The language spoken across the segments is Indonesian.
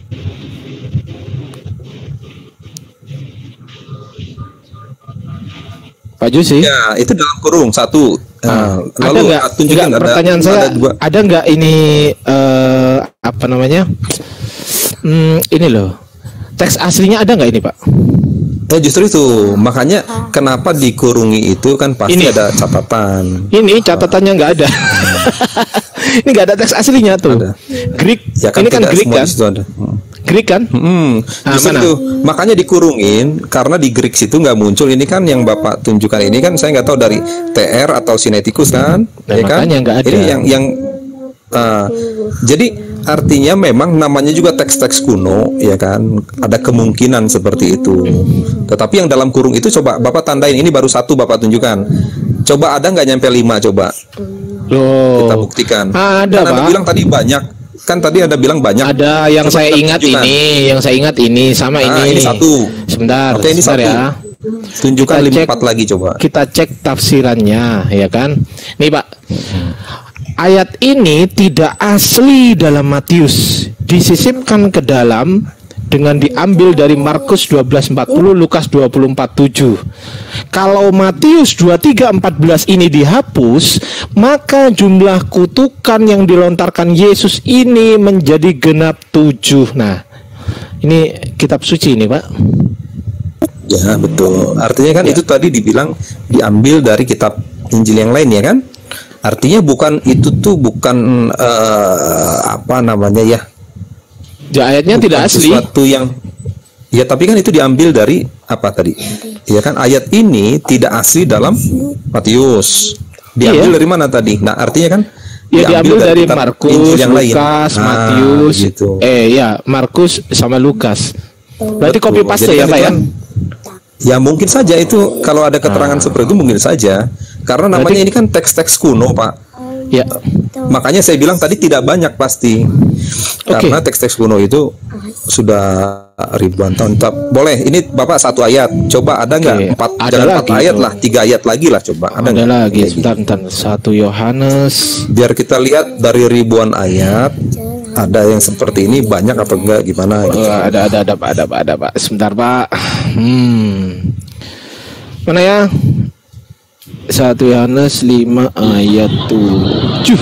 Pak Jusi? Ya, itu dalam kurung satu. Lalu tunjukin pertanyaan saya, ada nggak ini apa namanya? Ini loh. Teks aslinya ada nggak ini, Pak? Ya justru itu, makanya kenapa dikurungi itu kan pasti ini ada catatan. Ini catatannya nggak ada. Ini nggak ada teks aslinya tuh. Ada. Greek. Ya kan, ini kan Greek kan? Greek kan? Justru itu, makanya dikurungin karena di Greek situ nggak muncul. Ini kan yang Bapak tunjukkan ini kan saya nggak tahu dari TR atau Sinaiticus kan? Nah, ya kan? Nggak ada. Ini yang jadi artinya memang namanya juga teks-teks kuno, ya kan? Ada kemungkinan seperti itu. Tetapi yang dalam kurung itu coba Bapak tandain, ini baru satu Bapak tunjukkan. Coba ada nggak nyampe 5 coba? Kita buktikan. Ada, kan Anda bilang tadi banyak. Kan tadi ada bilang banyak. Ada yang coba saya ingat tunjukkan. Yang saya ingat ini sama ini. Ini satu. Sebentar. Oke, ini satu. Ya. Tunjukkan 4 lagi coba. Kita cek tafsirannya, ya kan? Nih, Pak. Ayat ini tidak asli dalam Matius, disisipkan ke dalam dengan diambil dari Markus 12:40, Lukas 24:7. Kalau Matius 23:14 ini dihapus, maka jumlah kutukan yang dilontarkan Yesus ini menjadi genap 7. Nah, ini kitab suci ini, Pak. Ya, betul. Artinya kan itu tadi dibilang diambil dari kitab Injil yang lain, ya kan? Artinya bukan itu tuh bukan apa namanya ya? Ya, ayatnya bukan tidak asli. Sesuatu yang ya, tapi kan itu diambil dari apa tadi? Ya kan, ayat ini tidak asli dalam Matius. Diambil dari mana tadi? Nah, artinya kan ya diambil dari Markus, Lukas, Matius. Gitu. Ya, Markus sama Lukas. Berarti copy paste ya, Pak ya? Ya mungkin saja itu, kalau ada keterangan seperti itu mungkin saja. Karena namanya ini kan teks-teks kuno, Pak. Ya. Makanya saya bilang tadi tidak banyak pasti. Karena teks-teks kuno itu sudah ribuan tahun. Boleh, ini Bapak satu ayat. Coba ada nggak? 4, jangan 4 ayat lah, 3 ayat lagi lah coba. Ada lagi. Sebentar. 1 Yohanes. Biar kita lihat dari ribuan ayat, ada yang seperti ini banyak atau enggak gimana? Gitu. Ada Pak. Sebentar, Pak. Mana ya? 1 Yohanes 5 ayat 7.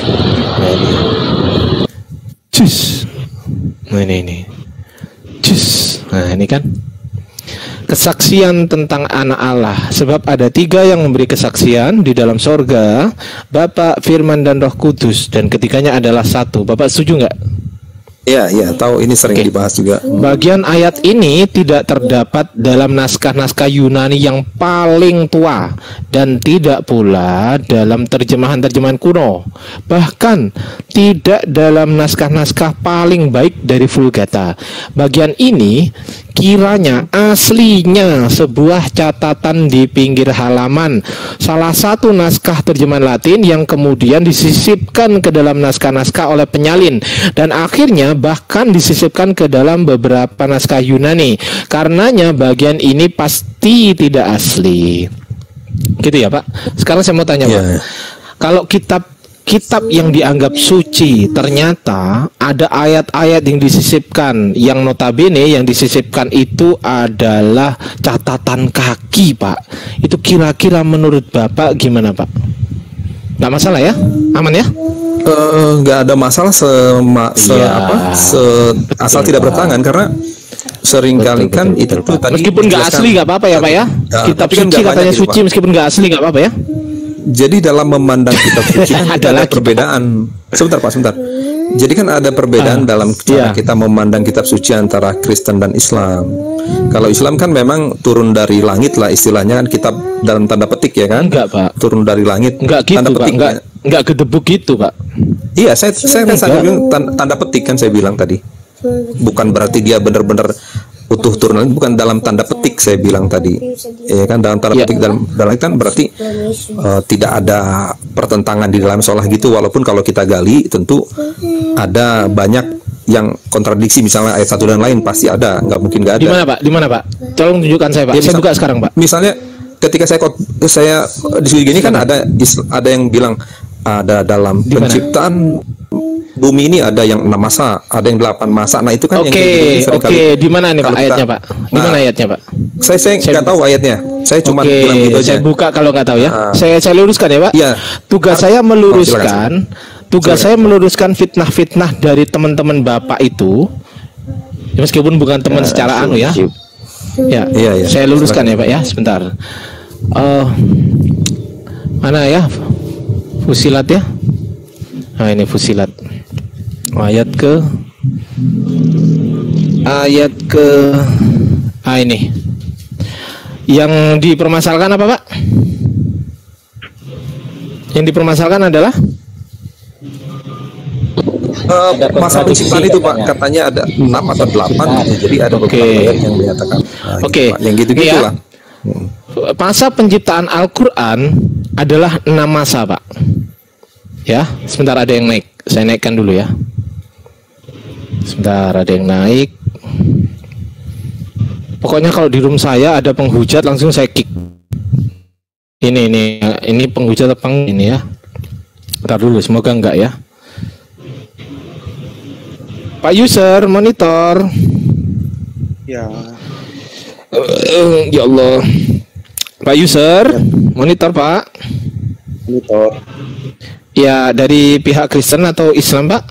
Cus. Nah, ini. Cus. Nah, ini kan kesaksian tentang anak Allah. Sebab ada 3 yang memberi kesaksian di dalam sorga, Bapa, Firman, dan Roh Kudus. Dan ketiganya adalah satu. Bapak setuju nggak? Ya, tahu ini sering dibahas juga. Bagian ayat ini tidak terdapat dalam naskah-naskah Yunani yang paling tua dan tidak pula dalam terjemahan-terjemahan kuno. Bahkan tidak dalam naskah-naskah paling baik dari Vulgata. Bagian ini kiranya aslinya sebuah catatan di pinggir halaman salah satu naskah terjemahan Latin yang kemudian disisipkan ke dalam naskah-naskah oleh penyalin dan akhirnya bahkan disisipkan ke dalam beberapa naskah Yunani. Karenanya bagian ini pasti tidak asli. Gitu ya, Pak. Sekarang saya mau tanya, Pak. Kalau kitab yang dianggap suci ternyata ada ayat-ayat yang disisipkan, yang notabene yang disisipkan itu adalah catatan kaki, Pak. Itu kira-kira menurut Bapak gimana, Pak? Nggak masalah ya? Aman ya? Nggak ada masalah asal tidak bertangan, karena seringkali kan itu tuh tadi meskipun nggak asli nggak apa-apa ya, Pak ya? Kitab suci katanya suci, meskipun nggak asli nggak apa-apa ya? Jadi dalam memandang kitab suci kan ada perbedaan. Sebentar, Pak, sebentar. Jadi kan ada perbedaan dalam cara kita memandang kitab suci antara Kristen dan Islam. Kalau Islam kan memang turun dari langit lah istilahnya, kan kitab dalam tanda petik ya kan? Enggak, Pak. Turun dari langit. Enggak gitu, tanda petik, Pak. Enggak gedebuk gitu, Pak. Iya, saya bilang tanda petik kan saya bilang tadi. Bukan berarti dia benar-benar utuh turun, bukan dalam tanda petik saya bilang tadi, ya kan, dalam tanda petik dalam kan berarti tidak ada pertentangan di dalam soal gitu, walaupun kalau kita gali tentu ada banyak yang kontradiksi, misalnya ayat satu dan lain pasti ada, nggak mungkin nggak ada. Di mana Pak? Tolong tunjukkan saya, Pak. Saya buka sekarang, Pak. Misalnya ketika saya diskusi gini kan ada yang bilang ada dalam penciptaan bumi ini ada yang 6 masa, ada yang 8 masa. Nah itu kan yang kayak gini seringkali. Oke, di mana nih Pak ayatnya Pak? Di mana ayatnya Pak? Saya nggak tahu ayatnya. Saya cuma bilang gitu aja. Saya buka kalau nggak tahu ya. Saya luruskan ya Pak. Iya. Tugas saya meluruskan. Tugas saya meluruskan fitnah-fitnah dari teman-teman Bapak itu. Ya, meskipun bukan teman secara anu ya. Ya, iya. Saya luruskan ya Pak ya. Sebentar. Mana ya? Fusilat ya. Nah ini Fusilat. Ayat ke ini. Yang dipermasalahkan apa Pak? Yang dipermasalahkan adalah masa penciptaan itu Pak, katanya ada 6 atau 8 gitu. Jadi ada beberapa ayat yang menyatakan yang gitu-gitu ya. lah. Masa penciptaan Al-Quran adalah 6 masa Pak. Ya, sebentar ada yang naik. Saya naikkan dulu ya. Sebentar ada yang naik. Pokoknya kalau di room saya ada penghujat langsung saya kick. Ini penghujat apa ini ya? Bentar dulu, semoga enggak ya. Pak user monitor. Ya. Ya Allah. Pak user monitor Pak. Monitor. Ya dari pihak Kristen atau Islam Pak?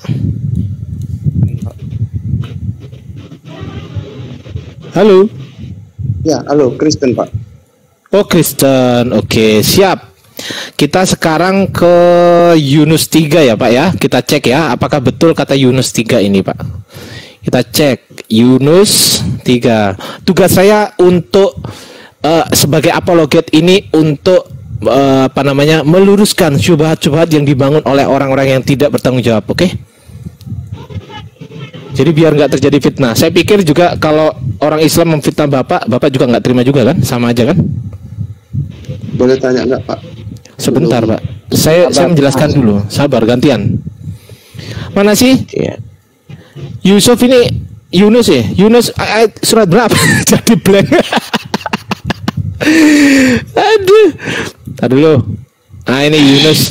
Halo. Ya, halo, Kristen Pak. Oh Kristen, oke siap. Kita sekarang ke Yunus 3 ya Pak ya. Kita cek ya, apakah betul kata Yunus 3 ini Pak. Kita cek Yunus 3. Tugas saya untuk sebagai apologet ini untuk meluruskan syubhat-syubhat yang dibangun oleh orang-orang yang tidak bertanggung jawab, oke? Jadi biar nggak terjadi fitnah. Saya pikir juga kalau orang Islam memfitnah Bapak juga nggak terima juga kan? Sama aja kan? Boleh tanya nggak Pak? Sebentar Pak. Saya menjelaskan dulu. Sabar, gantian. Mana sih? Yusuf ini Yunus ya? Yunus ayat surat berapa? Jadi blank. Aduh. Tadi dulu. Nah ini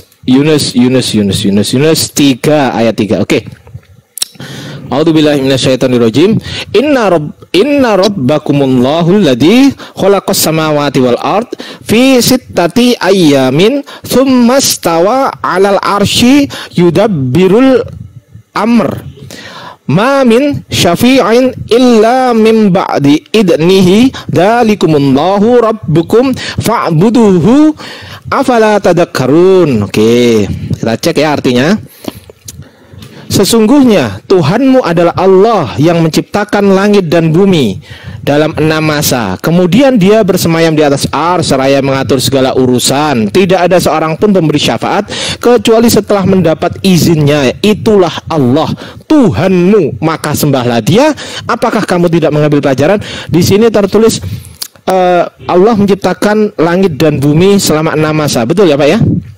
Yunus 3 ayat 3. Oke. A'udzubillahi minasyaitonirrajim. Inna rabbakumullahu alladzi khalaqas samawati wal ard fi sittati ayyamin tsumma stawa 'alal arsy yudabbirul amr. Ma min syafi'in illa min ba'di idnihi dzalikumullahu rabbukum fa'buduhu afala tadakkarun. Oke, kita cek ya artinya. Sesungguhnya Tuhanmu adalah Allah yang menciptakan langit dan bumi dalam 6 masa. Kemudian dia bersemayam di atas ars seraya mengatur segala urusan. Tidak ada seorang pun pemberi syafaat kecuali setelah mendapat izinnya. Itulah Allah Tuhanmu, maka sembahlah dia. Apakah kamu tidak mengambil pelajaran? Di sini tertulis Allah menciptakan langit dan bumi selama 6 masa. Betul ya Pak ya?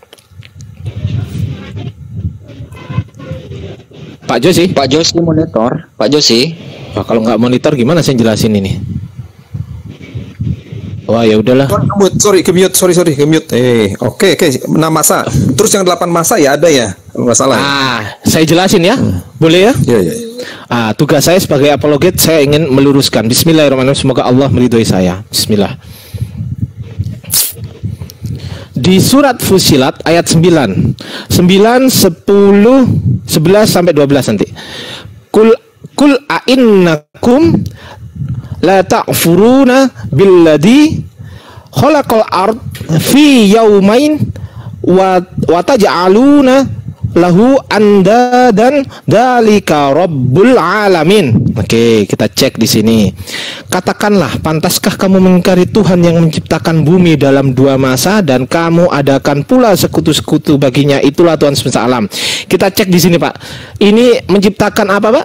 Pak Josi monitor. Pak Josi. Wah, kalau nggak monitor gimana saya jelasin ini? Wah ya udahlah. Sorry, ke mute. Oke, 6 masa. Terus yang 8 masa ya ada ya? Masalah. Saya jelasin ya. Boleh ya? Iya. Tugas saya sebagai apologet saya ingin meluruskan. Bismillahirrahmanirrahim. Semoga Allah meridhoi saya. Bismillah. Di surat Fusilat ayat 9, 10, 11 sampai 12 nanti. Kul a'innakum la ta'furuna billadhi khalaqal ard fi yaumain wa taj'aluna lahu andadan dzalika rabbul alamin. Oke, kita cek di sini. Katakanlah, pantaskah kamu mengingkari Tuhan yang menciptakan bumi dalam 2 masa dan kamu adakan pula sekutu-sekutu baginya? Itulah Tuhan semesta alam. Kita cek di sini, Pak. Ini menciptakan apa, Pak?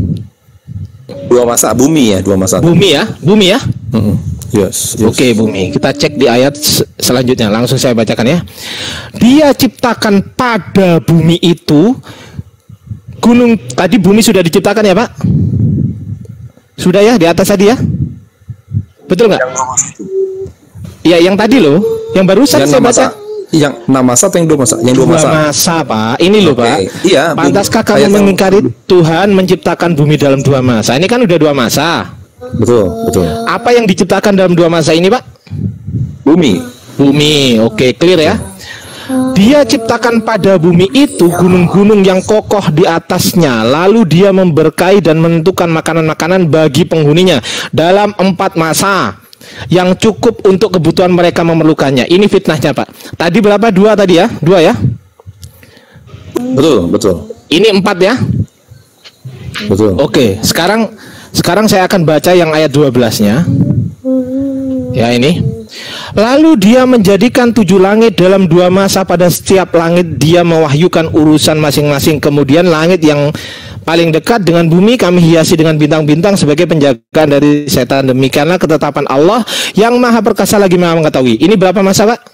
2 masa bumi ya, 2 masa. Bumi ya? Yes. Oke, bumi. Kita cek di ayat selanjutnya. Langsung saya bacakan ya. Dia ciptakan pada bumi itu gunung. Tadi bumi sudah diciptakan ya, Pak? Sudah ya, di atas tadi ya? Betul nggak? Ya, yang tadi loh. Yang barusan saya baca. Yang 6 masa atau yang 2 masa? Yang 2 Dua masa. masa, Pak. Ini loh, Oke. Pak. Iya, Pantaskah kamu ayat yang- mengingkari Tuhan menciptakan bumi dalam 2 masa? Ini kan udah 2 masa. Betul, betul. Apa yang diciptakan dalam 2 masa ini, Pak? Bumi. Bumi. Oke, clear ya. Dia ciptakan pada bumi itu gunung-gunung yang kokoh di atasnya. Lalu dia memberkahi dan menentukan makanan-makanan bagi penghuninya dalam 4 masa yang cukup untuk kebutuhan mereka memerlukannya. Ini fitnahnya, Pak. Tadi berapa? 2 tadi ya? 2 ya? Betul, betul. Ini 4 ya? Betul. Oke, sekarang saya akan baca yang ayat 12-nya. Ya, ini. Lalu dia menjadikan 7 langit dalam 2 masa. Pada setiap langit dia mewahyukan urusan masing-masing. Kemudian langit yang paling dekat dengan bumi kami hiasi dengan bintang-bintang sebagai penjagaan dari setan. Demikianlah ketetapan Allah yang maha perkasa lagi maha mengetahui. Ini berapa masa, Pak?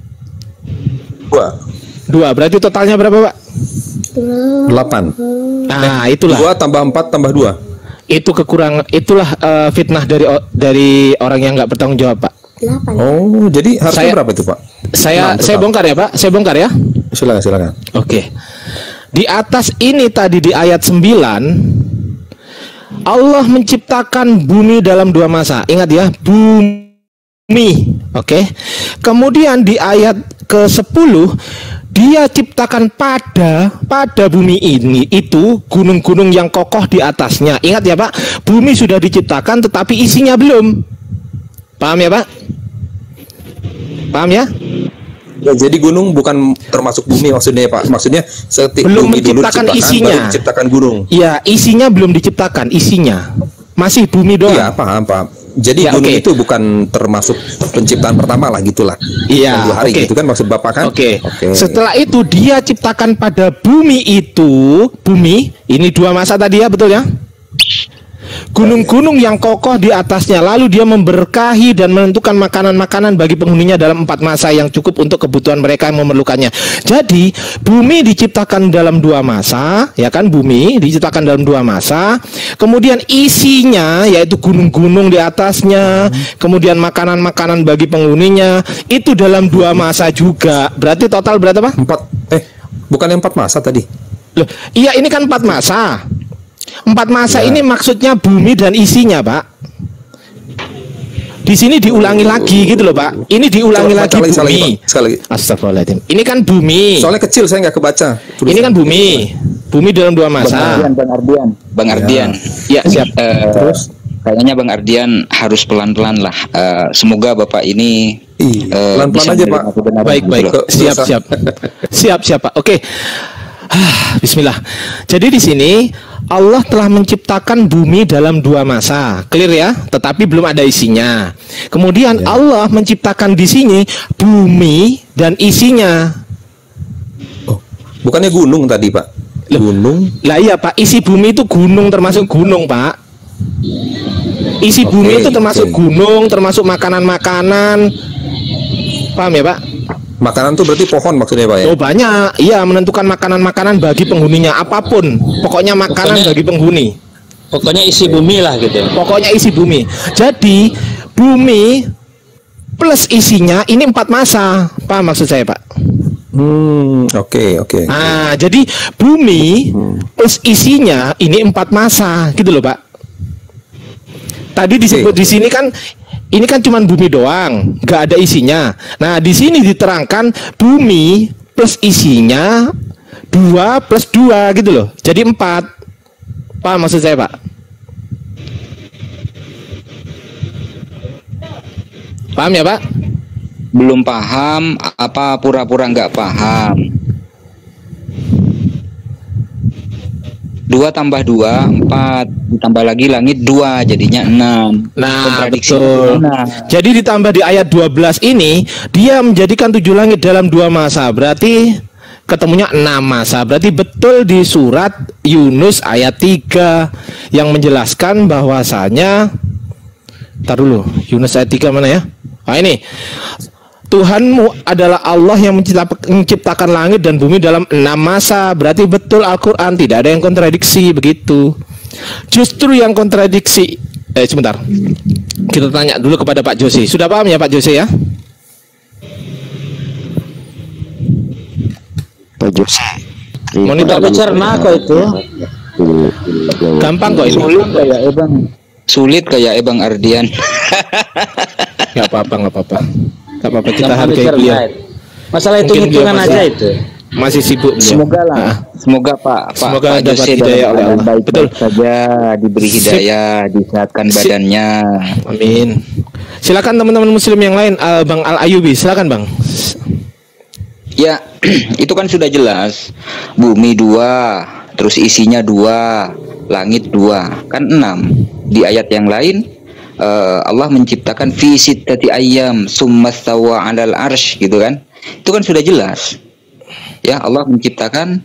2. Berarti totalnya berapa, Pak? 8. Nah, itulah. 2 tambah 4 tambah 2. Itu kekurangan. Itulah fitnah dari orang yang nggak bertanggung jawab, Pak. Oh, jadi harusnya Saya- berapa itu, Pak? Saya 6 total. bongkar ya, Pak. Saya bongkar ya. Silakan, silakan. Oke. Di atas ini tadi di ayat 9 Allah menciptakan bumi dalam 2 masa. Ingat ya, bumi. Oke. Kemudian di ayat ke-10 dia ciptakan pada bumi ini itu gunung-gunung yang kokoh di atasnya. Ingat ya, Pak, bumi sudah diciptakan tetapi isinya belum. Paham ya, Pak? Paham ya? Ya, jadi gunung bukan termasuk bumi maksudnya, Pak. Maksudnya Belum bumi dulu menciptakan diciptakan, isinya. baru diciptakan gunung. Ya, isinya belum diciptakan, isinya masih bumi doang. Iya, paham, paham. Jadi Ya, gunung oke. itu bukan termasuk penciptaan pertama lah, gitulah. Iya, Yang 2 hari oke. gitu kan maksud Bapak kan? Oke. Oke. Setelah itu dia ciptakan pada bumi itu, bumi ini 2 masa tadi ya, betul ya? Gunung-gunung yang kokoh di atasnya. Lalu dia memberkahi dan menentukan makanan-makanan bagi penghuninya dalam 4 masa yang cukup untuk kebutuhan mereka yang memerlukannya. Jadi bumi diciptakan dalam 2 masa, ya kan? Bumi diciptakan dalam 2 masa. Kemudian isinya yaitu gunung-gunung di atasnya. Kemudian makanan-makanan bagi penghuninya itu dalam 2 masa juga. Berarti total berapa, Pak? 4. Bukan yang 4 masa tadi. Loh, iya ini kan 4 masa. 4 masa Ya. ini maksudnya bumi dan isinya, Pak. Di sini diulangi lagi gitu loh, Pak. Ini diulangi Coba lagi baca lagi, bumi. Pak. Sekali lagi. Astagfirullahaladzim. Ini kan bumi. Soalnya kecil saya nggak kebaca. Ini kan bumi. Bumi dalam 2 masa. Bang Ardian. Ya, siap. Terus? Kayaknya Bang Ardian harus pelan-pelan lah. Semoga Bapak ini Iya, pelan-pelan bisa aja, menerima Pak. kebenaran Baik, gitu baik. loh. Siap, siap. Siap, Pak. Oke. Bismillah. Jadi di sini Allah telah menciptakan bumi dalam 2 masa. Clear ya? Tetapi belum ada isinya. Kemudian Allah menciptakan di sini bumi dan isinya. Oh, bukannya gunung tadi, Pak? Gunung. Lah iya, Pak, isi bumi itu gunung, termasuk gunung, Pak. Isi bumi Oke, itu termasuk oke. gunung, termasuk makanan-makanan. Paham ya, Pak? Makanan tuh berarti pohon maksudnya, Pak ya? Oh, banyak. Iya, menentukan makanan-makanan bagi penghuninya, apapun. Pokoknya makanan bagi penghuni. Pokoknya isi bumi lah gitu. Pokoknya isi bumi. Jadi, bumi plus isinya ini 4 masa. Paham maksud saya, Pak? Oke. Nah, jadi bumi plus isinya ini 4 masa, gitu loh, Pak. Tadi disebut di sini kan ini kan cuman bumi doang, nggak ada isinya. Nah, di sini diterangkan bumi plus isinya 2 plus 2 gitu loh. Jadi 4. Paham maksud saya, Pak? Paham ya, Pak? Belum paham apa pura-pura nggak paham. 2 tambah 2 4 ditambah lagi langit 2 jadinya 6. Nah, Kontradiksi betul. mana? Jadi ditambah di ayat 12 ini dia menjadikan 7 langit dalam 2 masa. Berarti ketemunya 6 masa. Berarti betul di surat Yunus ayat 3 yang menjelaskan bahwasanya, tar dulu, Yunus ayat 3 mana ya? Nah, ini Tuhanmu adalah Allah yang menciptakan langit dan bumi dalam 6 masa. Berarti betul Al-Quran, tidak ada yang kontradiksi begitu. Justru yang kontradiksi, sebentar, kita tanya dulu kepada Pak Jose. Sudah paham ya Pak Jose ya? Pak Jose. Monitor Tidak dicerna kok itu. gampang kok ini. Sulit kayak Bang Ardian. Nggak apa-apa. Kita Gampang hargai dicerna beliau. itu. Masalah Mungkin hitung-hitungan beliau aja masih- itu. Masih sibuk beliau. Semoga lah. Ah. Semoga Pak Semoga Pak dapat Jose hidayah dalam oleh keadaan Allah. baik-baik Betul. saja, diberi Sip. hidayah, disehatkan Sip. badannya. Amin. Silakan teman-teman muslim yang lain, Bang Al Ayubi, silakan Bang. Ya, itu kan sudah jelas. Bumi 2, terus isinya 2, langit 2, kan 6. Di ayat yang lain Allah menciptakan fi sittati ayyam summa stawa 'alal arsy gitu kan. Itu kan sudah jelas. Ya, Allah menciptakan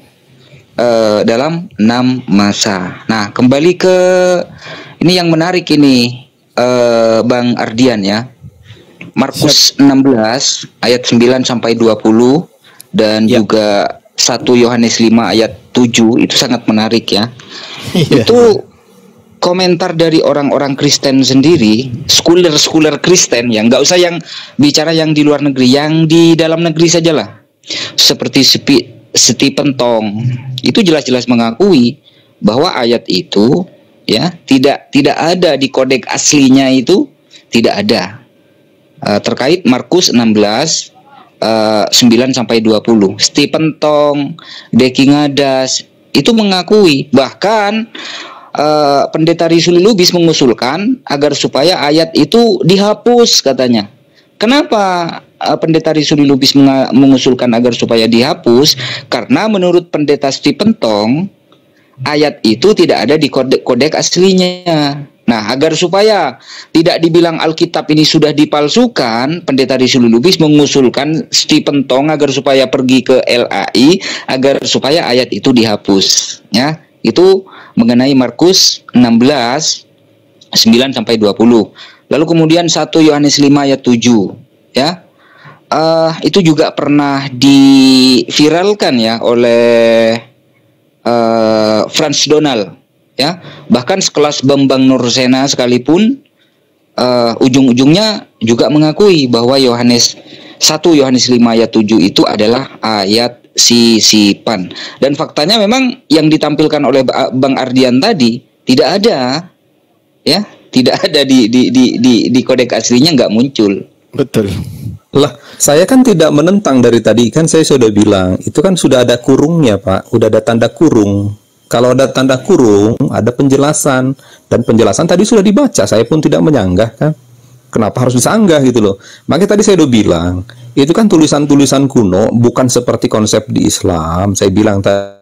dalam 6 masa. Nah, kembali ke ini yang menarik ini Bang Ardian ya. Markus 16 ayat 9 sampai 20 dan Ya. juga 1 Yohanes 5 ayat 7 itu sangat menarik ya. Iya. Itu komentar dari orang-orang Kristen sendiri, scholar Kristen yang nggak usah yang bicara yang di luar negeri, yang di dalam negeri sajalah. Seperti Stephen Tong itu jelas-jelas mengakui bahwa ayat itu ya tidak ada di kodeks aslinya, itu tidak ada. Terkait Markus 16 9 sampai 20. Stephen Tong, Deki Ngadas itu mengakui, bahkan Pendeta Rizul Lubis mengusulkan agar supaya ayat itu dihapus katanya. Kenapa Pendeta Rizul Lubis mengusulkan agar supaya dihapus? Karena menurut Pendeta Stephen Tong ayat itu tidak ada di kodeks aslinya. Nah, agar supaya tidak dibilang Alkitab ini sudah dipalsukan, Pendeta Rizul Lubis mengusulkan Stephen Tong agar supaya pergi ke LAI agar supaya ayat itu dihapus. Ya, itu mengenai Markus 16 9 sampai 20. Lalu kemudian 1 Yohanes 5 ayat 7, ya. Itu juga pernah diviralkan ya oleh Franz Donald. Ya, bahkan sekelas Bambang Nursena sekalipun ujung-ujungnya juga mengakui bahwa 1 Yohanes 5 ayat 7 itu adalah ayat sisipan. Dan faktanya memang yang ditampilkan oleh Bang Ardian tadi tidak ada, ya, tidak ada di kodeks aslinya, nggak muncul. Betul. Lah, saya kan tidak menentang dari tadi, kan saya sudah bilang itu kan sudah ada kurungnya Pak, udah ada tanda kurung. Kalau ada tanda kurung, ada penjelasan, dan penjelasan tadi sudah dibaca. Saya pun tidak menyanggah kan. Kenapa harus disanggah gitu loh? Makanya tadi saya udah bilang, itu kan tulisan-tulisan kuno, bukan seperti konsep di Islam. Saya bilang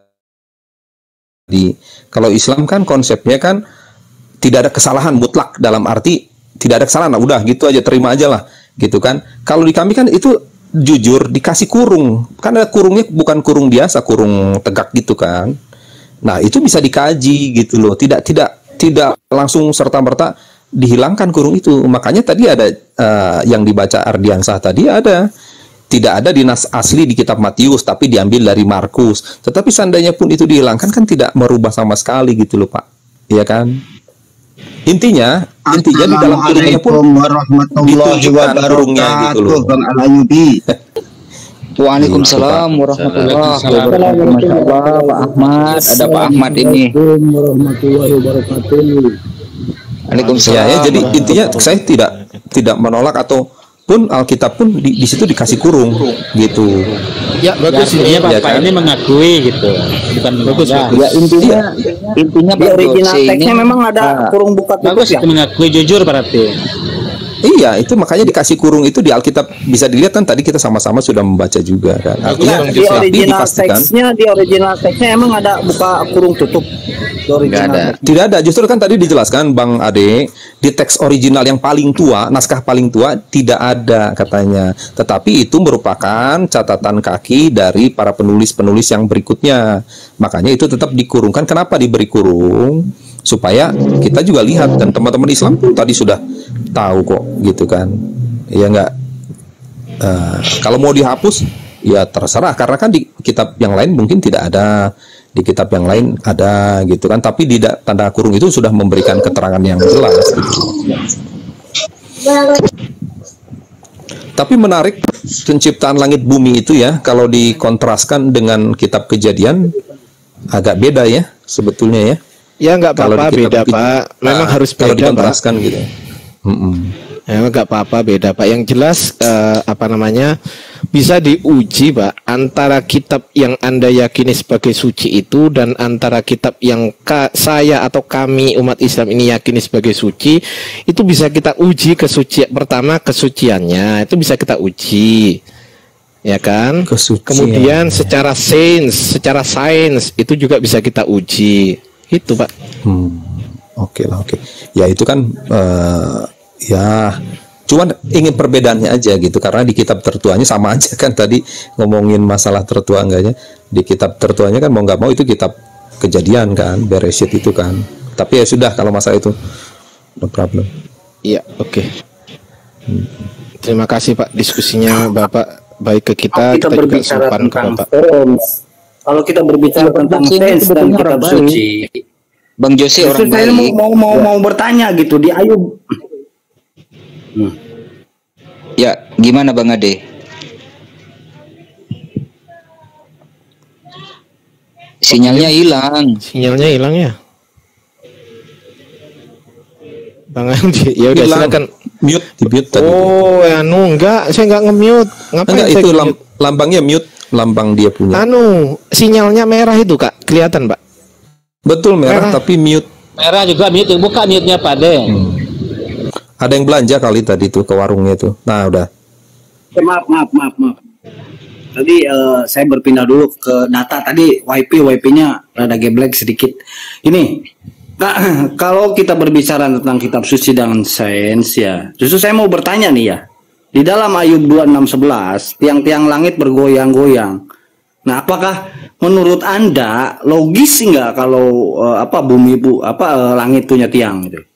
tadi, kalau Islam kan konsepnya kan tidak ada kesalahan mutlak, dalam arti tidak ada kesalahan, nah, udah gitu aja, terima aja lah, gitu kan. Kalau di kami kan itu jujur dikasih kurung, kan ada kurungnya, bukan kurung biasa, kurung tegak gitu kan. Nah, itu bisa dikaji gitu loh. Tidak langsung serta-merta dihilangkan kurung itu. Makanya tadi ada yang dibaca Ardiansah tadi ada. Tidak ada di nas asli di kitab Matius, tapi diambil dari Markus. Tetapi seandainya pun itu dihilangkan kan tidak merubah sama sekali gitu loh, Pak. Iya kan? Intinya di dalam kurungnya pun ditunjukkan kurungnya gitu loh. Bang Al-Ayubi. Waalaikumsalam warahmatullahi wabarakatuh. Masya Allah, Pak Ahmad, ada Pak Ahmad ini. warahmatullahi wabarakatuh. Waalaikumsalam. Ya, jadi intinya saya tidak menolak ataupun Alkitab pun di situ dikasih kurung gitu. Ya, bagus Artinya ini. Bapak ya kan? ini mengakui gitu, bukan Bagus, menolak. bagus. Ya, intinya Di Pak original Jose teksnya ini memang ada kurung buka tutup Bagus ya. itu mengakui jujur berarti. Iya, itu makanya dikasih kurung itu di Alkitab bisa dilihat kan, tadi kita sama-sama sudah membaca juga kan. Bagus, Artinya Bang Di Jose. original teksnya emang ada buka kurung tutup. Di original Nggak ada. teksnya. tidak ada, justru kan tadi dijelaskan Bang Ade, di teks original yang paling tua, naskah paling tua tidak ada katanya. Tetapi itu merupakan catatan kaki dari para penulis-penulis yang berikutnya. Makanya itu tetap dikurungkan. Kenapa diberi kurung? Supaya kita juga lihat, dan teman-teman Islam pun tadi sudah tahu kok gitu kan. Ya enggak. Kalau mau dihapus ya terserah, karena kan di kitab yang lain mungkin tidak ada, di kitab yang lain ada gitu kan, tapi di tanda kurung itu sudah memberikan keterangan yang jelas gitu. Tapi menarik penciptaan langit bumi itu ya, kalau dikontraskan dengan kitab Kejadian agak beda ya sebetulnya ya. Ya nggak Kalau apa-apa, di kitab beda Pak. Memang harus kalau beda Pak. dikontraskan gitu. Ya nggak apa-apa, beda Pak. Yang jelas bisa diuji Pak antara kitab yang Anda yakini sebagai suci itu dan antara kitab yang saya atau kami umat Islam ini yakini sebagai suci, itu bisa kita uji pertama kesuciannya, itu bisa kita uji. Ya kan? Kesucian. Kemudian secara sains itu juga bisa kita uji. Itu Pak. Oke. Ya itu kan ya cuman ingin perbedaannya aja gitu, karena di kitab tertuanya sama aja kan, tadi ngomongin masalah tertua enggaknya, di kitab tertuanya kan mau nggak mau itu kitab Kejadian kan, Bereshit itu kan. Tapi ya sudah, kalau masalah itu no problem. Iya, oke. Terima kasih Pak, diskusinya Bapak baik ke kita juga berbicara sopan ke tentang Bapak. Kalau kita berbicara tentang sains dan kitab suci, Bang Jose orang saya baik. mau bertanya gitu di Ayub. Ya, gimana Bang Ade? Sinyalnya hilang. Sinyalnya hilang ya, Bang Andi. Ya udah Hilang. silakan. Mute, di mute tadi. Oh, enggak, saya enggak nge-mute. Ngapain Enggak, saya itu nge-mute? lambangnya mute, lambang dia punya. Sinyalnya merah itu Kak, kelihatan Pak. Betul merah, Merah. tapi mute. Merah juga mute, buka mute-nya Pak De. Ada yang belanja kali tadi tuh ke warungnya tuh. Nah, udah. Maaf. Tadi saya berpindah dulu ke data. Tadi WiFi-nya rada geblek sedikit. Ini kalau kita berbicara tentang kitab suci dan sains ya, justru saya mau bertanya nih ya. Di dalam Ayub 26:11, tiang-tiang langit bergoyang-goyang. Nah, apakah menurut Anda logis nggak kalau langit punya tiang gitu?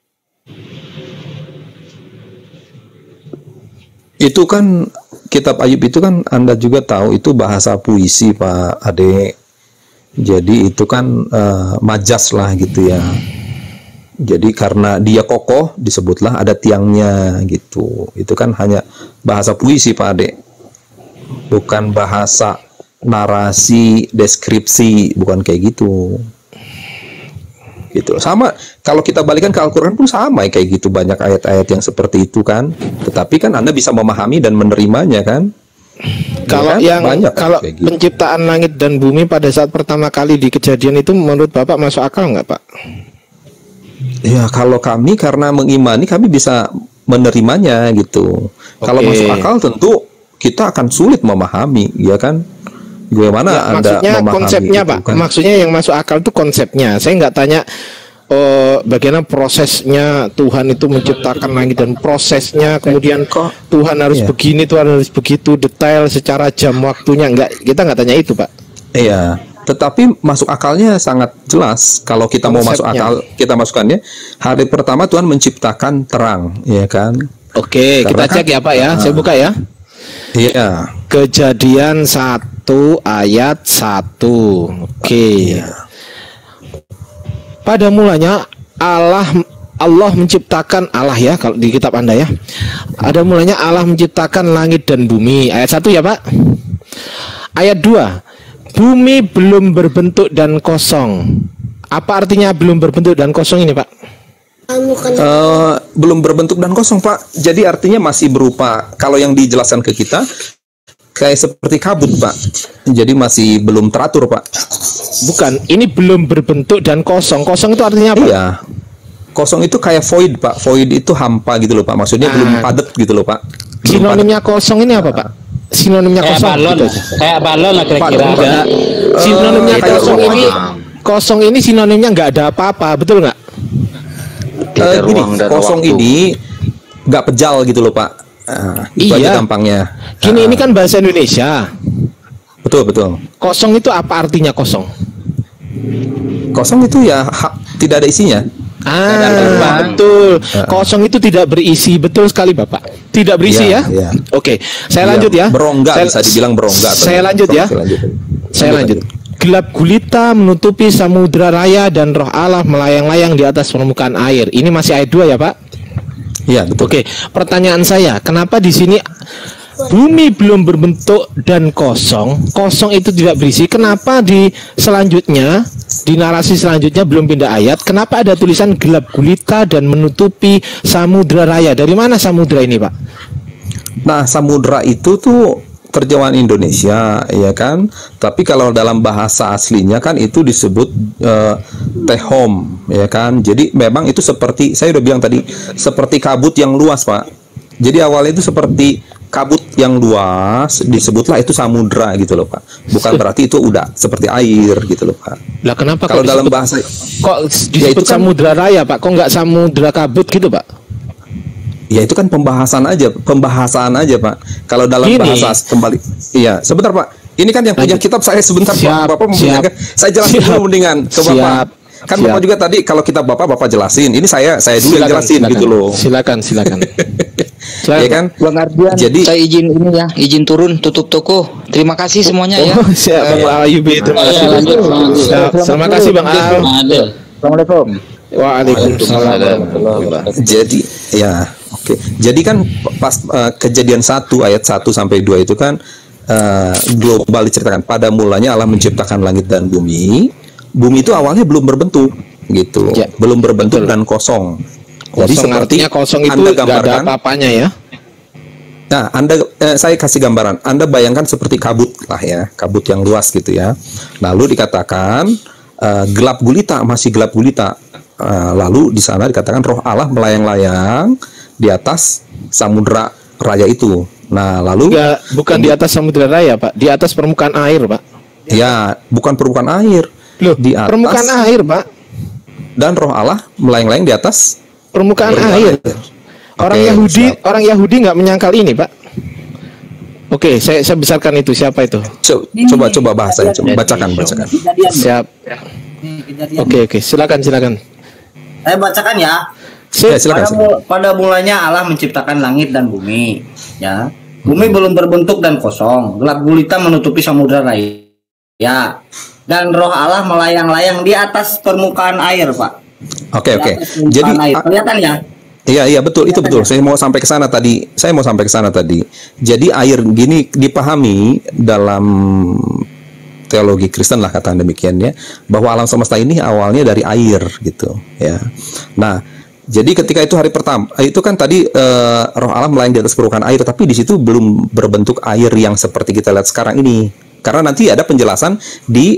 Itu kan kitab Ayub itu kan Anda juga tahu itu bahasa puisi Pak Ade. Jadi itu kan majas lah gitu ya. Jadi karena dia kokoh disebutlah ada tiangnya gitu. Itu kan hanya bahasa puisi Pak Ade. Bukan bahasa narasi, deskripsi, bukan kayak gitu. Gitu. Sama kalau kita balikan ke Al-Qur'an pun sama kayak gitu, banyak ayat-ayat yang seperti itu kan. Tetapi kan Anda bisa memahami dan menerimanya kan. Kalau Ya kan? yang Banyak kan kalau kayak gitu. penciptaan langit dan bumi pada saat pertama kali di Kejadian itu menurut Bapak masuk akal nggak Pak? Ya kalau kami karena mengimani kami bisa menerimanya gitu. Kalau Oke. masuk akal tentu kita akan sulit memahami, ya kan? Gimana Ya, Anda maksudnya memahami konsepnya itu, Pak. kan? Maksudnya yang masuk akal itu konsepnya. Saya nggak tanya bagaimana prosesnya Tuhan itu menciptakan langit dan prosesnya, kemudian Tuhan harus Iya. begini, Tuhan harus begitu, detail secara jam waktunya. Kita nggak tanya itu Pak. Iya, tetapi masuk akalnya sangat jelas. Kalau kita mau masuk Konsepnya. akal, kita masukkannya hari pertama Tuhan menciptakan terang, ya kan? Oke, Karena kita cek ya Pak ya. Saya buka ya. Iya. Kejadian 1 ayat 1. Oke. Pada mulanya Allah menciptakan, Allah ya kalau di kitab Anda ya. Ada mulanya Allah menciptakan langit dan bumi. Ayat 1 ya Pak. Ayat 2. Bumi belum berbentuk dan kosong. Apa artinya belum berbentuk dan kosong ini Pak? Belum berbentuk dan kosong Pak. Jadi artinya masih berupa, kalau yang dijelaskan ke kita kayak seperti kabut Pak. Jadi masih belum teratur Pak. Bukan, ini belum berbentuk dan kosong. Kosong itu artinya apa? Iya. Kosong itu kayak void Pak. Void itu hampa gitu loh Pak. Maksudnya belum padat gitu loh Pak. Belum Sinonimnya kosong ini apa Pak? Sinonimnya Kayak kosong balon, gitu aja. kayak balon lah kira-kira. Enggak. Sinonimnya kayak kosong ruang. ini, kosong ini sinonimnya nggak ada apa-apa, betul nggak? Gini, kosong ini nggak pejal gitu loh Pak. Itu aja Iya. gampangnya. Gini, ini kan bahasa Indonesia. Betul betul. Kosong itu apa artinya kosong? Kosong itu ya tidak ada isinya. Betul. Kosong itu tidak berisi, betul sekali Bapak. Tidak berisi Iya, ya? iya. Oke, saya Iya, lanjut ya. Berongga bisa dibilang berongga. Saya lanjut ya. Saya lanjut. Gelap gulita menutupi samudra raya dan roh Allah melayang-layang di atas permukaan air. Ini masih ayat 2 ya Pak? Iya betul. Oke, pertanyaan saya, kenapa di sini bumi belum berbentuk dan kosong itu tidak berisi, kenapa di selanjutnya, di narasi selanjutnya belum pindah ayat, kenapa ada tulisan gelap gulita dan menutupi samudra raya? Dari mana samudra ini, Pak? Nah, samudra itu tuh terjemahan Indonesia, ya kan? Tapi kalau dalam bahasa aslinya kan itu disebut tehom, ya kan? Jadi memang itu seperti, saya udah bilang tadi, seperti kabut yang luas, Pak. Jadi awalnya itu seperti kabut yang luas, disebutlah itu samudra gitu loh, Pak. Bukan berarti itu udah seperti air gitu loh, Pak. Lah kenapa kalau kok dalam disebut, bahasa kok disebut kan, samudra raya, Pak? Kok nggak samudra kabut gitu, Pak? ya itu kan pembahasan aja, Pak. Kalau dalam bahasa kembali, iya, sebentar, Pak. Ini kan yang punya kitab saya sebentar, Pak. Bapak mempunyai, saya jelasin dulu mendingan ke Bapak. Kan Bapak juga tadi kalau kitab Bapak jelasin. Ini saya dulu yang jelasin gitu loh. Silakan. Ya kan, Bang Ardian, jadi saya izin turun tutup toko. Terima kasih semuanya ya. Siap, Bang Ayubi. Terima kasih. Terima kasih, Bang Al. Assalamualaikum. Waalaikumsalam. Jadi ya, oke. Jadi kan pas kejadian 1 ayat 1 sampai 2 itu kan global diceritakan. Pada mulanya Allah menciptakan langit dan bumi. Bumi itu awalnya belum berbentuk gitu. Ya, belum berbentuk dan kosong. Jadi seperti kosong itu Anda gambarkan, gak ada apa-apanya ya. Nah, saya kasih gambaran. Anda bayangkan seperti kabut lah ya, kabut yang luas gitu ya. Lalu dikatakan gelap gulita, masih gelap gulita. Lalu di sana dikatakan roh Allah melayang-layang di atas samudra raya itu. Nah, lalu bukan di atas samudra raya, Pak, di atas permukaan air, Pak. Ya, bukan permukaan air. Loh, di atas permukaan air, Pak. Dan roh Allah melayang-layang di atas permukaan air. Orang Yahudi nggak menyangkal ini, Pak. Oke, saya besarkan itu. Siapa itu? Coba bahasanya, coba bacakan. Siap. Oke, silakan. Saya bacakan ya. Silakan. Pada mulanya Allah menciptakan langit dan bumi, ya. Bumi belum berbentuk dan kosong, gelap gulita menutupi samudra raya, dan roh Allah melayang-layang di atas permukaan air, Pak. Oke. Jadi kelihatan ya? Iya betul, itu betul. Saya mau sampai ke sana tadi. Jadi air gini dipahami dalam teologi Kristen lah kata demikian ya, bahwa alam semesta ini awalnya dari air gitu ya. Nah, jadi ketika itu hari pertama, itu kan tadi roh Allah melayang di atas permukaan air, tapi di situ belum berbentuk air yang seperti kita lihat sekarang ini. Karena nanti ada penjelasan di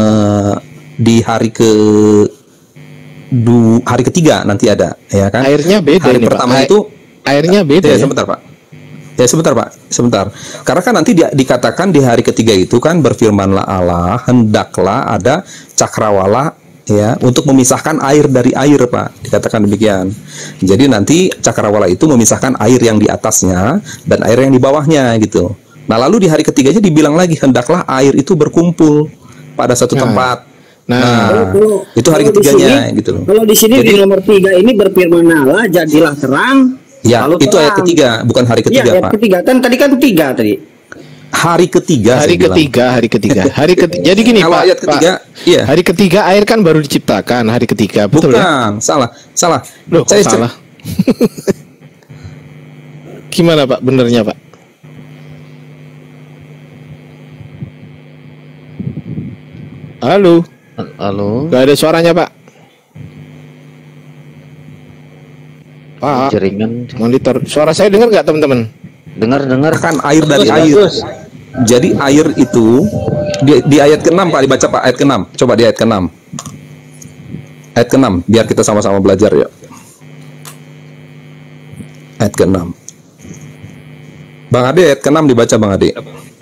hari ketiga nanti ada, ya kan? Airnya beda. Hari pertama itu airnya beda. Sebentar, Pak. Karena kan nanti dikatakan di hari ketiga itu kan berfirmanlah Allah, hendaklah ada cakrawala ya untuk memisahkan air dari air, Pak. Dikatakan demikian. Jadi nanti cakrawala itu memisahkan air yang di atasnya dan air yang di bawahnya gitu. Nah, lalu di hari ketiganya dibilang lagi hendaklah air itu berkumpul pada satu tempat. Nah, itu hari ketiganya sini, gitu loh. Kalau di sini di nomor 3 ini berfirman Allah, jadilah terang. Ya, itu terang. Ayat ketiga, bukan hari ketiga, Pak. Ketiga kan tadi 3 tadi. Hari ketiga. Jadi gini, kalau Pak. Ayat ketiga, iya. Hari ketiga air kan baru diciptakan hari ketiga, betul bukan, ya? Salah. Loh, saya salah. Gimana, Pak? Benernya, Pak? Halo. Gak ada suaranya, Pak. Pak, Jaringan monitor. Suara saya dengar nggak, teman-teman? Dengar. Kan air dari air. Jadi air itu di ayat ke-6, Pak, dibaca, Pak, ayat ke-6. Coba di ayat ke-6. Ayat ke-6 biar kita sama-sama belajar ya. Ayat ke-6. Bang Ade, ayat ke-6 dibaca, Bang Ade.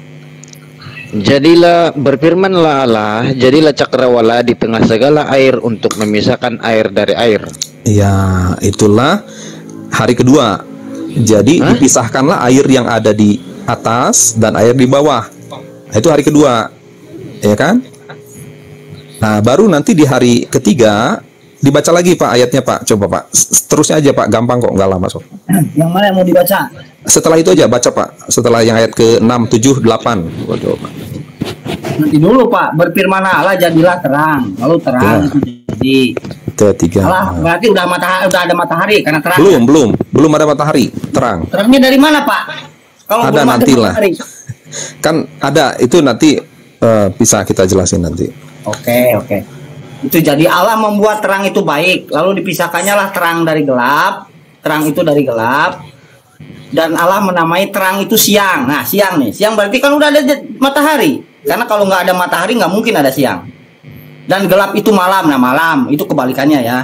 Jadilah berfirmanlah Allah, jadilah cakrawala di tengah segala air untuk memisahkan air dari air. Ya, itulah hari kedua. Jadi dipisahkanlah air yang ada di atas dan air di bawah. Itu hari kedua, ya kan? Nah, baru nanti di hari ketiga dibaca lagi, Pak, ayatnya, Pak. Coba, Pak, terusnya aja, Pak, gampang kok, nggak lama, Sob. Yang mana yang mau dibaca? Setelah itu aja baca, Pak. Setelah yang ayat ke 6, 7, 8. Waduh, Pak. Nanti dulu, Pak. Berfirman Allah, jadilah terang. Lalu terang itu jadi. Ketiga. Allah, berarti udah ada matahari karena terang. Belum ada matahari, terang. Terangnya dari mana, Pak? Kalau Ada belum nantilah. matahari. Kan ada itu nanti bisa kita jelasin nanti. Oke. Itu jadi Allah membuat terang itu baik, lalu dipisahkannya lah terang dari gelap. Terang itu dari gelap. Dan Allah menamai terang itu siang. Nah, siang nih. Siang berarti kan udah ada matahari. Karena kalau nggak ada matahari nggak mungkin ada siang. Dan gelap itu malam. Nah, malam itu kebalikannya ya.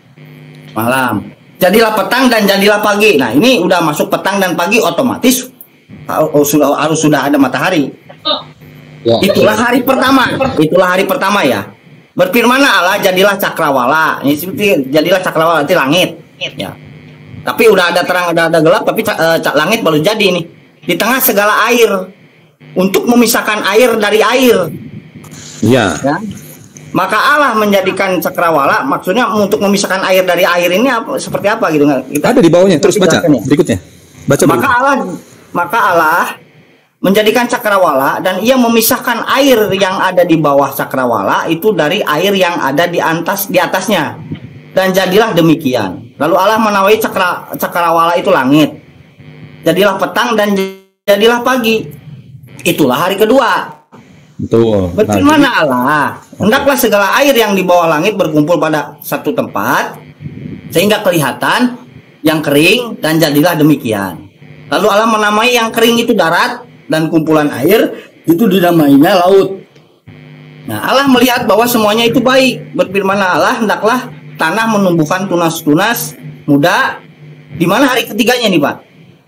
Malam. Jadilah petang dan jadilah pagi. Nah, ini udah masuk petang dan pagi, otomatis harus sudah ada matahari. Ya. Itulah hari pertama. Itulah hari pertama ya. Berfirman Allah, jadilah cakrawala. Ini seperti jadilah cakrawala itu langit. Ya. Tapi udah ada terang, ada gelap, tapi langit baru jadi nih. Di tengah segala air, untuk memisahkan air dari air. Ya. Ya. Maka Allah menjadikan cakrawala, maksudnya untuk memisahkan air dari air ini seperti apa gitu nggak? Ada di bawahnya. Terus baca Ya. berikutnya. Baca Maka Allah menjadikan cakrawala dan ia memisahkan air yang ada di bawah cakrawala itu dari air yang ada di atasnya. Dan jadilah demikian. Lalu Allah menamai cakrawala itu langit. Jadilah petang dan jadilah pagi. Itulah hari kedua. Betul. Berfirman Allah, hendaklah segala air yang di bawah langit berkumpul pada satu tempat sehingga kelihatan yang kering, dan jadilah demikian. Lalu Allah menamai yang kering itu darat dan kumpulan air itu dinamainya laut. Nah, Allah melihat bahwa semuanya itu baik. Berfirman Allah, hendaklah tanah menumbuhkan tunas-tunas muda. Di mana hari ketiganya nih, Pak?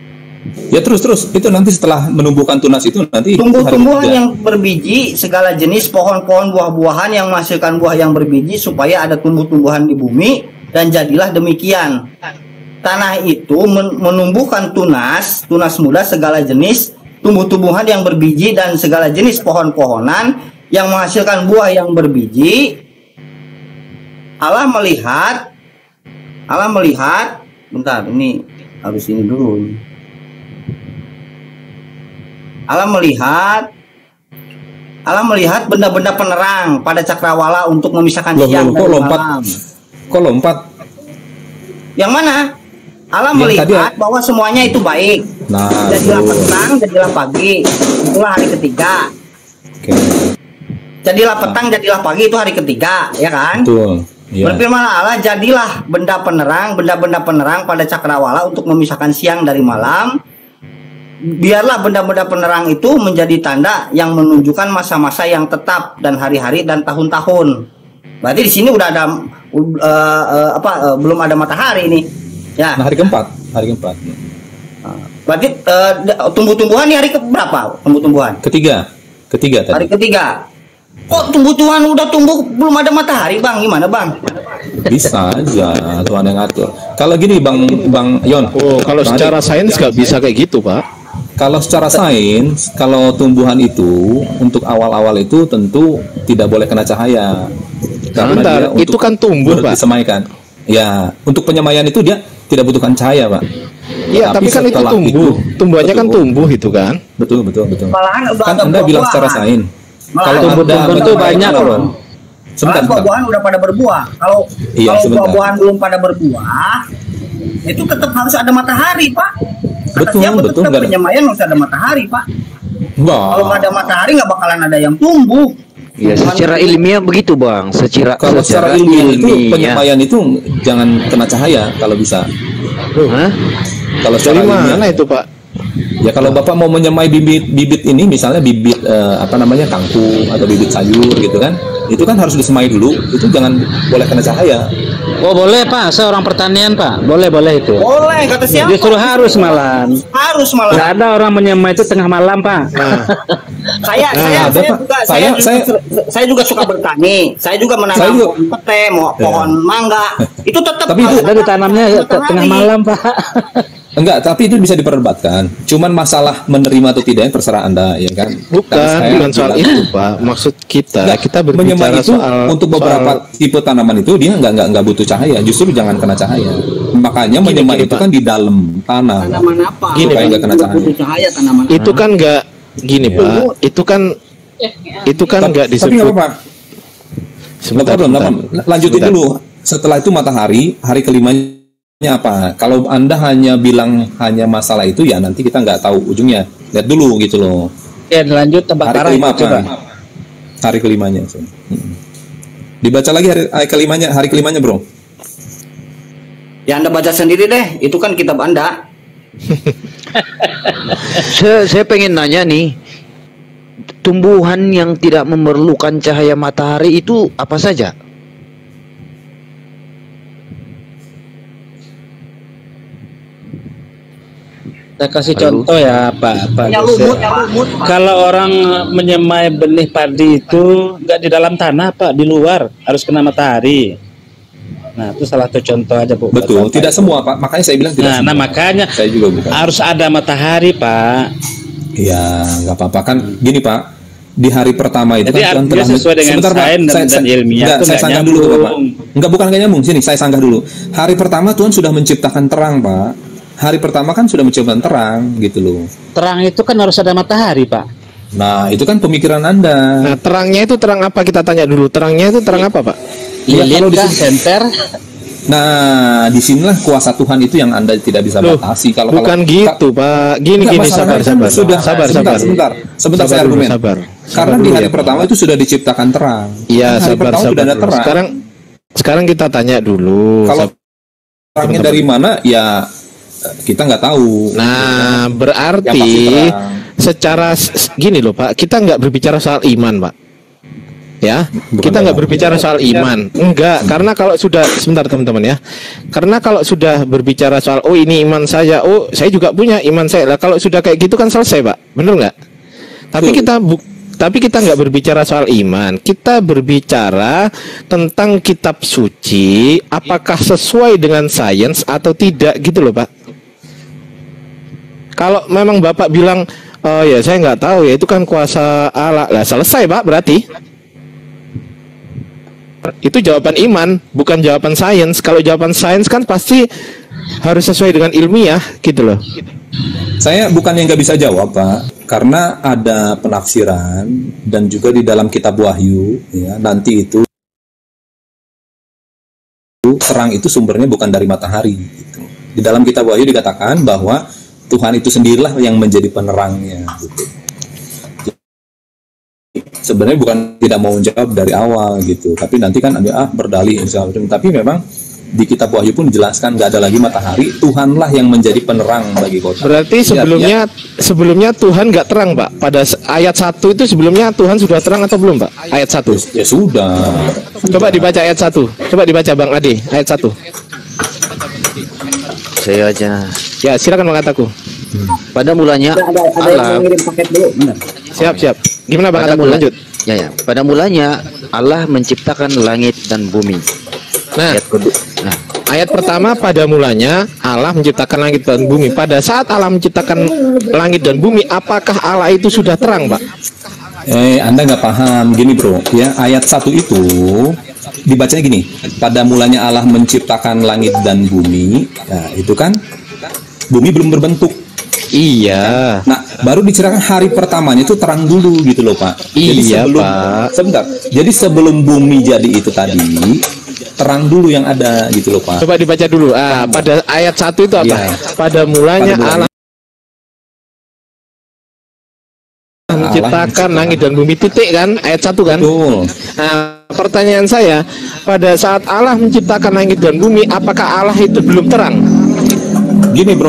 Ya terus itu nanti setelah menumbuhkan tunas itu nanti Tumbuh-tumbuhan yang berbiji, segala jenis pohon-pohon buah-buahan yang menghasilkan buah yang berbiji, supaya ada tumbuh-tumbuhan di bumi, dan jadilah demikian. Tanah itu menumbuhkan tunas muda, segala jenis tumbuh-tumbuhan yang berbiji dan segala jenis pohon-pohonan yang menghasilkan buah yang berbiji. Allah melihat, bentar, ini harus ini dulu. Allah melihat benda-benda penerang pada cakrawala untuk memisahkan siang dari malam. Kok lompat? Yang mana? Allah Yang melihat bahwa semuanya itu baik. Nah, Jadilah petang, jadilah pagi. Itulah hari ketiga. Oke. Jadilah petang, jadilah pagi, itu hari ketiga, ya kan? Betul. Ya. Berfirman Allah, jadilah benda-benda penerang pada cakrawala untuk memisahkan siang dari malam. Biarlah benda-benda penerang itu menjadi tanda yang menunjukkan masa-masa yang tetap dan hari-hari dan tahun-tahun. Berarti di sini udah ada belum ada matahari nih. Ya. Nah, hari keempat. Berarti tumbuh-tumbuhan ini hari keberapa? Tumbuh-tumbuhan. Ketiga tadi. Hari ketiga. Kok tumbuh-tumbuhan udah tumbuh belum ada matahari, Bang? Gimana, Bang? Bisa aja Tuhan yang ngatur. Kalau gini Bang Yon. Oh, kalau secara sains nggak bisa kayak gitu, Pak. Kalau secara sains, kalau tumbuhan itu untuk awal-awal itu tentu tidak boleh kena cahaya. Bentar, dia itu kan tumbuh, Pak. Disemaikan. Ya, untuk penyemaian itu dia tidak butuhkan cahaya, Pak. Iya, tapi kan itu setelah tumbuh. Tumbuhannya kan betul. tumbuh itu kan. Betul. Malahan udah Kan ada Anda bilang buah-buahan. secara sains. Malahan tumbuh-tumbuhan itu banyak loh. Sebentar. buah-buahan udah pada berbuah. Kalau Iya, sebentar. buah-buahan belum pada berbuah, itu tetap harus ada matahari, Pak. Kata Betul, siapa betul, tetap nggak ada. penyemaian harus ada matahari, Pak. Wah. Kalau nggak ada matahari nggak bakalan ada yang tumbuh. Ya, secara ilmiah begitu, Bang. Kalau secara ilmiah itu penyemaian itu jangan kena cahaya kalau bisa. Hah? Kalau secara Dari ilmiah, mana itu, Pak? ya kalau Bapak mau menyemai bibit ini, misalnya bibit kangkung atau bibit sayur gitu kan, itu kan harus disemai dulu. Itu jangan boleh kena cahaya. Oh, boleh, Pak. Saya orang pertanian, Pak. Boleh itu. Boleh, kata siapa? Justru harus malahan. Harus malah. Nggak ada orang menyemai itu tengah malam, Pak. Saya juga suka bertani. Saya juga menanam Saya juga. pohon pete, pohon mangga. Itu tetap Tapi itu- Ada ditanamnya tengah malam, Pak. Enggak, tapi itu bisa diperdebatkan. Cuman masalah menerima atau tidak yang terserah Anda, ya kan? Bukan soal itu, Pak. Maksud Enggak, kita menyemai berbicara itu soal untuk beberapa tipe tanaman itu dia nggak butuh cahaya. Justru jangan kena cahaya. Makanya menyemai itu Pak. kan di dalam tanah. tanaman apa? Gini, supaya nggak kena Nggak cahaya. butuh cahaya tanaman. itu kan nggak gini, Pak. Itu kan nggak Tapi nggak disebut. apa-apa. Sebentar, Lanjutin sebentar. dulu. Setelah itu matahari, hari kelima apa? Kalau Anda hanya bilang hanya masalah itu, ya nanti kita nggak tahu ujungnya. Lihat dulu gitu loh. Ya, lanjut tebak Hari arah kelima coba. apa? Hari kelimanya. Dibaca lagi hari kelimanya, bro. Ya Anda baca sendiri deh, itu kan kitab Anda. Saya pengen nanya nih, tumbuhan yang tidak memerlukan cahaya matahari itu apa saja? Saya kasih contoh ya Pak Ya, Gus, ya. lumut. Kalau orang menyemai benih padi itu nggak di dalam tanah Pak, di luar, harus kena matahari. Nah, itu salah satu contoh aja Bu. Betul, tidak semua Pak. Makanya saya bilang tidak semua. Nah, makanya Saya juga bukan. harus ada matahari Pak. Ya, nggak apa-apa kan. Gini Pak, di hari pertama itu Jadi kan Tuhan artinya telah sesuai dengan Sebentar, Pak. sains dan ilmiah Enggak, itu saya nggak sanggah dulu tuh Bapak. nyambung. Enggak, bukan nggak nyambung. Sini, saya sanggah dulu. Hari pertama Tuhan sudah menciptakan terang, Pak. Hari pertama kan sudah menciptakan terang, gitu loh. Terang itu kan harus ada matahari Pak. Nah, itu kan pemikiran Anda. Nah, terangnya itu terang apa? Kita tanya dulu. Terangnya itu terang apa, Pak? Ya, kalau Lilin di kah, senter? Nah, disinilah kuasa Tuhan itu yang Anda tidak bisa Loh, batasi. bukan gitu, Pak. Gini, Enggak, sabar, masalahnya kan sabar. Sudah, sabar, sebentar, sabar. sebentar saya Sabar dulu, argumen. sabar. Karena Sabar di dulu hari ya, Pak. pertama itu sudah diciptakan terang. Iya, Hari sabar, pertama sabar. sudah ada dulu. terang. Sekarang kita tanya dulu. Kalau terangnya dari mana, ya kita nggak tahu. Nah, Yang berarti pasti terang. secara gini loh, Pak. Kita nggak berbicara soal iman, Pak. Ya, kita nggak berbicara soal iman. Enggak, karena kalau sudah sebentar teman-teman ya. Karena kalau sudah berbicara soal oh ini iman saya, oh saya juga punya iman saya. Lah kalau sudah kayak gitu kan selesai, Pak. Bener nggak? Tapi kita nggak berbicara soal iman. Kita berbicara tentang kitab suci, apakah sesuai dengan sains atau tidak gitu loh, Pak. Kalau memang Bapak bilang, oh ya saya nggak tahu ya itu kan kuasa Allah, lah selesai Pak berarti. Itu jawaban iman, bukan jawaban sains. Kalau jawaban sains kan pasti harus sesuai dengan ilmiah gitu loh. Saya bukan yang nggak bisa jawab Pak, karena ada penafsiran dan juga di dalam kitab Wahyu, ya nanti itu terang itu sumbernya bukan dari matahari. Gitu. Di dalam kitab Wahyu dikatakan bahwa Tuhan itu sendirilah yang menjadi penerangnya. Gitu. Sebenarnya bukan tidak mau jawab dari awal gitu, tapi nanti kan ada berdalih misalnya. Tapi memang di kitab Wahyu pun dijelaskan nggak ada lagi matahari, Tuhanlah yang menjadi penerang bagi kota. Berarti sebelumnya Tuhan nggak terang Pak. Pada ayat 1 itu sebelumnya Tuhan sudah terang atau belum Pak? Ayat 1. Ya sudah. Coba dibaca ayat 1. Coba dibaca Bang Ade ayat 1. Saya aja. Ya silakan Bang Ataku. Pada mulanya Ada yang Allah. mau ngirim paket dulu, benar. Siap. Gimana Bang Ataku? Lanjut. Ya. Pada mulanya Allah menciptakan langit dan bumi. Nah, Ayat kedua. Nah, ayat pertama pada mulanya Allah menciptakan langit dan bumi. Pada saat Allah menciptakan langit dan bumi, apakah Allah itu sudah terang, Pak? Anda nggak paham gini bro, ya ayat 1 itu dibacanya gini, pada mulanya Allah menciptakan langit dan bumi, nah itu kan bumi belum berbentuk. Iya. Nah, baru diceritakan hari pertamanya itu terang dulu gitu loh Pak. Iya, sebelum, Pak. Sebentar, jadi sebelum bumi jadi itu tadi, terang dulu yang ada gitu loh Pak. Coba dibaca dulu. Pada ayat 1 itu apa? Iya. Pada mulanya Pada mulanya. Allah menciptakan langit dan bumi, titik kan? Ayat 1 kan? Betul. Nah, pertanyaan saya, pada saat Allah menciptakan langit dan bumi, apakah Allah itu belum terang? Gini bro,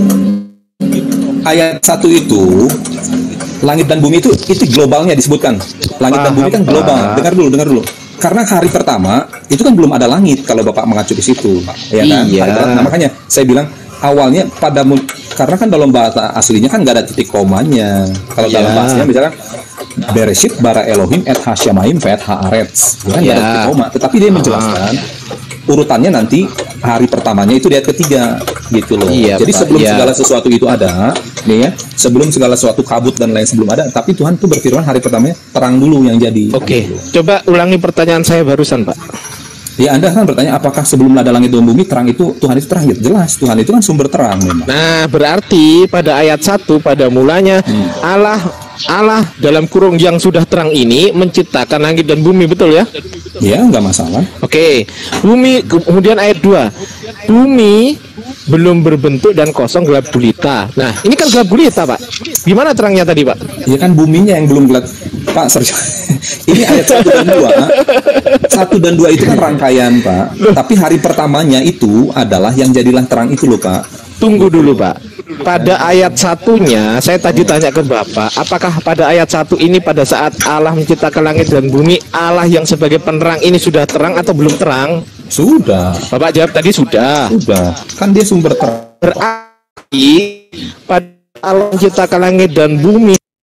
ayat 1 itu langit dan bumi itu globalnya disebutkan. Langit dan bumi kan global. Pak. Dengar dulu. Karena hari pertama itu kan belum ada langit kalau Bapak mengacu di situ, ya kan? Iya. Nah, makanya saya bilang awalnya karena kan dalam bahasa aslinya kan nggak ada titik komanya. Kalau Iya. dalam bahasanya misalkan Bereshit bara Elohim et hasyamaim vet haaretz, ya kan nggak ada titik koma. Tetapi dia menjelaskan urutannya nanti hari pertamanya itu di ayat ketiga gitu loh. Iya, Jadi Pak. sebelum Iya. segala sesuatu itu ada, nih ya, sebelum segala sesuatu kabut dan lain sebelum ada, tapi Tuhan tuh berfirman hari pertamanya terang dulu yang jadi. Oke, Gitu. coba ulangi pertanyaan saya barusan, Pak. Ya Anda kan bertanya apakah sebelum ada langit dan bumi terang itu Tuhan itu terang? Ya, jelas Tuhan itu kan sumber terang memang. Nah, berarti pada ayat 1 pada mulanya Allah Allah dalam kurung yang sudah terang ini menciptakan langit dan bumi, betul ya? Ya, nggak masalah. Oke, bumi, kemudian ayat 2, bumi belum berbentuk dan kosong gelap gulita. Nah, ini kan gelap gulita, Pak. Gimana terangnya tadi, Pak? Ya kan buminya yang belum gelap. Pak, ini ayat 1 dan 2. 1 dan 2 itu kan rangkaian, Pak. Tapi hari pertamanya itu adalah yang jadilah terang itu loh, Pak. Tunggu dulu, Pak. Pada ayat satunya, saya tadi tanya ke Bapak, apakah pada ayat 1 ini pada saat Allah menciptakan langit dan bumi, Allah yang sebagai penerang ini sudah terang atau belum terang? Sudah. Bapak jawab tadi sudah. Sudah. Kan dia sumber terang. Berarti pada Allah menciptakan langit dan bumi,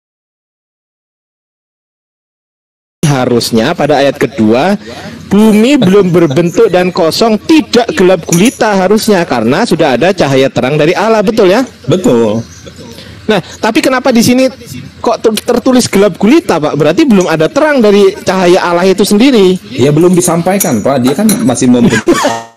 harusnya pada ayat kedua, bumi belum berbentuk dan kosong, tidak gelap gulita harusnya, karena sudah ada cahaya terang dari Allah, betul ya? Betul. Nah, tapi kenapa di sini kok tertulis gelap gulita, Pak? Berarti belum ada terang dari cahaya Allah itu sendiri. Ya belum disampaikan, Pak. Dia kan masih membentuk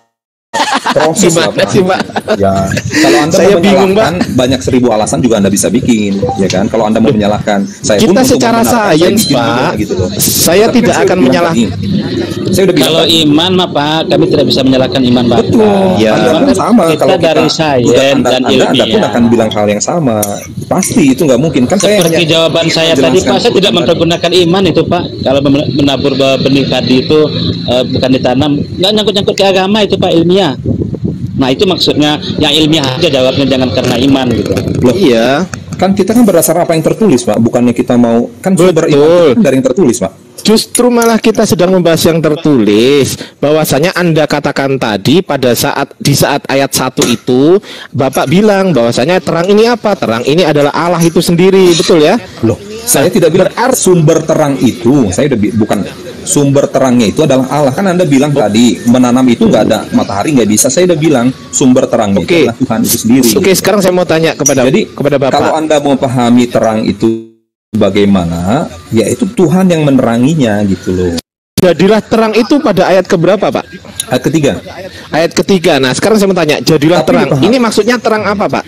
proses lah, Gimana Pak. sih, Pak? Ya, kalau Anda Saya mau bingung, menyalahkan banyak 1000 alasan juga Anda bisa bikin, ya kan? Kalau Anda mau menyalahkan, saya pun Kita untuk secara membenarkan, saya sains, bikin Pak, juga, gitu loh. saya Tapi tidak saya akan udah bilang menyalahkan. tadi. Saya udah bilang Kalau tadi. iman mah Pak, kami tidak bisa menyalahkan iman Bapak. Betul. Ya. Anda pun sama. Kita Kalau dari sains dan Anda pun ilmiah. akan bilang hal yang sama. Pasti itu nggak mungkin. Kan saya Seperti hanya jawaban saya tadi menjelaskan Pak, saya tidak tadi. mempergunakan iman itu Pak. Kalau menabur benih padi itu bukan ditanam, nggak nyangkut-nyangkut ke agama itu Pak, ilmiah. Nah itu maksudnya yang ilmiah aja jawabnya, jangan karena iman gitu. Loh, Iya. kan kita kan berdasar apa yang tertulis, Pak. Bukannya kita mau, kan sumber iman Betul. itu kan dari yang tertulis, Pak. Justru malah kita sedang membahas yang tertulis. Bahwasanya Anda katakan tadi pada saat di saat ayat 1 itu Bapak bilang bahwasanya terang ini apa? Terang ini adalah Allah itu sendiri, betul ya? Loh, saya tidak bilang sumber terang itu. Saya udah bukan sumber terangnya itu adalah Allah. Kan Anda bilang tadi menanam itu nggak ada matahari, nggak bisa. Saya udah bilang sumber terangnya itu Oke. adalah Tuhan itu sendiri. Oke, sekarang saya mau tanya kepada Kalau Bapak. Anda mau pahami terang itu bagaimana, yaitu Tuhan yang meneranginya gitu loh. Jadilah terang itu pada ayat keberapa, Pak? Ayat ketiga. Ayat ketiga. Nah, sekarang saya mau tanya, jadilah Tapi terang. dipahami. Ini maksudnya terang apa, Pak?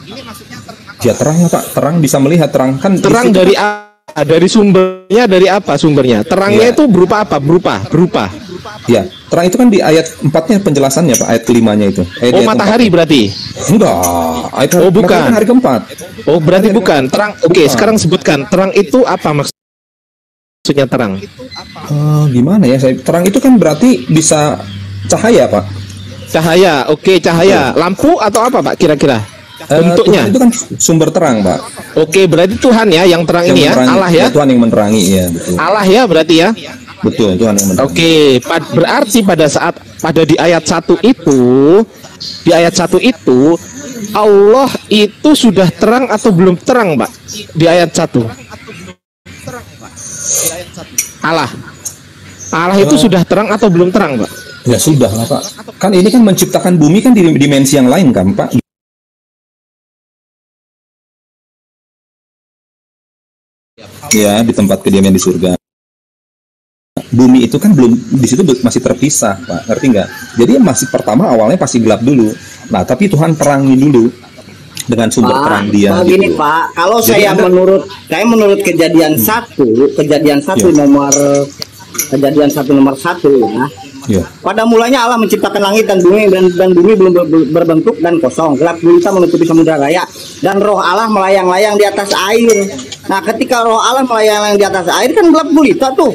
Ya terangnya, Pak. Terang bisa melihat terang kan. di Terang situ- dari sumbernya, dari apa sumbernya? Terangnya Iya. itu berupa apa? Berupa. Ya, terang itu kan di ayat 4-nya penjelasannya, Pak. Ayat kelimanya itu. Oh, matahari berarti. Enggak. Ayat Oh, bukan. matahari kan hari keempat. Oh, berarti bukan. Terang. Oke, Bukan. sekarang sebutkan. Terang itu apa maksudnya terang? Gimana ya? Terang itu kan berarti bisa cahaya, Pak. Cahaya. Oke, cahaya. Lampu atau apa, Pak? Kira-kira bentuknya? Tuhan itu kan sumber terang, Pak. Oke, berarti Tuhan ya yang terang ini ya. menerangi. Allah ya. Tuhan yang menerangi, ya betul. Allah ya berarti ya. Betul, Tuhan yang menerangi. Oke, berarti pada di ayat 1 itu Allah itu sudah terang atau belum terang, Pak? Di ayat 1. Allah itu sudah terang atau belum terang, Pak? Ya sudah lah, Pak. Kan ini kan menciptakan bumi kan di dimensi yang lain kan, Pak. Ya, di tempat kediaman di surga. Bumi itu kan belum di situ masih terpisah, Pak. Ngerti nggak? Jadi masih pertama awalnya pasti gelap dulu. Nah, tapi Tuhan terangi dulu dengan sumber terang dia. Pak, gini gitu. Pak, kalau Jadi saya Anda- menurut kejadian satu Ya. kejadian satu nomor 1 ya. Ya. Pada mulanya Allah menciptakan langit dan bumi bumi belum berbentuk dan kosong. Gelap gulita menutupi samudra raya dan roh Allah melayang-layang di atas air. Nah, ketika roh Allah melayang-layang di atas air kan gelap gulita tuh.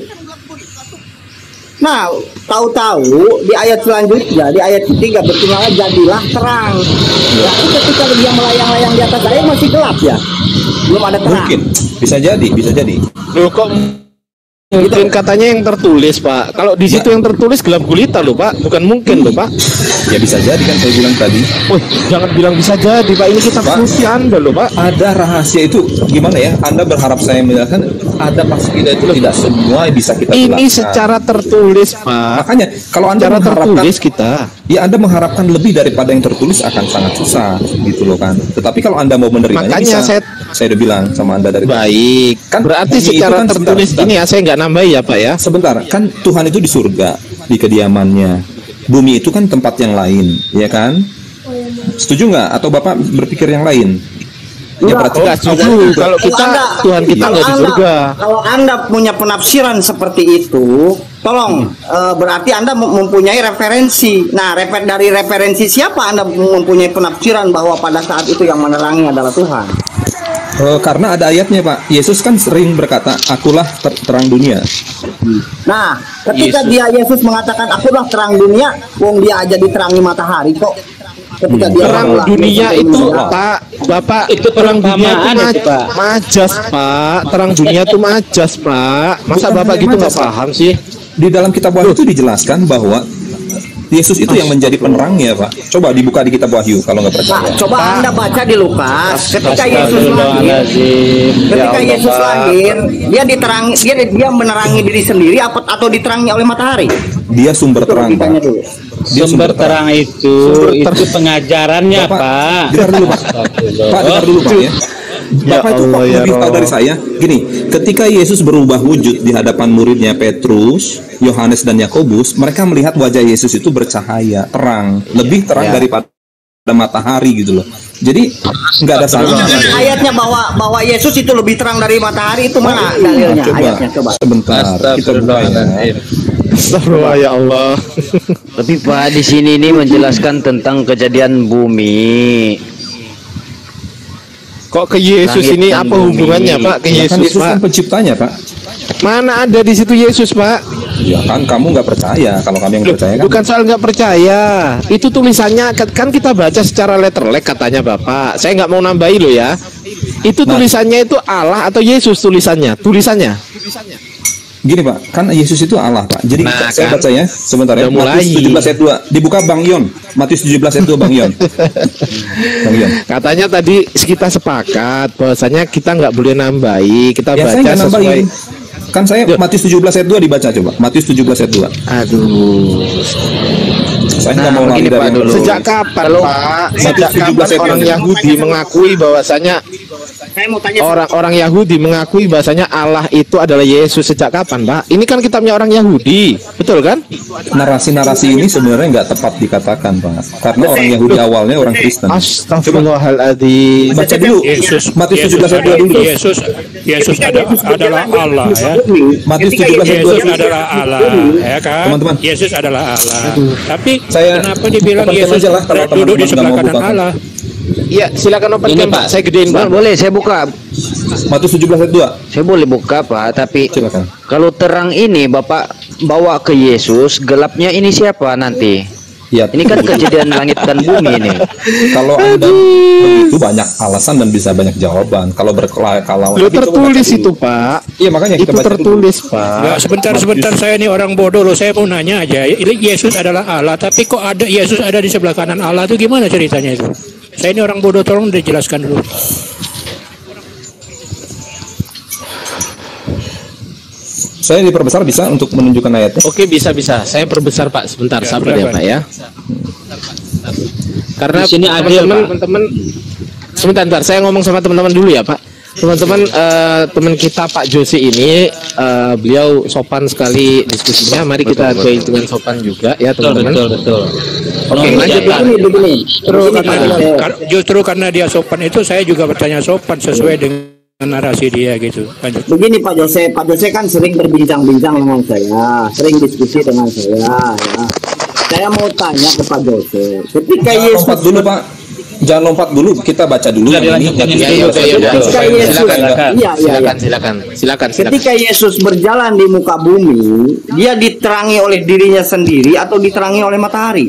Nah, tahu-tahu di ayat selanjutnya, di ayat ketiga berfirman jadilah terang. Ya, ketika dia melayang-layang di atas air masih gelap ya, belum ada terang. Mungkin bisa jadi, bisa jadi. Loh, kok mungkin katanya yang tertulis, Pak. Kalau di situ yang tertulis gelap gulita loh, Pak. Bukan mungkin loh, Pak. Ya bisa jadi kan saya bilang tadi. Wih, jangan bilang bisa jadi, Pak. Ini kita Pak. fungsi Anda loh, Pak. Ada rahasia itu gimana ya? Anda berharap saya menjelaskan ada pasti itu tidak semua bisa kita Ini jelaskan. secara tertulis, Pak. Makanya kalau Anda Secara mengharapkan tertulis kita. ya Anda mengharapkan lebih daripada yang tertulis akan sangat susah gitu loh kan. Tetapi kalau Anda mau menerimanya Makanya bisa. Saya udah bilang sama Anda dari Baik. Kan Berarti bumi itu secara kan tertulis sebentar. ini ya saya nggak nambah ya, Pak ya. sebentar, kan Tuhan itu di surga, di kediamannya. Bumi itu kan tempat yang lain, ya kan? Setuju nggak? Atau Bapak berpikir yang lain? Ya berarti Enggak setuju. Kalau kita Tuhan kita nggak di surga. Kalau Anda punya penafsiran seperti itu, tolong berarti Anda mempunyai referensi. Nah, dari referensi siapa Anda mempunyai penafsiran bahwa pada saat itu yang menerangi adalah Tuhan? Karena ada ayatnya, Pak. Yesus kan sering berkata, "Akulah terang dunia." Nah, ketika Yesus mengatakan akulah terang dunia, wong dia aja diterangi matahari kok. Ketika dia Terang bilang, dunia Yesus itu bilang, Pak, Bapak Itu terang dunia itu perumpamaan itu, Pak. majas Pak. Terang dunia itu majas Pak. Masa Bukan Bapak hanya gitu nggak majas, Pak. paham sih? Di dalam kitab Wahyu itu dijelaskan bahwa Yesus itu yang menjadi penerangnya, Pak. Coba dibuka di kitab Wahyu kalau nggak percaya. Pak, coba Anda baca di Lukas ketika Yesus lahir. Ketika Yesus lahir, dia menerangi diri sendiri atau diterangi oleh matahari? Dia sumber terang, Pak. Ditanya dulu. Dia Sumber terang itu pengajarannya, Bapak, Pak. dengar dulu, Pak. Pak, dengar dulu, Pak ya. Bapak itu kok ya lebih tahu Allah. dari saya. Gini, ketika Yesus berubah wujud di hadapan muridnya Petrus, Yohanes dan Yakobus, mereka melihat wajah Yesus itu bercahaya, terang, lebih terang daripada matahari gitu loh. Jadi nggak ada salahnya. Ayatnya bahwa Yesus itu lebih terang dari matahari itu mana dalilnya? Coba, Ayatnya coba. sebentar kita buka ya. Astagfirullah ya Allah. Tapi Pak di sini ini menjelaskan tentang kejadian bumi. Kok ke Yesus Langit ini dan apa bumi. hubungannya Pak ke Ya kan Yesus Yesus Pak? kan penciptanya, Pak. Mana ada di situ Yesus Pak? Ya kan kamu nggak percaya. Kalau kami yang Loh, percaya kan. bukan soal nggak percaya. Itu tulisannya kan kita baca secara letterlek katanya Bapak. Saya nggak mau nambahi loh ya. Itu tulisannya itu Allah atau Yesus tulisannya? Tulisannya. Gini Pak, kan Yesus itu Allah Pak. Jadi Nah, saya kan? baca ya sebentar ya. Udah mulai. Matius 17 ayat 2. Dibuka Bang Yon. Matius 17 ayat 2 Bang Yon. Bang Yon. Katanya tadi kita sepakat bahwasanya kita nggak boleh nambahi. Kita Ya saya baca nggak sesuai. nambahin. Kan saya Matius 17 ayat 2 dibaca coba. Matius 17 ayat 2. Aduh. Saya nggak mau lari begini, dari Pak, yang dulu. Sejak kapan Pak? Sejak kapan 17 orang ayat Yahudi mengakui bahwasanya Saya mau tanya orang Yahudi mengakui bahwasanya Allah itu adalah Yesus sejak kapan, Pak? Ini kan kitabnya orang Yahudi, betul kan? narasi-narasi ini sebenarnya nggak tepat dikatakan Pak. Karena orang Yahudi awalnya orang Kristen. Astagfirullahaladzim. Baca dulu. Matius 17 ayat 2 dulu. Yesus adalah Allah ya. Matius 17 ayat 2 Yesus dulu. adalah Allah ya kan. Teman-teman. Yesus adalah Allah. Tapi Saya kenapa dibilang open cam Yesus aja lah kalau duduk teman-teman di nggak sebelah mau kanan buka. Allah? Iya, silakan open Ini, cam, Pak. Pak. Saya gedein, Pak. Boleh saya buka. Matius 17 ayat 2. Saya boleh buka Pak, tapi Silakan. kalau terang ini Bapak bawa ke Yesus, gelapnya ini siapa nanti? Ya, Ini kan kejadian langit dan bumi ini. kalau Anda begitu banyak alasan dan bisa banyak jawaban. Kalau berkelala Lo tertulis itu, Pak. Iya makanya kita Itu baca dulu. tertulis, Pak. Enggak, sebentar saya ini orang bodoh loh. Saya mau nanya aja. Yesus adalah Allah, tapi kok ada Yesus ada di sebelah kanan Allah itu gimana ceritanya itu? Saya ini orang bodoh, tolong dijelaskan dulu. Saya diperbesar bisa untuk menunjukkan ayatnya. Oke, bisa. Saya perbesar, Pak. Sebentar, sabar ya, berapa? Pak ya. Karena Di sini adil, Pak. teman-teman sebentar, saya ngomong sama teman-teman dulu ya, Pak. Teman-teman, teman kita Pak Jose ini beliau sopan sekali diskusinya. Mari kita akui dengan sopan juga ya, teman-teman. Betul. Oke, lanjut Pak. Justru karena dia sopan itu saya juga bertanya sopan sesuai dengan narasi dia gitu. Lanjut. begini Pak Jose kan sering berbincang-bincang dengan saya, sering diskusi dengan saya. Ya. Saya mau tanya ke Pak Jose, ketika Jangan Yesus lompat dulu Pak. Jangan lompat dulu. Kita baca dulu Sudah yang ini. dilanjutkan Matius ini. 17 ayat 2. ketika Yesus Silakan. ketika Yesus berjalan di muka bumi, dia diterangi oleh dirinya sendiri atau diterangi oleh matahari?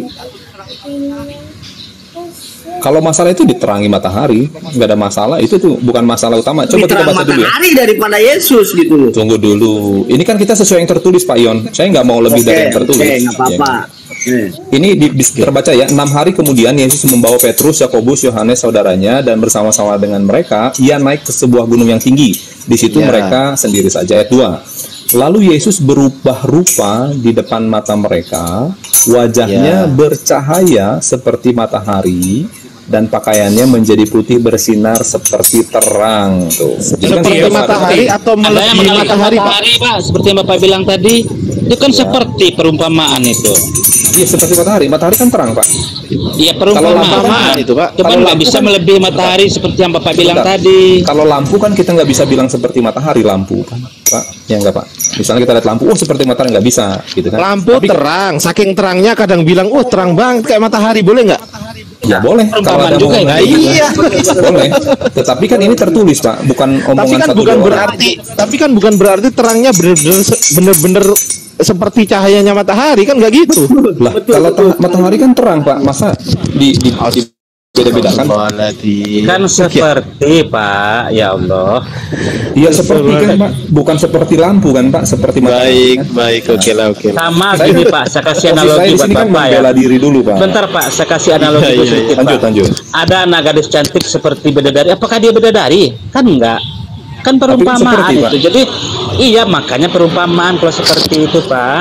Kalau masalah itu diterangi matahari, nggak ada masalah. Itu tuh bukan masalah utama. Coba kita Diterang baca dulu ya. matahari daripada Yesus gitu loh. Tunggu dulu. Ini kan kita sesuai yang tertulis Pak Yon. Saya nggak mau lebih dari yang tertulis. Oke, nggak apa-apa. Ini terbaca ya. 6 hari kemudian Yesus membawa Petrus, Yakobus, Yohanes saudaranya dan bersama-sama dengan mereka ia naik ke sebuah gunung yang tinggi. Di situ mereka sendiri saja. Ayat 2. Lalu Yesus berubah rupa di depan mata mereka, wajahnya bercahaya seperti matahari dan pakaiannya menjadi putih bersinar seperti terang tuh. Jadi kan Seperti matahari atau Ada yang melebihi mengalahkan matahari, Pak? matahari, Pak. Seperti yang Bapak bilang tadi, itu kan seperti perumpamaan itu. Iya, seperti matahari. Matahari kan terang, Pak. Iya, Kalau perumpamaan itu, Pak. Cuman Kalau nggak lampu bisa kan- melebihi matahari seperti yang Bapak bilang Bentar. tadi. Kalau lampu kan kita nggak bisa bilang seperti matahari lampu, Pak. Ya nggak, Pak. Misalnya kita lihat lampu, oh seperti matahari, nggak bisa, gitu kan? Lampu terang, saking terangnya kadang bilang, terang banget kayak matahari, boleh nggak? Ya boleh. Kalau Perumpamaan ada juga momen ya? gitu, Iya. boleh. Tetapi kan ini tertulis, Pak, bukan omongan Tapi kan satu bukan dua orang. berarti, terangnya bener-bener seperti cahayanya matahari, kan nggak gitu? Lah, kalau matahari kan terang, Pak. Masa di beda-bedakan? Kan seperti Pak, ya Allah. Iya seperti kan, Pak. Bukan seperti lampu kan, Pak. Seperti matahari. baik, oke lah. Sama gini Pak, saya kasih Posisi saya analogi di buat sini kan Bapak ya. membela diri dulu, Pak. Bentar Pak, saya kasih analogi sedikit, Lanjut, Pak. lanjut. Ada anak gadis cantik seperti bidadari. Apakah dia bidadari? Kan enggak. Kan perumpamaan seperti, Pak. itu. Jadi iya makanya perumpamaan kalau seperti itu, Pak.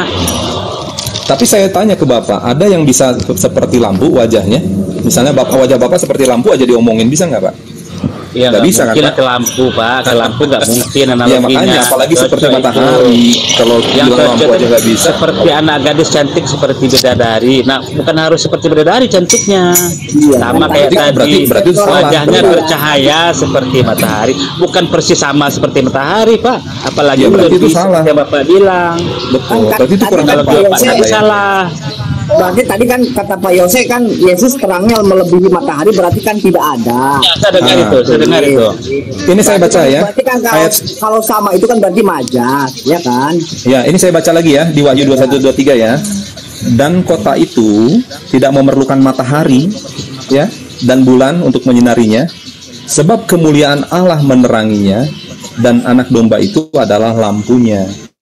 Tapi saya tanya ke Bapak, ada yang bisa seperti lampu wajahnya? Misalnya wajah Bapak seperti lampu aja diomongin, bisa nggak, Pak? Iya, Nggak bisa, kan, mungkin Pak? ke lampu, Pak. Ke lampu nggak mungkin Ya analoginya. makanya, apalagi seperti Cocok matahari. itu. Kalau Yang bilang lampu cocok aja nggak bisa. seperti anak gadis cantik seperti bidadari. Nah, bukan harus seperti bidadari cantiknya. Sama kayak tadi. berarti itu salah. Wajahnya Berarti- bercahaya seperti matahari. Bukan persis sama seperti matahari, Pak. Apalagi Ya, berarti itu lebih salah. seperti yang Bapak bilang. Betul. Berarti itu kurang Kalau tepat. Bapak kata tadi saya. salah. Berarti tadi kan kata Pak Yose kan Yesus terangnya melebihi matahari, berarti kan tidak ada. Ya, saya dengar itu. Saya dengar itu. Ini saya baca ya. Berarti kan Ayat kalau sama itu kan berarti majaz, ya kan? Ya, ini saya baca lagi ya di Wahyu 21-23 ya. Dan kota itu tidak memerlukan matahari ya dan bulan untuk menyinarinya, sebab kemuliaan Allah meneranginya dan anak domba itu adalah lampunya.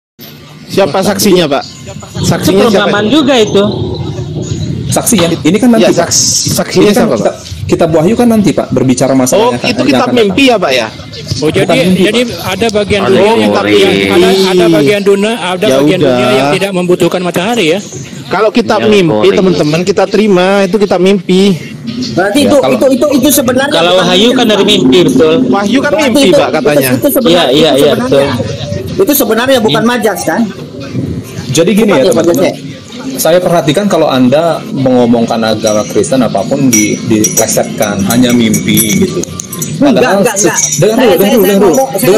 Siapa saksinya, Pak? Itu Saksinya siapa? perumpamaan juga itu. Saksinya ini kan nanti Ya, Pak. saksinya Ini kan siapa, Pak? kitab Wahyu kan nanti Pak berbicara masalah Itu kitab mimpi ya, Pak ya? Oh jadi mimpi, jadi ada bagian dunia yang ada bagian dunia Ya bagian udah. dunia yang tidak membutuhkan matahari ya. Kalau kitab mimpi, teman-teman, kita terima itu kitab mimpi. Berarti Ya, kalau- itu sebenarnya Kalau bukan Wahyu kan dari mimpi, betul. Wahyu kan Berarti mimpi, itu- Pak, katanya. Itu sebenarnya, Iya, itu iya, sebenarnya- Itu sebenarnya bukan majaz kan? Jadi gini ya Bukan, teman-teman. Pak Jose. Saya perhatikan kalau Anda mengomongkan agama Kristen apapun diplesetkan hanya mimpi gitu. Padahal Enggak. dengar dulu.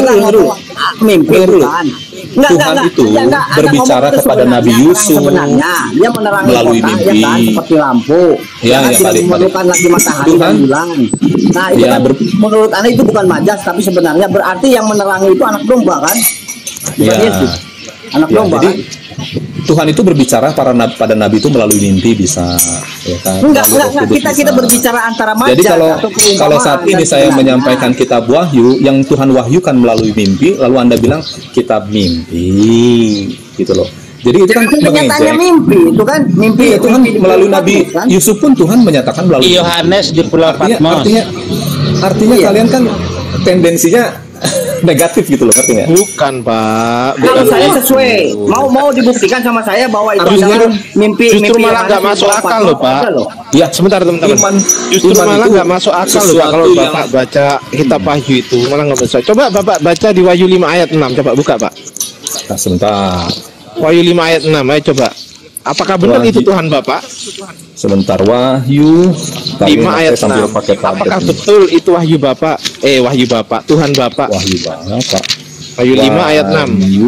Mimpi Dengar dulu. bukan. Tuhan itu berbicara kepada Nabi Yusuf sebenarnya dia menerangi melalui kota, mimpi. ya kan, seperti lampu. Ya, kan, ya, tidak Pak, memerlukan lagi matahari Tuhan. dan bulan. Nah, itu Ya, kan menurut Anda itu bukan majaz, tapi sebenarnya berarti yang menerangi itu anak domba kan? Bukan Ya. Yesus. Anak Ya, domba jadi kan? Tuhan itu berbicara pada Nabi itu melalui mimpi bisa, ya kan? Enggak, Melalui Roh Kudus kita bisa. berbicara antara majaz Jadi kalau atau perumpamaan kalau saat ini dan saya sebenarnya. menyampaikan kitab Wahyu yang Tuhan wahyukan melalui mimpi, lalu Anda bilang kitab mimpi, gitu loh. Jadi itu kan kenyataannya mengejek. mimpi itu kan mimpi Iya, Tuhan mimpi di melalui Pulau Nabi Patmos, kan? Yusuf pun Tuhan menyatakan melalui mimpi. Yohanes di Pulau Patmos. Artinya Iya. kalian kan tendensinya negatif gitu loh, ngerti nggak? Bukan, Pak. Kalau Bukan. saya sesuai mau dibuktikan sama saya bahwa itu Justru- adalah mimpi justru malah Yohanes nggak di masuk Pulau akal Patmos loh, Pak. ada loh. Ya, Sebentar, teman-teman. Justru iman malah itu nggak masuk akal loh, Pak. Kalau sesuatu Bapak baca kitab Wahyu itu malah nggak masuk. Coba Bapak baca di Wahyu 5 ayat 6. Coba buka, Pak. Nah, sebentar. Wahyu 5 ayat 6. Ayo coba. Apakah benar Wahyu. itu Tuhan Bapak? Sebentar Wahyu 5 ayat sambil 6. pakai tablet Apakah ini. betul itu Wahyu Bapak? Wahyu Bapak, Tuhan Bapak. Wahyu Bapak. Wahyu 5 ayat 6. Wahyu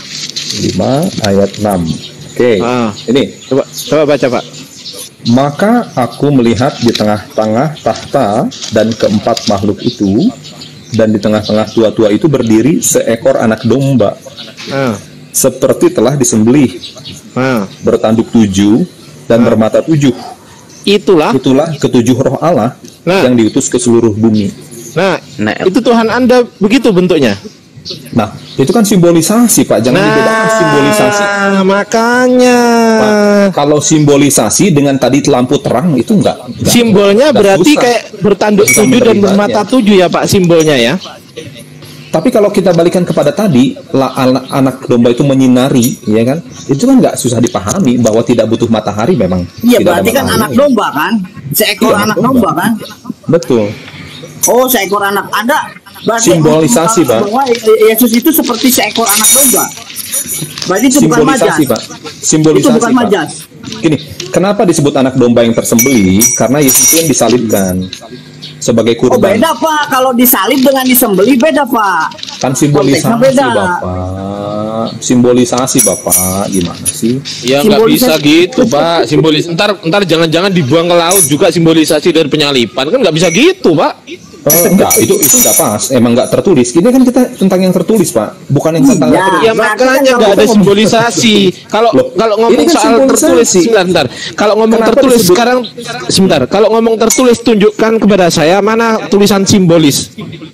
5 ayat 6. Oke. Ah. Ini. Coba baca, Pak. Maka aku melihat di tengah-tengah tahta dan keempat makhluk itu, dan di tengah-tengah tua-tua itu berdiri seekor anak domba, Ah. seperti telah disembelih, Ah. bertanduk 7 dan bermata 7. Itulah. Itulah ketujuh roh Allah Nah. yang diutus ke seluruh bumi. Nah, itu Tuhan Anda begitu bentuknya. Nah, itu kan simbolisasi, Pak. Jangan dibedakan simbolisasi. Makanya Pak, kalau simbolisasi dengan tadi lampu terang itu enggak simbolnya enggak berarti susah. kayak bertanduk Susah 7 dan menerimanya. bermata 7 ya, Pak, simbolnya ya. Tapi kalau kita balikan kepada tadi, anak domba itu menyinari, ya kan? Itu kan nggak susah dipahami bahwa tidak butuh matahari memang. Iya, tidak berarti ada kan matahari. anak domba kan? Seekor Iya, anak domba kan? Betul. Oh, seekor anak Anda berarti Simbolisasi, Pak. bahwa Yesus itu seperti seekor anak domba. Berarti itu bukan majas. Simbolisasi, Pak. Simbolisasi, Itu bukan Pak. majas. Gini, kenapa disebut anak domba yang tersembelih? Karena Yesus itu yang disalibkan sebagai Oh, kurban. beda Pak. Kalau disalib dengan disembelih beda Pak. Kan simbolisasi, Konteksnya beda. Bapak. Simbolisasi, Bapak. Gimana sih? Ya nggak bisa Simbolisasi. gitu Pak. Ntar jangan-jangan dibuang ke laut juga simbolisasi dari penyalipan, kan nggak bisa gitu Pak. Enggak, itu enggak pas. Emang enggak tertulis. Ini kan kita tentang yang tertulis, Pak. Bukan yang tentang Iya. yang tertulis. Ya makanya nggak ada simbolisasi. Kalau Loh, ngomong ini kan soal simbolisasi. tertulis, sebentar. Kalau ngomong Kenapa tertulis disebut- sekarang, sebentar. Kalau ngomong tertulis, tunjukkan kepada saya mana tulisan simbolis.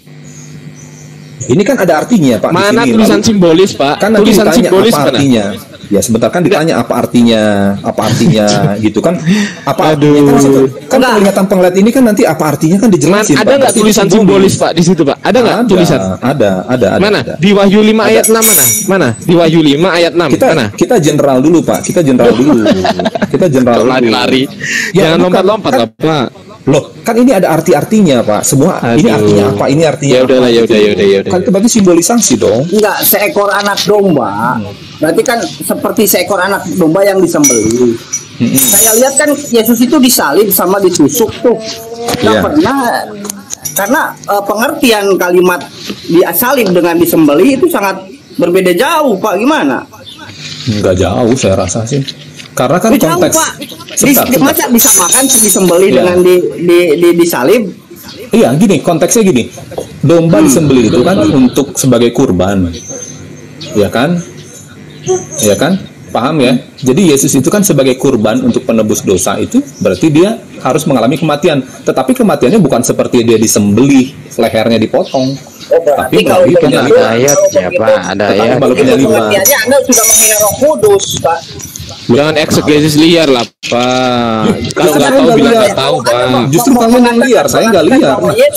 Ini kan ada artinya, Pak. di Mana sini. tulisan Lalu- simbolis, Pak? Kan nanti Tulisan ditanya simbolis apa mana? artinya. Ya sebentar kan ditanya apa artinya gitu kan. Apa artinya kan, Aduh. kan penglihatan ini kan nanti apa artinya kan dijelasin. Ada Pak. nggak Itu tulisan simbolis Pak di situ Pak? Ada nggak tulisan? Ada. Mana? Di Wahyu 5 ayat 6 mana? Mana? Di Wahyu 5 ayat 6 mana? Kita general dulu, Pak. Kita general dulu. Kita general dulu. Lari-lari. Ya, Jangan bukan. lompat-lompat Kan- lah, Pak. Loh, kan ini ada artinya, Pak. Semua ini Aduh. artinya apa? Ini artinya Ya udahlah, apa? ya udah. Kan itu berarti simbolisasi dong. Enggak, seekor anak domba. Berarti kan seperti seekor anak domba yang disembelih. Saya lihat kan Yesus itu disalib sama ditusuk tuh. Nggak Iya. pernah, karena pengertian kalimat disalib dengan disembelih itu sangat berbeda jauh, Pak. Gimana? Nggak jauh saya rasa sih. Karena kan Jauh, konteks Pak. Sebentar, sebentar. Masa disamakan disembelih Iya. dengan disalib? Iya, gini, konteksnya gini. Domba disembelih itu kan untuk sebagai kurban. Ya kan? Ya kan? Paham ya? Jadi Yesus itu kan sebagai kurban untuk penebus dosa itu berarti dia harus mengalami kematian. Tetapi kematiannya bukan seperti dia disembelih, lehernya dipotong. Tapi kalau melalui begitu- penyaliban. Ada ayatnya, Pak. Ada Tetapi ayat. melalui penyaliban. Pengertiannya Anda sudah menghina Roh Kudus, Pak. Jangan eksegesis liar lah, Pak. Kalau Justru nggak saya tahu nggak bilang liar. nggak tahu, Pak. Justru kalian yang liar, saya nggak liar.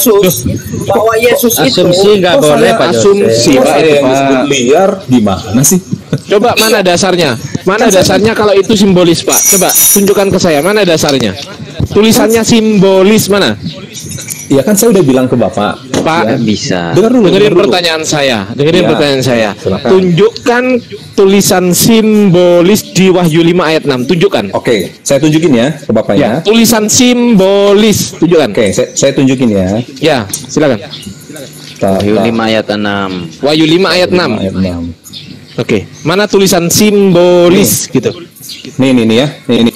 Bahwa Yesus itu Asumsi nggak Kok boleh saya Pak Jose. asumsi, Kok Pak, saya itu, yang Pak. disebut liar gimana sih? Coba mana dasarnya? Mana dasarnya kalau itu simbolis, Pak? Coba tunjukkan ke saya mana dasarnya. Tulisannya simbolis mana? Ya kan saya udah bilang ke Bapak. Pak, ya. Bisa. Dengar dulu. Dengerin dengar dulu. pertanyaan saya. Dengerin Ya, pertanyaan saya. silakan. Tunjukkan tulisan simbolis di Wahyu 5 ayat 6. Tunjukkan. Oke, saya tunjukin ya ke Bapak Ya, ya. tulisan simbolis. Tunjukkan. Oke, saya tunjukin ya. Ya, silakan. Wahyu 5 ayat 6. Wahyu 5 ayat 6. Ayat 6. Oke, mana tulisan simbolis gitu? Nih ya. Nih.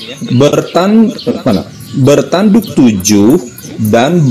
Mana? Bertanduk 7 dan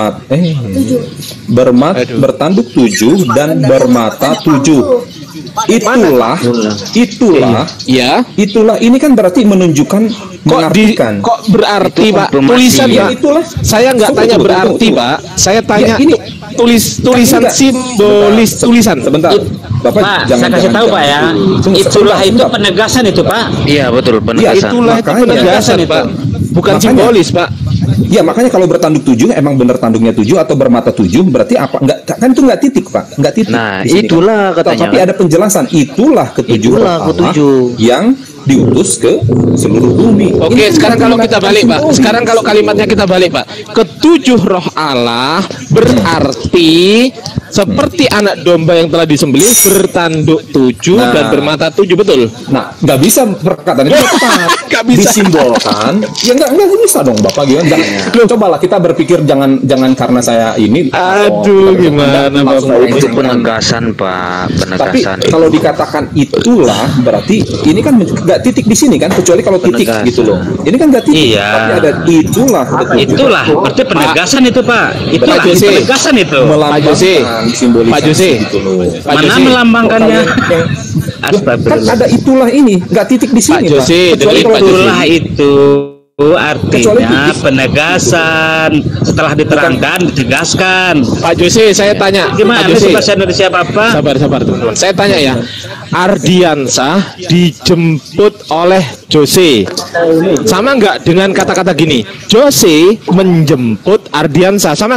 bertanduk 7 dan bermata 7. Itulah Ya. itulah ini kan berarti menunjukkan mengartikan. Kok berarti, Itu Pak? konfirmasi. Tulisan, Ya, Pak. itulah. Saya nggak Tunggu, tanya tunggu, berarti, tunggu. Pak. Saya tanya Ya, ini tulisan enggak. simbolis tulisan. Sebentar. Bapak Pak, jangan saya kasih tahu Pak ya. Tunggu, Itulah sebentar, itu sebentar. penegasan itu Pak. Iya, betul, penegasan. Itulah itu makanya. penegasan, Pak. Bukan Makanya. simbolis, Pak. Ya makanya kalau bertanduk 7 emang bener tanduknya 7 atau bermata 7 berarti apa? Enggak kan itu enggak titik, Pak. Enggak titik. Nah, di sini, itulah kan. katanya. Tapi ada penjelasan. Itulah ketujuh Itulah roh Allah ketujuh. yang diutus ke seluruh bumi. Oke, Ini sekarang kalau kita balik, Pak. simbolis. Sekarang kalau kalimatnya kita balik, Pak. Ketujuh roh Allah berarti seperti anak domba yang telah disembelih bertanduk 7 Nah. dan bermata 7, betul? Nah, nggak bisa perkataan itu tepat. Nggak bisa. Disimbolkan. Ya nggak bisa dong, Bapak. Gimana? Jangan, cobalah kita berpikir jangan karena saya ini. Aduh, gimana, langsung Bapak? Itu penegasan, Pak. Tapi Penegasan. kalau dikatakan itulah berarti ini kan nggak titik di sini kan, kecuali kalau titik Penegasan. gitu loh. Ini kan nggak titik, Iya. tapi ada itulah. Itulah berarti penegasan itu Pak. Itulah Pak Jose. penegasan itu. Pak Jose. simbolisasi Pak Jose. gitu loh. Pak Mana Jose. melambangkannya? Kan Astagfirullah. ada itulah ini, nggak titik di sini. Pak Jose, Kecuali dengerin kalau Pak Jose. Itulah itu Kecuali artinya titik. penegasan. Setelah diterangkan, ditegaskan. Pak Jose, saya tanya. Gimana Pak Jose. sih bahasa Indonesia Bapak? Sabar teman-teman. Saya tanya ya. Ardiansah dijemput oleh Jose. Sama nggak dengan kata-kata gini? Jose menjemput Ardiansah, sama nggak?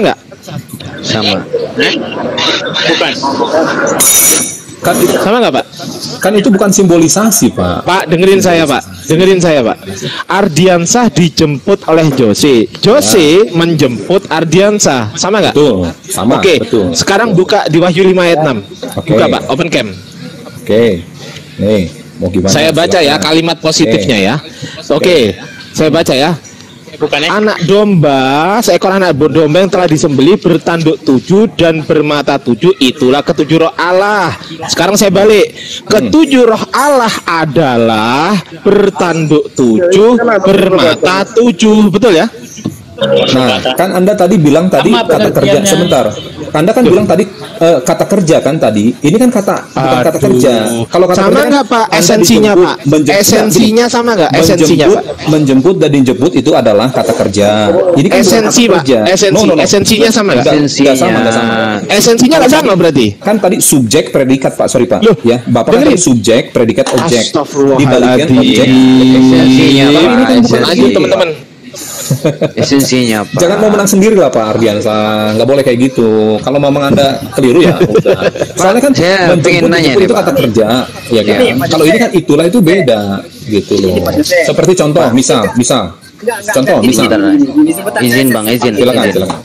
Sama. Bukan. Kan itu, Sama nggak Pak? kan itu bukan simbolisasi, Pak. Pak, dengerin saya Pak. Dengerin saya Pak. Ardiansah dijemput oleh Jose. Jose menjemput Ardiansah. Sama nggak? Betul, sama. Oke. Betul. Sekarang buka di Wahyu 5 ayat 6. Oke. Buka Pak, open cam. Oke. Nih, mau gimana? Saya baca ya Silakan. kalimat positifnya ya. Oke. Saya baca ya. Bukan ya? Anak domba, seekor anak domba yang telah disembelih bertanduk 7 dan bermata 7, itulah ketujuh roh Allah. Sekarang saya balik. Ketujuh roh Allah adalah bertanduk 7, bermata 7, betul ya? Nah, kan Anda tadi bilang tadi Sama kata kerja. pengertiannya. Sebentar. Anda kan bilang tadi kata kerja kan tadi. Ini kan bukan kata kerja. Kalau kata Sama kerja kan nggak Pak? Anda Esensinya dijemput, Pak? menjemput. Esensinya sama nggak? Esensinya Pak? Menjemput dan dijemput itu adalah kata kerja. Ini kan bukan Esensi kata Pak? kerja. Esensi. Esensinya sama nggak? Nggak sama, nggak sama. Esensinya nggak sama berarti? Kan tadi subjek predikat Pak, sorry Pak. Loh, Ya, Bapak kan dengerin. tadi subjek predikat objek. Astagfirullahaladzim. Dibalikin objek. Esensinya, Tapi Pak. ini kan bukan Esensi. Lanjut teman-teman. Esensinya Pak. Jangan mau menang sendiri lah Pak Ardiansa, nggak boleh kayak gitu. Kalau memang Anda keliru ya udah. Soalnya kan saya pengen nanya menjemput nih, itu Pak. kata kerja, ya kan. Kalau ini kan itulah itu beda gitu loh. Seperti contoh, misal, contoh, misal. Izin Bang, izin. Silakan.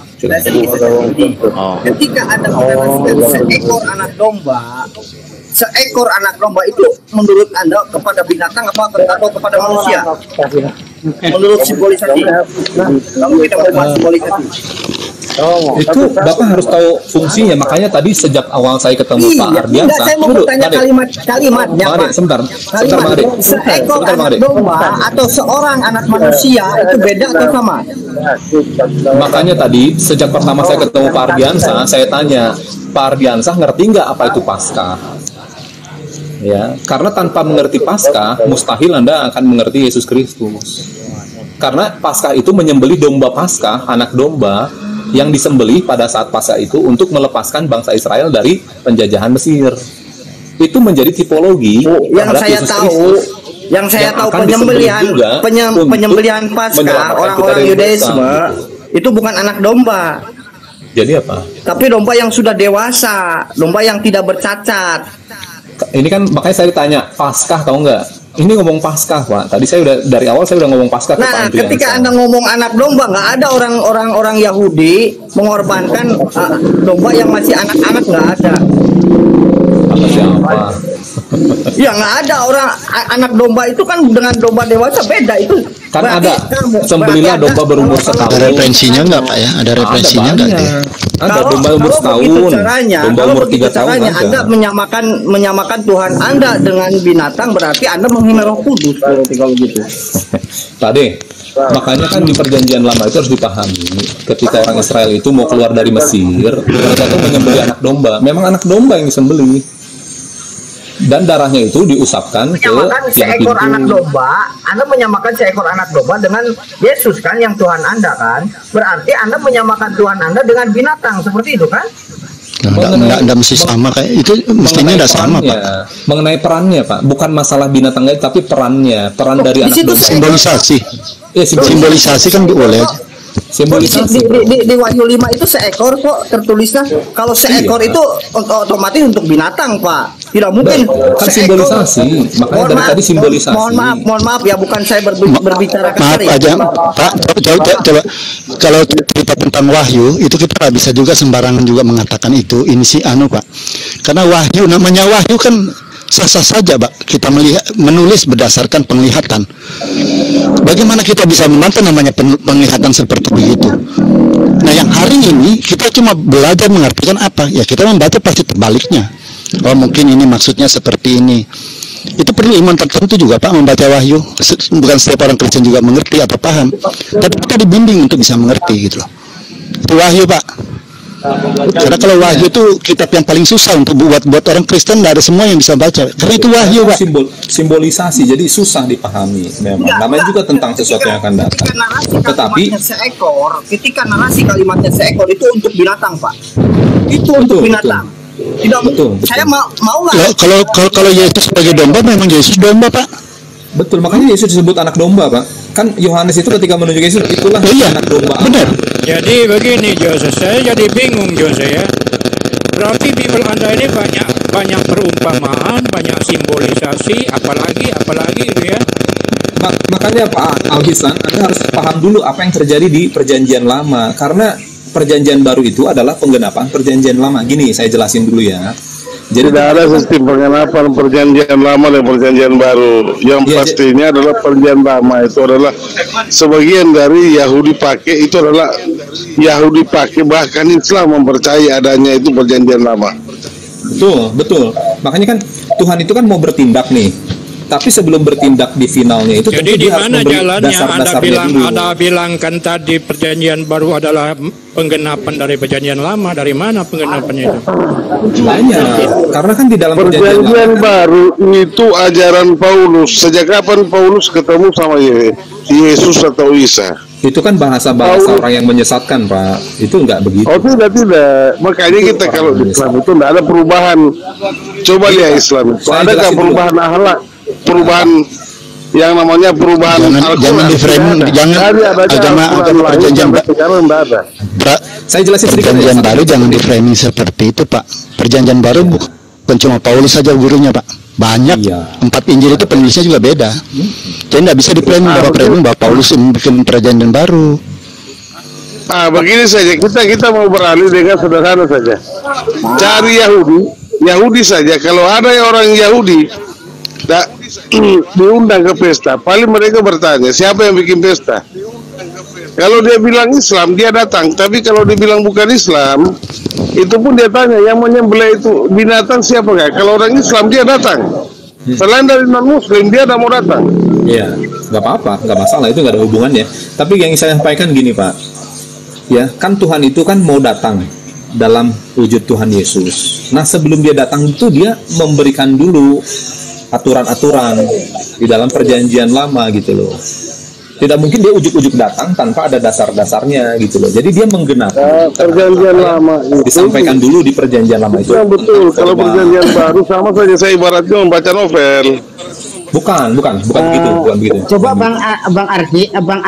Oh. Ketika Anda mengenalkan seekor anak domba itu menurut Anda kepada binatang apa atau kepada manusia? Menurut simbolisasi. Kalau kita membahas simbolisasi. Itu Bapak harus tahu fungsinya. Makanya tadi sejak awal saya ketemu Pak Ardiansa, saya mau dulu, bertanya Pak Ade. kalimatnya Bang Ade, Pak. sebentar, Bang Ade. Seekor Sebentar, Bang anak Ade. domba atau seorang anak manusia itu beda atau sama? Makanya tadi sejak pertama saya ketemu Pak Ardiansa, saya tanya, Pak Ardiansa ngerti nggak apa itu Paskah? Ya, karena tanpa mengerti Paskah, mustahil Anda akan mengerti Yesus Kristus. Karena Paskah itu menyembelih domba Paskah, anak domba yang disembelih pada saat Paskah itu untuk melepaskan bangsa Israel dari penjajahan Mesir. Itu menjadi tipologi Yang terhadap saya Yesus tahu, Kristus. yang saya Yang tahu akan disembelih juga untuk penyembelihan Paskah menyelamatkan kita orang-orang dari Yudaisme dosa. itu bukan anak domba, Jadi apa? tapi domba yang sudah dewasa, domba yang tidak bercacat. Ini kan makanya saya ditanya Paskah tahu nggak? Ini ngomong Paskah Pak. Tadi saya udah dari awal saya udah ngomong Paskah ke Pak Nah, Andriansa. ketika Anda ngomong anak domba, nggak ada orang Yahudi mengorbankan domba yang masih anak-anak, nggak ada. Apa siapa? Ya nggak ada orang anak domba itu kan dengan domba dewasa beda itu. Kan Berarti ada sembelilah berarti domba berumur kalau- setahun. Ada referensinya nggak Pak ya? Ada referensinya nggak banyak. dia? Ada domba umur setahun, domba umur 3 tahun ada. Anda menyamakan Tuhan Anda dengan binatang, berarti Anda menghina Roh Kudus berarti kalau gitu. Tadi makanya kan di perjanjian lama itu harus dipahami ketika orang Israel itu mau keluar dari Mesir, mereka itu menyembelih anak domba. Memang anak domba yang disembelih. Dan darahnya itu diusapkan ke Menyamakan tiang seekor pintu. anak domba, Anda menyamakan seekor anak domba dengan Yesus kan yang Tuhan Anda kan? Berarti Anda menyamakan Tuhan Anda dengan binatang seperti itu kan? Nggak mesti sama kayak itu, mestinya nggak sama perannya, Pak. mengenai perannya Pak, bukan masalah binatang lain tapi perannya, peran dari anak situ domba. Simbolisasi, simbolisasi kan boleh aja. Simbolisasi. Di Wahyu 5 itu seekor kok tertulisnya. Kalau seekor Iya. itu otomatis untuk binatang, Pak. Tidak mungkin Kan simbolisasi. Makanya dari tadi simbolisasi. Mohon maaf ya, bukan saya berbicara Maaf kasar ya. aja Pak, coba kalau cerita tentang wahyu itu kita nggak bisa juga sembarangan juga mengatakan itu ini si anu Pak, karena wahyu namanya wahyu kan sah-sah saja Pak, kita melihat menulis berdasarkan penglihatan. Bagaimana kita bisa membantah namanya penglihatan seperti begitu? Nah yang hari ini kita cuma belajar mengartikan apa ya, kita membaca pasti terbaliknya. Oh mungkin ini maksudnya seperti ini. Itu perlu iman tertentu juga Pak membaca wahyu. Bukan setiap orang Kristen juga mengerti atau paham, tapi kita dibimbing untuk bisa mengerti gitu loh. Itu wahyu Pak. Karena kalau wahyu itu kitab yang paling susah untuk buat orang Kristen, nggak ada semua yang bisa baca. Karena itu wahyu Pak. Simbolisasi, jadi susah dipahami. Memang namanya juga tentang sesuatu yang akan datang. Tetapi Ketika narasi kalimatnya seekor itu untuk binatang, Pak. Itu untuk binatang. Tidak betul. Saya mau nggak? Kalau Yesus sebagai domba, memang Yesus domba Pak. Betul, makanya Yesus disebut anak domba, Pak. Kan Yohanes itu ketika menunjuk Yesus, itulah anak domba. Benar. Jadi begini Jose, saya jadi bingung Jose ya. Berarti Bible Anda ini banyak perumpamaan, banyak simbolisasi, apalagi gitu ya. Makanya Pak Alhisan, Anda harus paham dulu apa yang terjadi di Perjanjian Lama, karena Perjanjian Baru itu adalah penggenapan Perjanjian Lama. Gini, saya jelasin dulu ya. Jadi tidak ada sistem penggenapan Perjanjian Lama dan Perjanjian Baru. Yang pastinya adalah Perjanjian Lama itu adalah sebagian dari Yahudi pakai, itu adalah Yahudi pakai, bahkan Islam mempercayai adanya itu Perjanjian Lama. Betul. Makanya kan Tuhan itu kan mau bertindak nih. Tapi sebelum bertindak di finalnya itu, jadi di mana jalannya? Anda dulu. bilang kan tadi Perjanjian Baru adalah penggenapan dari Perjanjian Lama. Dari mana penggenapannya itu? Banyak. Karena kan di dalam Perjanjian Baru itu ajaran Paulus. Sejak kapan Paulus ketemu sama Yesus atau Isa? Itu kan bahasa orang yang menyesatkan, Pak. Itu enggak begitu. Oh tidak. Makanya kita kalau di Islam itu tidak ada perubahan. Coba lihat Islam itu. Adakah perubahan akhlak? Perubahan yang namanya perubahan jangan di framing, jangan agama perjanjian saya jelasin sedikit. Perjanjian Baru jangan di framing seperti itu, Pak. Perjanjian Baru bukan cuma Paulus saja gurunya, Pak. Banyak. 4 Injil itu penulisnya juga beda. Jadi tidak bisa di framing bahwa Paulus bikin Perjanjian Baru. Begini saja, kita mau beralih dengan sederhana saja. Cari Yahudi saja. Kalau ada orang Yahudi diundang ke pesta, paling mereka bertanya siapa yang bikin pesta. Kalau dia bilang Islam, dia datang. Tapi kalau dia bilang bukan Islam, itu pun dia tanya yang menyembelih itu binatang siapa nggak. Kalau orang Islam dia datang. Selain dari non Muslim dia tidak mau datang. Iya, nggak apa-apa, nggak masalah, itu nggak ada hubungannya. Tapi yang saya sampaikan gini, Pak, ya kan Tuhan itu kan mau datang dalam wujud Tuhan Yesus. Nah sebelum dia datang itu dia memberikan dulu aturan-aturan di dalam Perjanjian Lama gitu loh. Tidak mungkin dia ujuk-ujuk datang tanpa ada dasar-dasarnya gitu loh. Jadi dia menggenapi Perjanjian Lama itu disampaikan dulu di Perjanjian Lama itu. Ya betul. Kalau Perjanjian Baru sama saja saya ibaratnya membaca novel. Bukan begitu. Coba Bang Ardi, Bang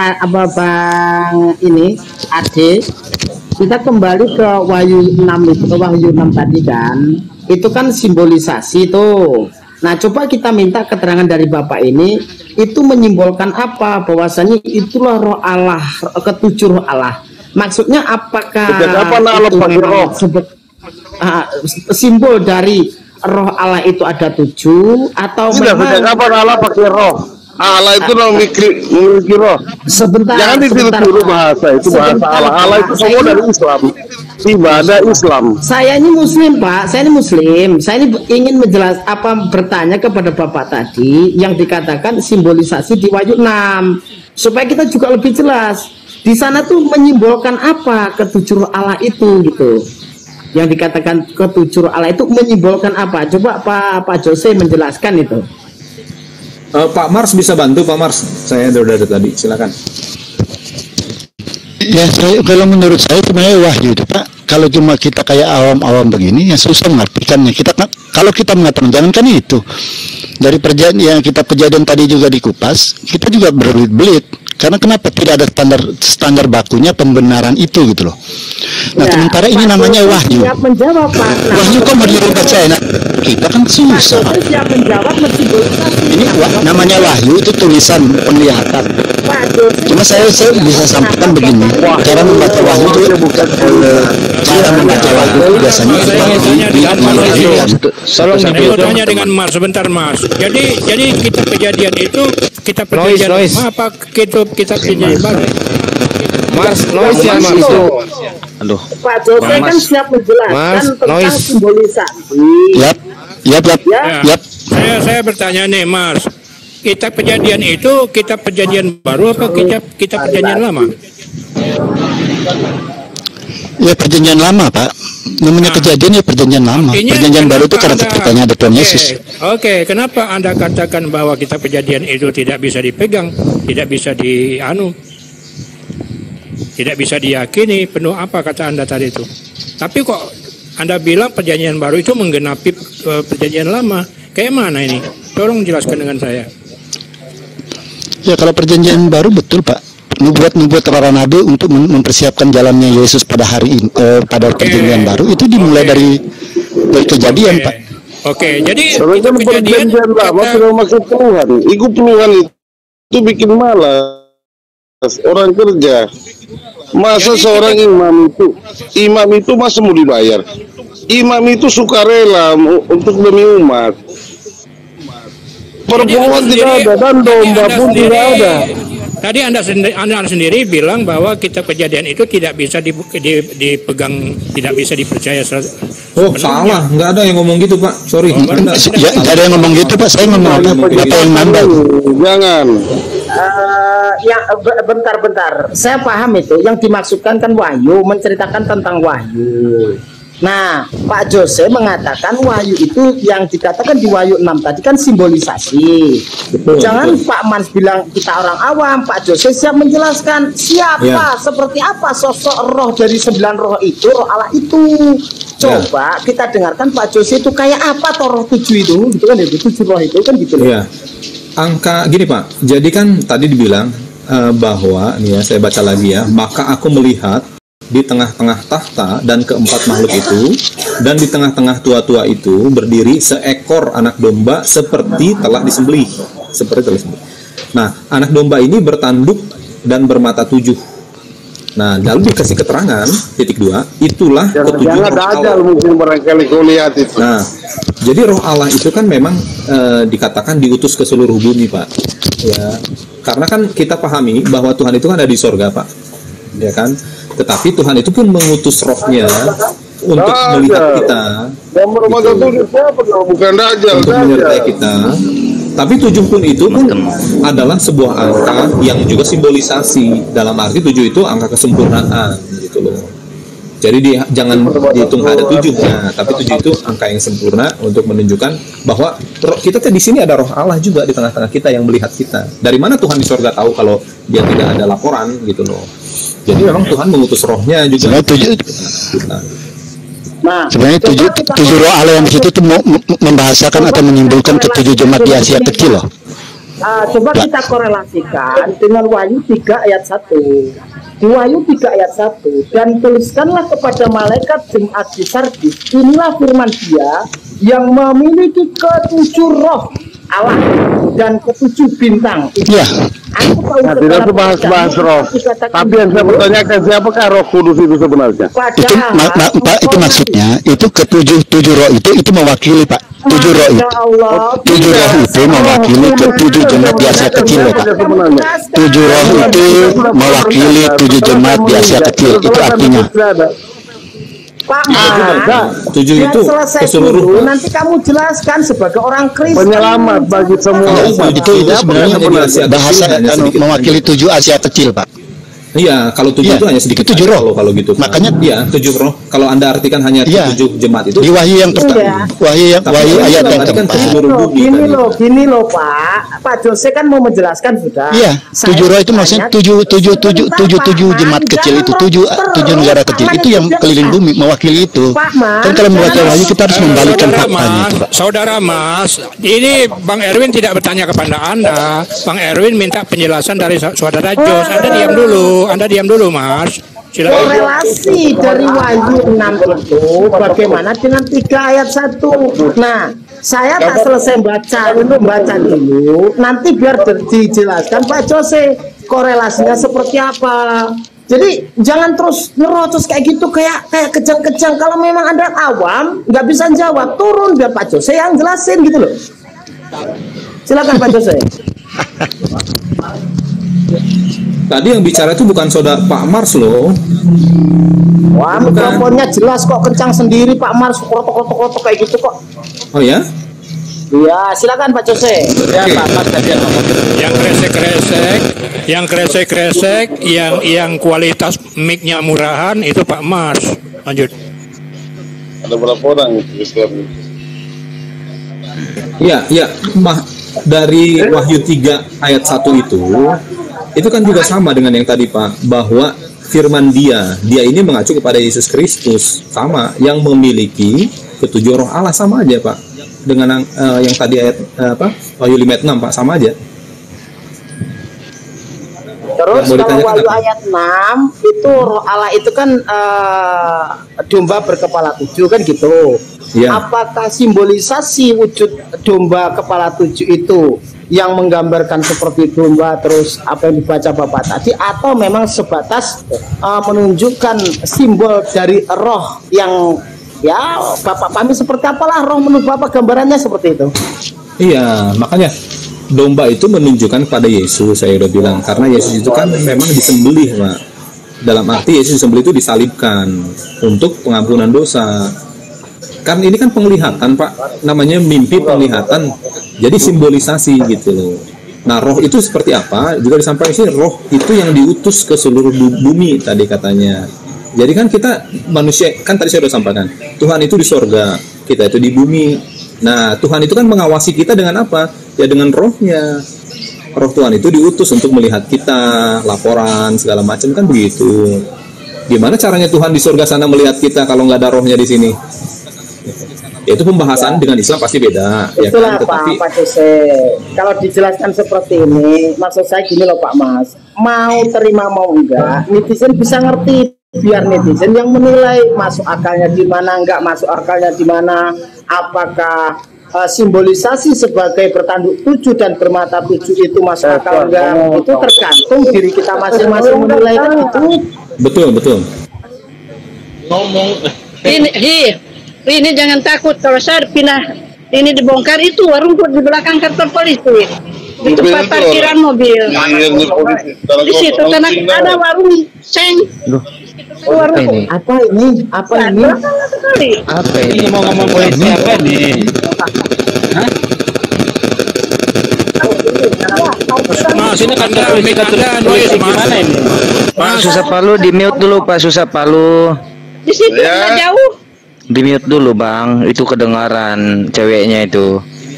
ini Ade, kita kembali ke Wahyu 6 itu, ke Wahyu 6 tadi kan. Itu kan simbolisasi tuh. Nah, coba kita minta keterangan dari Bapak ini, itu menyimbolkan apa? Bahwasanya itulah roh Allah, ketujuh roh Allah. Maksudnya apakah itu memang simbol dari roh Allah itu ada 7 atau tidak, memang kapan Allah pakai roh? Allah itu memiliki roh. Jangan ditiru bahasa itu, bahasa Allah. Allah itu semua dari Islam, ibadah Islam. Saya ini Muslim, Pak. Saya ini Muslim. Saya ini ingin bertanya kepada Bapak tadi yang dikatakan simbolisasi di Wahyu 6 supaya kita juga lebih jelas. Di sana tuh menyimbolkan apa ketujuh roh Allah itu gitu. Yang dikatakan ketujuh roh Allah itu menyimbolkan apa? Coba Pak Jose menjelaskan itu. Pak Mars bisa bantu, Pak Mars. Saya udah tadi, silakan. Ya, kalau menurut saya sebenarnya wahyu itu, Pak. Kalau cuma kita kayak awam-awam begini, ya susah mengartikannya. Kalau kita mengatakan jangan kan itu dari perjanjian yang kita kejadian tadi juga dikupas, kita juga berbelit-belit. Karena kenapa tidak ada standar bakunya pembenaran itu gitu loh. Nah, sementara ini namanya wahyu. Siap menjawab, Pak. Wahyu kok mau dipercaya? Nah, kita kan susah. Siap menjawab ini namanya wahyu itu tulisan penglihatan. Cuma saya bisa sampaikan begini, cara membaca wahyu itu bukan cara membaca wahyu biasanya tolong tanya dengan Mas sebentar, Mas. Jadi kita kejadian itu kita perjanjian apa kita perjanjian baru. Mas, noise ya Mas itu. Aduh. Pak Jose kan siap menjelaskan tentang simbolisasi. Yap. Saya bertanya nih, Mas. Kita perjanjian itu kita perjanjian baru apa kita perjanjian lama? Ya perjanjian lama, Pak. Namanya kejadian ya perjanjian lama. Perjanjian baru itu karena ceritanya ada Tuhan Yesus. Oke, kenapa Anda katakan bahwa kita perjanjian itu tidak bisa dipegang, tidak bisa tidak bisa diyakini penuh, apa kata Anda tadi itu? Tapi kok Anda bilang perjanjian baru itu menggenapi perjanjian lama? Kayak mana ini? Tolong jelaskan dengan saya. Ya kalau perjanjian baru betul Pak. Nubuat-nubuat para nabi untuk mempersiapkan jalannya Yesus pada hari ini, pada perjanjian baru itu dimulai dari kejadian Pak. Oke, jadi Soalnya kan kejadian perjanjian lama sudah masuk Tuhan. Ikut Tuhan itu bikin malas orang kerja. Masa seorang imam itu masa mau dibayar? Imam itu sukarela untuk demi umat. Perpuluhan tidak ada dan domba pun tidak ada. Tadi anda sendiri bilang bahwa kitab kejadian itu tidak bisa dipegang, tidak bisa dipercaya. Oh salah, nggak ada yang ngomong gitu Pak. Sorry. Ya, nggak ada yang ngomong gitu Pak. Saya ngomong apa yang nambah. Jangan. Bentar. Saya paham itu. Yang dimaksudkan kan wahyu, menceritakan tentang wahyu. Nah, Pak Jose mengatakan wahyu itu yang dikatakan di wahyu 6 tadi kan simbolisasi. Jangan Pak Mans bilang kita orang awam, Pak Jose siap menjelaskan siapa, seperti apa sosok roh dari 9 roh itu, roh Allah itu. Coba kita dengarkan Pak Jose itu kayak apa toh roh 7 itu, gitu kan, itu 7 roh itu kan gitu. Iya. Angka gini Pak, jadi kan tadi dibilang bahwa, nih ya saya baca lagi ya, maka aku melihat di tengah-tengah tahta dan keempat makhluk itu, dan di tengah-tengah tua-tua itu berdiri seekor anak domba seperti telah disembelih. Nah, anak domba ini bertanduk dan bermata 7. Nah, lalu dikasih keterangan, titik 2, itulah ketujuh roh Allah. Mungkin barangkali kau lihat itu. Nah, jadi roh Allah itu kan memang dikatakan diutus ke seluruh bumi, Pak. Ya, karena kan kita pahami bahwa Tuhan itu kan ada di sorga, Pak. Ya kan? Tetapi Tuhan itu pun mengutus rohnya untuk melihat kita, bukan dajjal, untuk menyertai kita. Tapi 7 pun itu pun adalah sebuah angka yang juga simbolisasi. Dalam arti 7 itu angka kesempurnaan gitu loh. Jadi jangan dihitung ada 7-nya, tapi 7 itu angka yang sempurna untuk menunjukkan bahwa kita di sini ada roh Allah juga di tengah-tengah kita yang melihat kita. Dari mana Tuhan di surga tahu kalau dia tidak ada laporan gitu loh. Jadi memang Tuhan mengutus rohnya juga. Sebenarnya 7 roh Allah yang di situ itu membahasakan atau menyimpulkan ke 7 jemaat di Asia kecil loh. Coba kita korelasikan dengan Wahyu 3 ayat 1. Di Wahyu 3 ayat 1, dan tuliskanlah kepada malaikat jemaat di Sardis, inilah firman Dia yang memiliki ke-7 roh Allah dan ke-7 bintang. Iya. Nah, tidak bahas roh. Tapi yang saya pertanyakan, siapakah Roh Kudus itu sebenarnya? Itu maksudnya, itu ke-7 roh itu mewakili Pak. 7 roh itu, 7 roh itu mewakili ke-7 jemaat di Asia kecil loh Pak. 7 roh itu mewakili 7 jemaat di Asia kecil. Itu artinya. Pak, 7 itu keseluruhan. Nanti kamu jelaskan sebagai orang Kristen. Penyelamat bagi semua. Itu sebenarnya bahasa mewakili 7 Asia kecil Pak. Iya, kalau 7 itu hanya sedikit. 7 roh kalau gitu. Makanya iya, 7 roh. Kalau Anda artikan hanya 7 jemaat itu. Di Wahyu yang pertama. Wahyu ayat yang keempat. Gini loh Pak Jose kan mau menjelaskan sudah. Iya, 7 roh itu maksudnya 7 jemaat kecil itu, 7 negara kecil itu yang keliling bumi mewakili itu. Kan kalau membaca Wahyu kita harus membalikkan faktanya. Saudara Mas, ini Bang Erwin tidak bertanya kepada Anda. Bang Erwin minta penjelasan dari saudara Jos. Anda diam dulu Mas. Silakan. Korelasi dari Wahyu 6 itu bagaimana dengan 3 ayat 1. Nah, saya tak selesai baca dulu. Nanti biar dijelaskan Pak Jose korelasinya seperti apa. Jadi jangan terus nyerocos kayak gitu, kayak kejang-kejang. Kalau memang Anda awam nggak bisa jawab, turun biar Pak Jose yang jelasin gitu loh. Silakan Pak Jose. Tadi yang bicara itu bukan saudara Pak Mars loh. Wah, mikrofonnya jelas kok, kencang sendiri Pak Mars, kotok kayak gitu kok. Oh ya? Iya, silakan Pak Jose. Ya, Pak Mars yang kresek-kresek, yang kualitas mic-nya murahan itu Pak Mars. Lanjut. Ada berapa orang Islam? Iya, dari Wahyu 3 ayat 1 itu kan juga sama dengan yang tadi Pak, bahwa firman dia ini mengacu kepada Yesus Kristus, sama yang memiliki ke-7 roh Allah, sama aja Pak dengan yang tadi ayat Wahyu 5 ayat 6 Pak, sama aja. Terus Yang mau kalau ditanyakan Wahyu apa? ayat 6 itu roh Allah itu kan domba berkepala 7 kan gitu. Iya. Apakah simbolisasi wujud domba kepala 7 itu yang menggambarkan seperti domba terus apa yang dibaca Bapak tadi, atau memang sebatas menunjukkan simbol dari roh yang ya Bapak pahami seperti apalah roh menurut Bapak gambarannya seperti itu? Iya, makanya domba itu menunjukkan kepada Yesus, saya udah bilang, karena Yesus itu kan memang disembelih, Pak. Dalam arti Yesus disembelih itu disalibkan untuk pengampunan dosa. Kan ini kan penglihatan, Pak, namanya mimpi penglihatan, jadi simbolisasi gitu loh. Nah, roh itu seperti apa? Juga disampaikan sih, roh itu yang diutus ke seluruh bumi tadi katanya. Jadi kan kita manusia, kan tadi saya sudah sampaikan, Tuhan itu di sorga, kita itu di bumi. Nah, Tuhan itu kan mengawasi kita dengan apa? Ya dengan rohnya. Roh Tuhan itu diutus untuk melihat kita, laporan, segala macam, kan begitu. Gimana caranya Tuhan di sorga sana melihat kita kalau nggak ada rohnya di sini? Ya, itu pembahasan dengan Islam pasti beda. Itulah ya kan? Pak Jose. Kalau dijelaskan seperti ini, maksud saya gini loh Pak Mas, mau terima mau enggak, netizen bisa ngerti. Biar netizen yang menilai masuk akalnya di mana, enggak masuk akalnya di mana, apakah simbolisasi sebagai bertanduk 7 dan bermata 7 itu masuk akal enggak, itu tergantung diri kita masing-masing menilai kan itu. Betul. Ngomong ini jangan takut kalau saya pindah ini dibongkar, itu warung di belakang kantor polisi, di tempat parkiran mobil. Di situ karena ada warung seng. Warung apa ini? Apa ini? Apa ini? Mau ngomong polisi apa nih? Mas, ini kan polisi gimana ini? Pak Susapalu di mute dulu, Pak Susapalu. Di situ nggak jauh. Di mute dulu Bang, itu kedengaran ceweknya itu.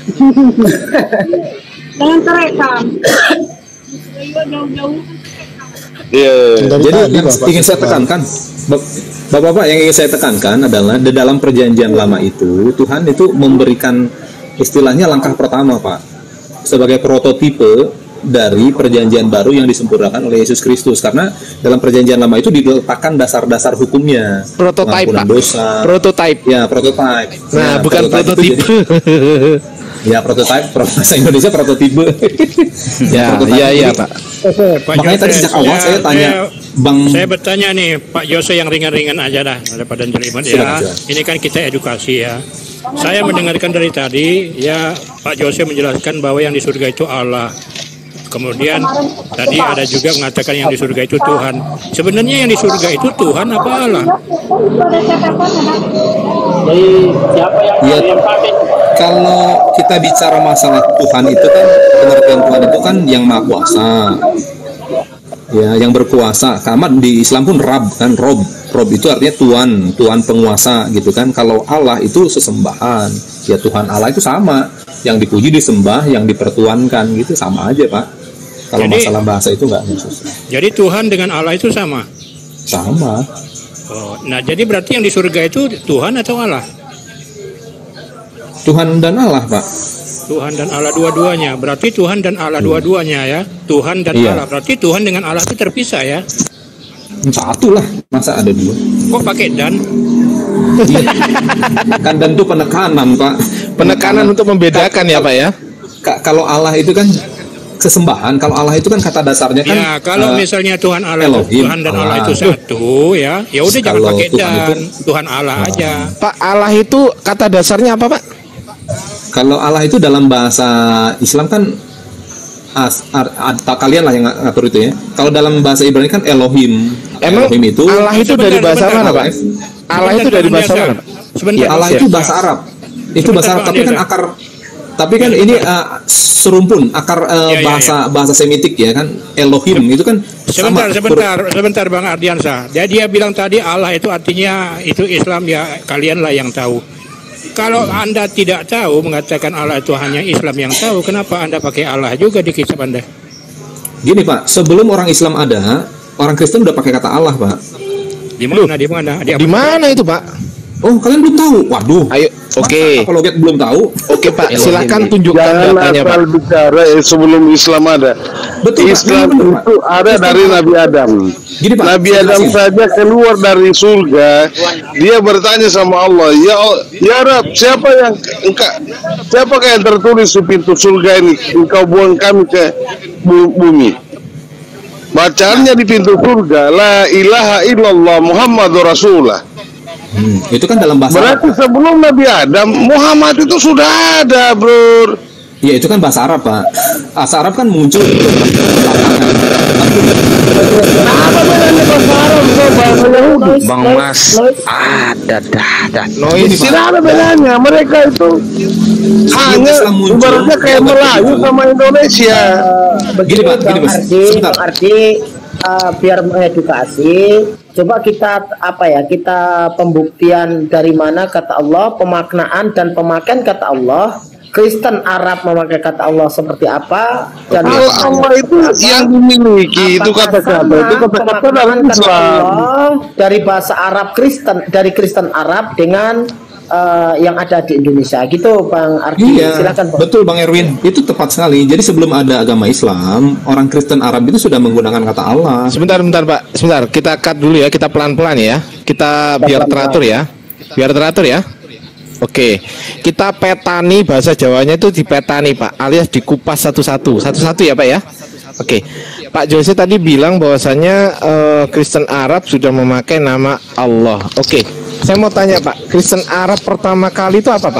Jangan terekam. Jauh-jauh. Jadi yang ingin saya tekankan, Bapak-bapak, yang ingin saya tekankan adalah di dalam perjanjian lama itu Tuhan itu memberikan istilahnya langkah pertama, Pak, sebagai prototipe dari perjanjian baru yang disempurnakan oleh Yesus Kristus, karena dalam perjanjian lama itu diletakkan dasar-dasar hukumnya, prototype, Pak. Dosa. Prototype. Ya, prototype. Nah, bukan prototipe. Ya, prototype, bahasa Indonesia prototipe. Ya, Pak. Makanya tadi sejak awal saya tanya, Bang. Saya bertanya nih, Pak Jose, yang ringan-ringan aja dah daripada jelimet ya. Ini kan kita edukasi ya. Saya mendengarkan dari tadi ya, Pak Jose menjelaskan bahwa yang di surga itu Allah. Kemudian tadi ada juga mengatakan yang di surga itu Tuhan. Sebenarnya yang di surga itu Tuhan apa Allah? Jadi siapa yang pakai? Kalau kita bicara masalah Tuhan itu kan, pengertian Tuhan itu kan yang maha kuasa, ya, yang berkuasa. Kamat di Islam pun Rab kan, Rob itu artinya Tuhan penguasa gitu kan. Kalau Allah itu sesembahan, ya Tuhan Allah itu sama, yang dipuji disembah, yang dipertuankan gitu, sama aja Pak. Kalau masalah bahasa itu nggak susah. Jadi Tuhan dengan Allah itu sama? Sama. Oh, nah jadi berarti yang di surga itu Tuhan atau Allah? Tuhan dan Allah, Pak. Tuhan dan Allah dua-duanya. Berarti Tuhan dan Allah dua-duanya ya. Tuhan dan Allah. Berarti Tuhan dengan Allah itu terpisah ya. Satu lah, masa ada dua? Kok pakai dan? Kan dan itu penekanan, Pak. Penekanan untuk membedakan ya, Pak ya. Kalau Allah itu kan sesembahan, kalau Allah itu kan kata dasarnya kan. Ya, kalau misalnya Tuhan Allah, Tuhan dan Allah itu satu ya. Ya udah jangan pakai dan, Tuhan Allah aja. Pak, Allah itu kata dasarnya apa, Pak? Kalau Allah itu dalam bahasa Islam kan kalian lah yang ngatur itu ya. Kalau dalam bahasa Ibrani kan Elohim. Emang Elohim itu Allah itu dari bahasa mana, Pak? Allah itu dari bahasa mana, Pak? Ya, Allah itu bahasa Arab. Itu bahasa Arab, tapi kan akar, tapi kan ini serumpun akar bahasa Semitik ya kan. Elohim itu kan sebentar Bang Ardiansa. Dia bilang tadi Allah itu artinya itu Islam ya, kalian lah yang tahu. Kalau Anda tidak tahu, mengatakan Allah itu hanya Islam yang tahu, kenapa Anda pakai Allah juga di kitab Anda? Gini Pak, sebelum orang Islam ada, orang Kristen udah pakai kata Allah, Pak. Di mana? Di mana itu, Pak? Oh, kalian belum tahu? Waduh. Ayo, oke. Apologet belum tahu? Oke Pak, silakan tunjukkan datanya Pak. Jangan bicara sebelum Islam ada. Betul, Islam Pak. itu ada dari Nabi Adam. Gini, Pak, Nabi saya Adam jelasin. saja keluar dari surga, dia bertanya sama Allah, ya Rab, siapakah yang tertulis di pintu surga ini? Engkau buang kami ke bumi. Bacaannya di pintu surga, la ilaha illallah Muhammadur Rasulullah. Itu kan dalam bahasa Berarti Arab, Pak. sebelum Nabi Adam, Muhammad itu sudah ada, bro. Ya, itu kan bahasa Arab, Pak. Bahasa Arab kan muncul Bang Mas, ada dah. Tidak ada bedanya. Mereka itu hanya ibaratnya kayak Melayu sama Indonesia. Gini, Pak, gini, Mas. Sebentar. Bang Ardi, biar mengedukasi, coba kita kita pembuktian dari mana kata Allah, pemaknaan dan pemakaian kata Allah. Kristen Arab memakai kata Allah seperti apa, dan Kalau Allah itu yang dimiliki itu kata-kata itu kata-kata dalam Islam. Dari bahasa Arab Kristen Arab dengan yang ada di Indonesia gitu, Bang Ardi. Iya, Silakan, Bang. betul Bang Erwin, itu tepat sekali. Jadi sebelum ada agama Islam, orang Kristen Arab itu sudah menggunakan kata Allah. Sebentar Pak, sebentar. Kita cut dulu ya, kita pelan-pelan ya. Kita biar teratur ya. Biar teratur ya. Oke, kita petani, bahasa Jawanya itu dipetani Pak, alias dikupas satu-satu ya Pak ya. Oke, Pak Jose tadi bilang bahwasanya Kristen Arab sudah memakai nama Allah. Oke, saya mau tanya Pak, Kristen Arab pertama kali itu apa Pak?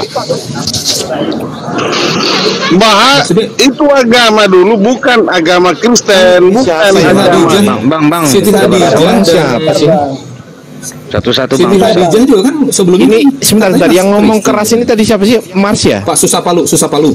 Itu agama dulu, bukan agama Kristen, bukan agama. Bang. Siti Khadijah siapa sih? Satu-satu Siti Bang. Khadijah juga kan sebelum Ini ini. sebentar, yang ngomong keras ini tadi siapa sih? Mars ya? Pak Susapalu.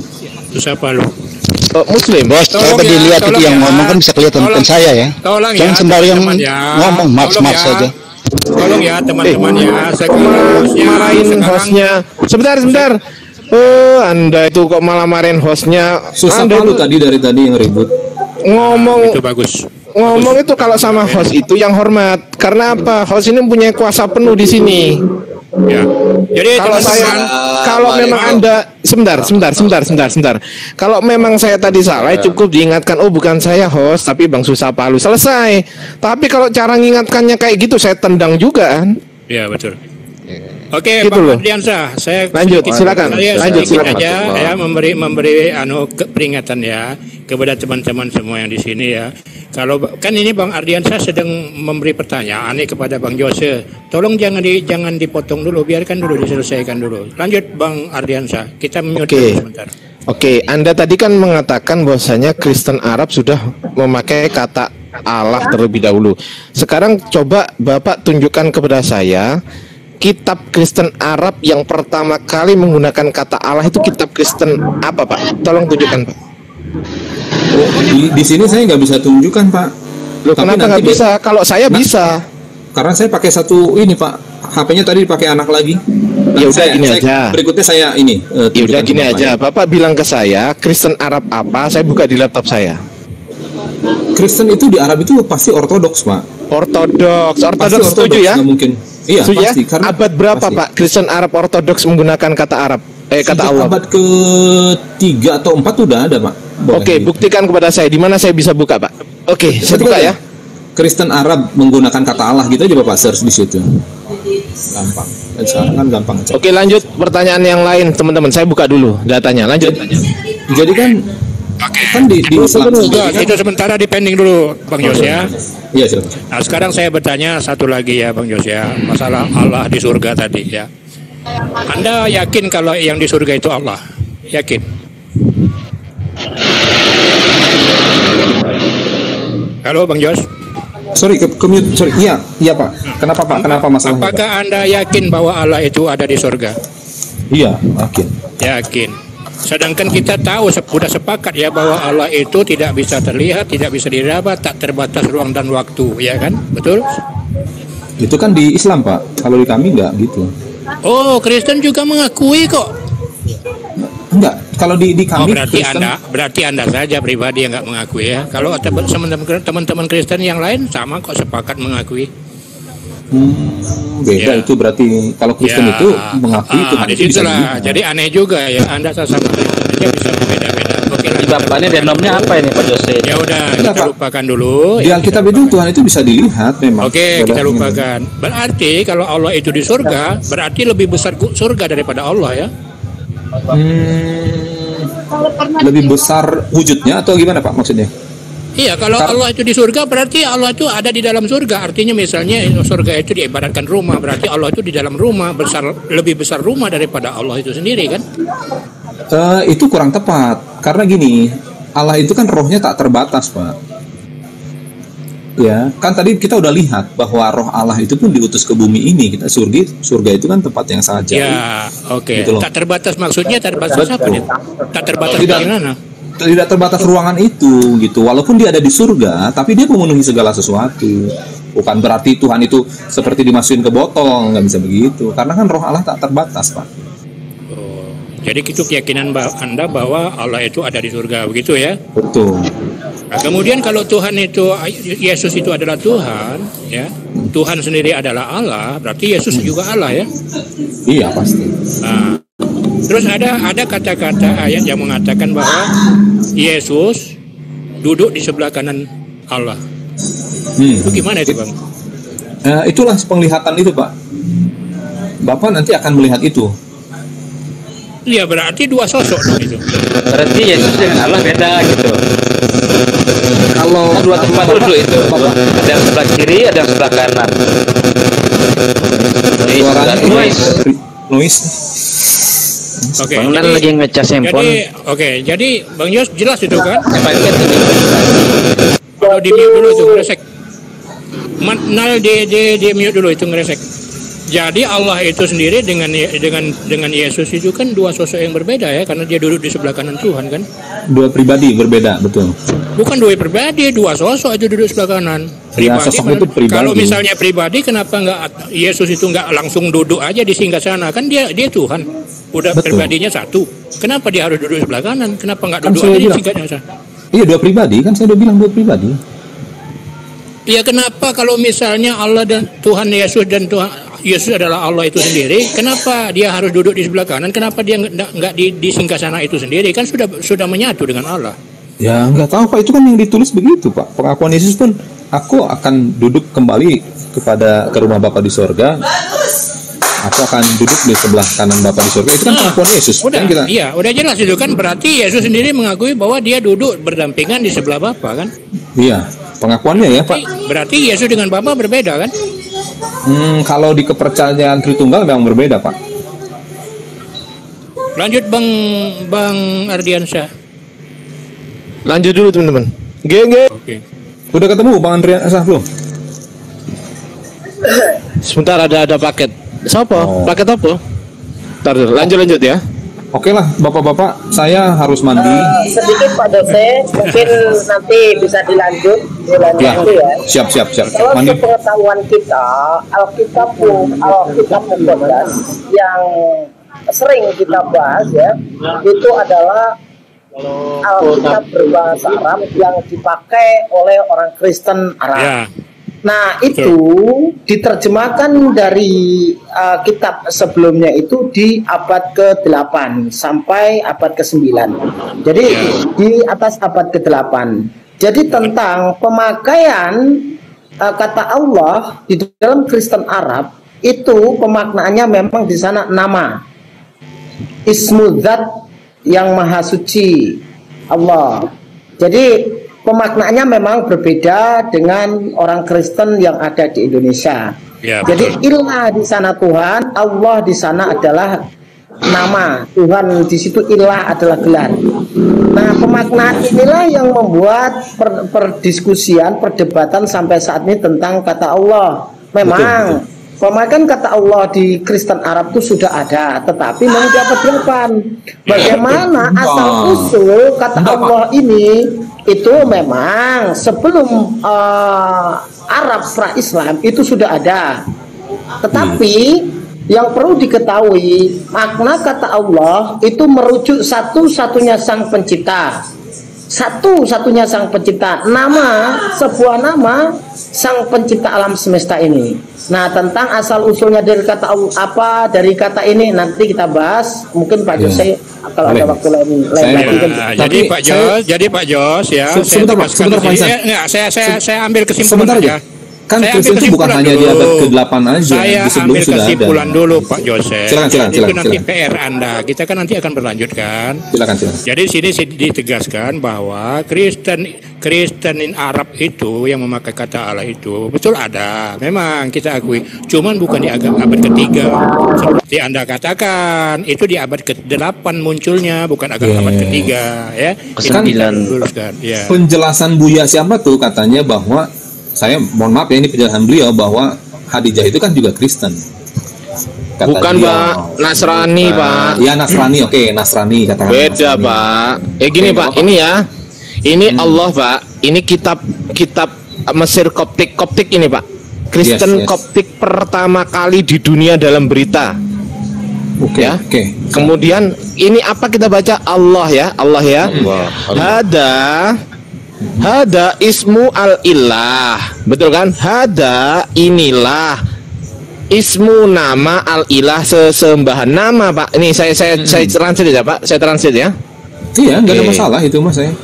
Muslim. Bos, coba dilihat itu yang ngomong kan bisa kelihatan bukan saya ya. Tolong Jangan ya, sembarang teman-teman ya. ngomong Mars Tolong ya. saja. Tolong ya teman-teman ya. Saya marahin hostnya. Sebentar. Anda itu kok malah marahin hostnya? Susapalu tadi dari tadi yang ribut. Ngomong itu bagus. Ngomong itu kalau sama host itu yang hormat. Karena apa? Host ini punya kuasa penuh di sini. Ya. Jadi kalau memang Anda sebentar. Kalau memang saya tadi salah, cukup diingatkan, oh bukan saya host, tapi Bang Susapalu, selesai. Tapi kalau cara mengingatkannya kayak gitu, saya tendang juga kan? Ya betul. Oke, Gitu Bang loh. Ardiansyah, saya Lanjut, silakan. Lanjut, silakan. aja ya memberi peringatan ya kepada teman-teman semua yang di sini ya. Kalau kan ini Bang Ardiansyah sedang memberi pertanyaan nih kepada Bang Jose. Tolong jangan dipotong dulu, biarkan dulu diselesaikan dulu. Lanjut Bang Ardiansyah, kita mute dulu sebentar. Oke, Anda tadi kan mengatakan bahwasanya Kristen Arab sudah memakai kata Allah terlebih dahulu. Sekarang coba Bapak tunjukkan kepada saya kitab Kristen Arab yang pertama kali menggunakan kata Allah itu kitab Kristen apa Pak? Tolong tunjukkan Pak. Di sini saya nggak bisa tunjukkan Pak. Loh, kenapa nggak bisa? Kalau saya bisa. Karena saya pakai satu ini Pak. HP-nya tadi dipakai anak lagi. Ya udah gini aja. Berikutnya saya ini. Ya udah gini aja. Bapak bilang ke saya Kristen Arab apa? Saya buka di laptop saya. Kristen itu di Arab itu pasti ortodoks Pak. Ortodoks setuju ya? Nggak mungkin. Iya Setuju pasti. Ya? Abad berapa pasti. Pak Kristen Arab ortodoks menggunakan kata Arab? Kata Allah. Abad ke-3 atau 4 udah ada Pak. Oke, buktikan kepada saya di mana saya bisa buka Pak. Oke, saya buka ya. Kristen Arab menggunakan kata Allah gitu aja Bapak search di situ. Gampang. Dan sekarang kan gampang aja. Oke, lanjut pertanyaan yang lain teman-teman. Saya buka dulu datanya. Lanjut. Jadi kan di Islam itu sementara dipending dulu Bang Jos ya. Iya silakan. Nah sekarang saya bertanya satu lagi ya Bang Jos ya, masalah Allah di surga tadi ya. Anda yakin kalau yang di surga itu Allah? Yakin? Halo Bang Jos. Sorry, sorry. Iya Pak. Kenapa Pak? Kenapa masalahnya? Apakah Anda yakin bahwa Allah itu ada di surga? Iya, yakin. Yakin. Sedangkan kita tahu sudah sepakat ya bahwa Allah itu tidak bisa terlihat, tidak bisa diraba, tak terbatas ruang dan waktu, ya kan? Betul? Itu kan di Islam Pak. Kalau di kami enggak gitu. Oh, Kristen juga mengakui kok. Enggak. Kalau di kami berarti anda saja pribadi yang nggak mengakui ya. Kalau teman-teman Kristen yang lain sama kok sepakat mengakui. Beda itu berarti kalau Kristen itu mengakui Tuhan itu bisa dilihat. Jadi aneh juga ya, Anda sama aja bisa berbeda-beda. Oke, Bapaknya denomnya apa ini Pak Jose? Ya udah, kita lupakan dulu. Di Alkitab itu Tuhan itu bisa dilihat memang. Oke, kita lupakan. Berarti kalau Allah itu di surga, berarti lebih besar surga daripada Allah ya? Lebih besar wujudnya atau gimana Pak maksudnya? Iya, kalau Allah itu di surga berarti Allah itu ada di dalam surga. Artinya misalnya surga itu diibaratkan rumah, berarti Allah itu di dalam rumah, lebih besar rumah daripada Allah itu sendiri kan? Itu kurang tepat. Karena gini, Allah itu kan rohnya tak terbatas, Pak. Ya, kan tadi kita udah lihat bahwa roh Allah itu pun diutus ke bumi ini. Kita surga itu kan tempat yang sangat jauh. Ya, oke. Gitu Tak terbatas maksudnya terbatas apa nih? Tak terbatas dari mana? Tidak terbatas ruangan itu gitu. Walaupun dia ada di surga, tapi dia memenuhi segala sesuatu. Bukan berarti Tuhan itu seperti dimasukin ke botol, nggak bisa begitu. Karena kan roh Allah tak terbatas, Pak. Oh, jadi itu keyakinan Anda bahwa Allah itu ada di surga, begitu ya? Betul. Nah, kemudian kalau Tuhan itu, Yesus itu adalah Tuhan, ya, Tuhan sendiri adalah Allah, berarti Yesus juga Allah ya? Iya pasti. Nah, terus ada kata-kata ayat yang mengatakan bahwa Yesus duduk di sebelah kanan Allah. Itu gimana itu Bang? Itulah penglihatan itu Pak. Bapak nanti akan melihat itu. Iya, berarti dua sosok dong itu. Berarti Yesus dengan Allah beda gitu. Kalau dua tempat duduk itu, ada yang sebelah kiri, ada yang sebelah kanan. Suaranya noise. Oke, Bang lagi ngecas handphone. Jadi Bang Yos jelas itu kan? Kalau di mute dulu itu ngeresek. Nal di mute dulu itu ngeresek. Jadi Allah itu sendiri dengan Yesus itu kan dua sosok yang berbeda ya, karena dia duduk di sebelah kanan Tuhan kan? Dua pribadi berbeda, betul. Bukan dua pribadi, dua sosok itu duduk sebelah kanan. Ya, sosok itu pribadi. Kalau misalnya pribadi, kenapa nggak Yesus itu nggak langsung duduk aja di singgasana? Kan dia Tuhan, udah betul. Pribadinya satu. Kenapa dia harus duduk sebelah kanan? Kenapa nggak duduk aja di singgasana? Iya, dua pribadi kan, saya udah bilang dua pribadi. Ya, kenapa kalau misalnya Allah dan Tuhan Yesus dan Tuhan Yesus adalah Allah itu sendiri, kenapa dia harus duduk di sebelah kanan? Kenapa dia nggak di singgasana itu sendiri? Kan sudah menyatu dengan Allah. Ya nggak tahu Pak, itu kan yang ditulis begitu Pak. Pengakuan Yesus pun, aku akan duduk kembali ke rumah Bapa di sorga. Aku akan duduk di sebelah kanan Bapa di sorga. Itu kan pengakuan Yesus. Udah, kan kita... iya, udah jelas itu kan. Berarti Yesus sendiri mengakui bahwa dia duduk berdampingan di sebelah Bapa kan? Iya, pengakuannya ya Pak. Berarti Yesus dengan Bapa berbeda kan? Kalau di kepercayaan Tritunggal memang berbeda Pak. Lanjut Bang Ardiansyah. Lanjut dulu teman-teman. Oke. Udah ketemu Bang Ardiansyah belum? Sebentar ada paket. Siapa? Paket apa? Ntar dulu. Lanjut ya. Oke lah, bapak-bapak, saya harus mandi. Sedikit Pak Jose, mungkin nanti bisa dilanjut ya. Siap. Kalau Mandi. pengetahuan kita, Alkitab 11 yang sering kita bahas ya, itu adalah Alkitab berbahasa Arab yang dipakai oleh orang Kristen Arab. Ya. Nah itu diterjemahkan dari kitab sebelumnya itu di abad ke-8 sampai abad ke-9. Jadi di atas abad ke-8. Jadi tentang pemakaian kata Allah di dalam Kristen Arab itu pemaknaannya memang di sana nama Ismudzat yang maha suci Allah. Jadi pemaknaannya memang berbeda dengan orang Kristen yang ada di Indonesia. Ya, jadi ilah di sana Tuhan, Allah di sana adalah nama Tuhan, di situ ilah adalah gelar. Nah, pemaknaan inilah yang membuat perdiskusian, perdebatan sampai saat ini tentang kata Allah. Memang pemakaian kata Allah di Kristen Arab itu sudah ada, tetapi memang diapa-apakan. Bagaimana asal usul kata Allah ini itu memang sebelum Arab pra-Islam itu sudah ada. Tetapi yang perlu diketahui, makna kata Allah itu merujuk satu-satunya sang pencipta. Satu-satunya sang pencipta. Sebuah nama sang pencipta alam semesta ini. Nah, tentang asal usulnya dari kata apa dari kata ini nanti kita bahas. Mungkin Pak Jose kalau ada waktu lain lagi. Jadi Pak Jos ya. Sebentar Pak saya ambil kesimpulan aja. Kan Kristen itu bukan hanya di abad ke-8 aja. Saya ambil kesimpulan dulu Pak Jose. Silakan. Itu nanti PR Anda. Kita kan nanti akan berlanjut kan. Silakan. Jadi sini ditegaskan bahwa Kristen Arab itu yang memakai kata Allah itu betul ada. Memang kita akui. Cuman bukan di abad ketiga. Seperti Anda katakan, itu di abad ke-8 munculnya, bukan abad ketiga ya. Ke-9. Ya. Penjelasan Buya siapa tuh katanya bahwa saya mohon maaf ya, ini penjelasan beliau bahwa Khadijah itu kan juga Kristen. Kata bukan dia, Pak, Nasrani Pak. Ya Nasrani, oke, Nasrani katakan. Beda Nasrani. Pak. Gini Pak, ini ya. Ini Allah Pak. Ini kitab Mesir Koptik ini Pak. Kristen Koptik pertama kali di dunia dalam berita. Oke. Kemudian ini apa kita baca Allah ya. Hada ismu al-ilah. Betul kan? Hada inilah ismu nama al-ilah, sesembahan nama Pak. Ini saya translate ya Pak. Saya translate ya. Iya, enggak ada masalah itu Mas saya.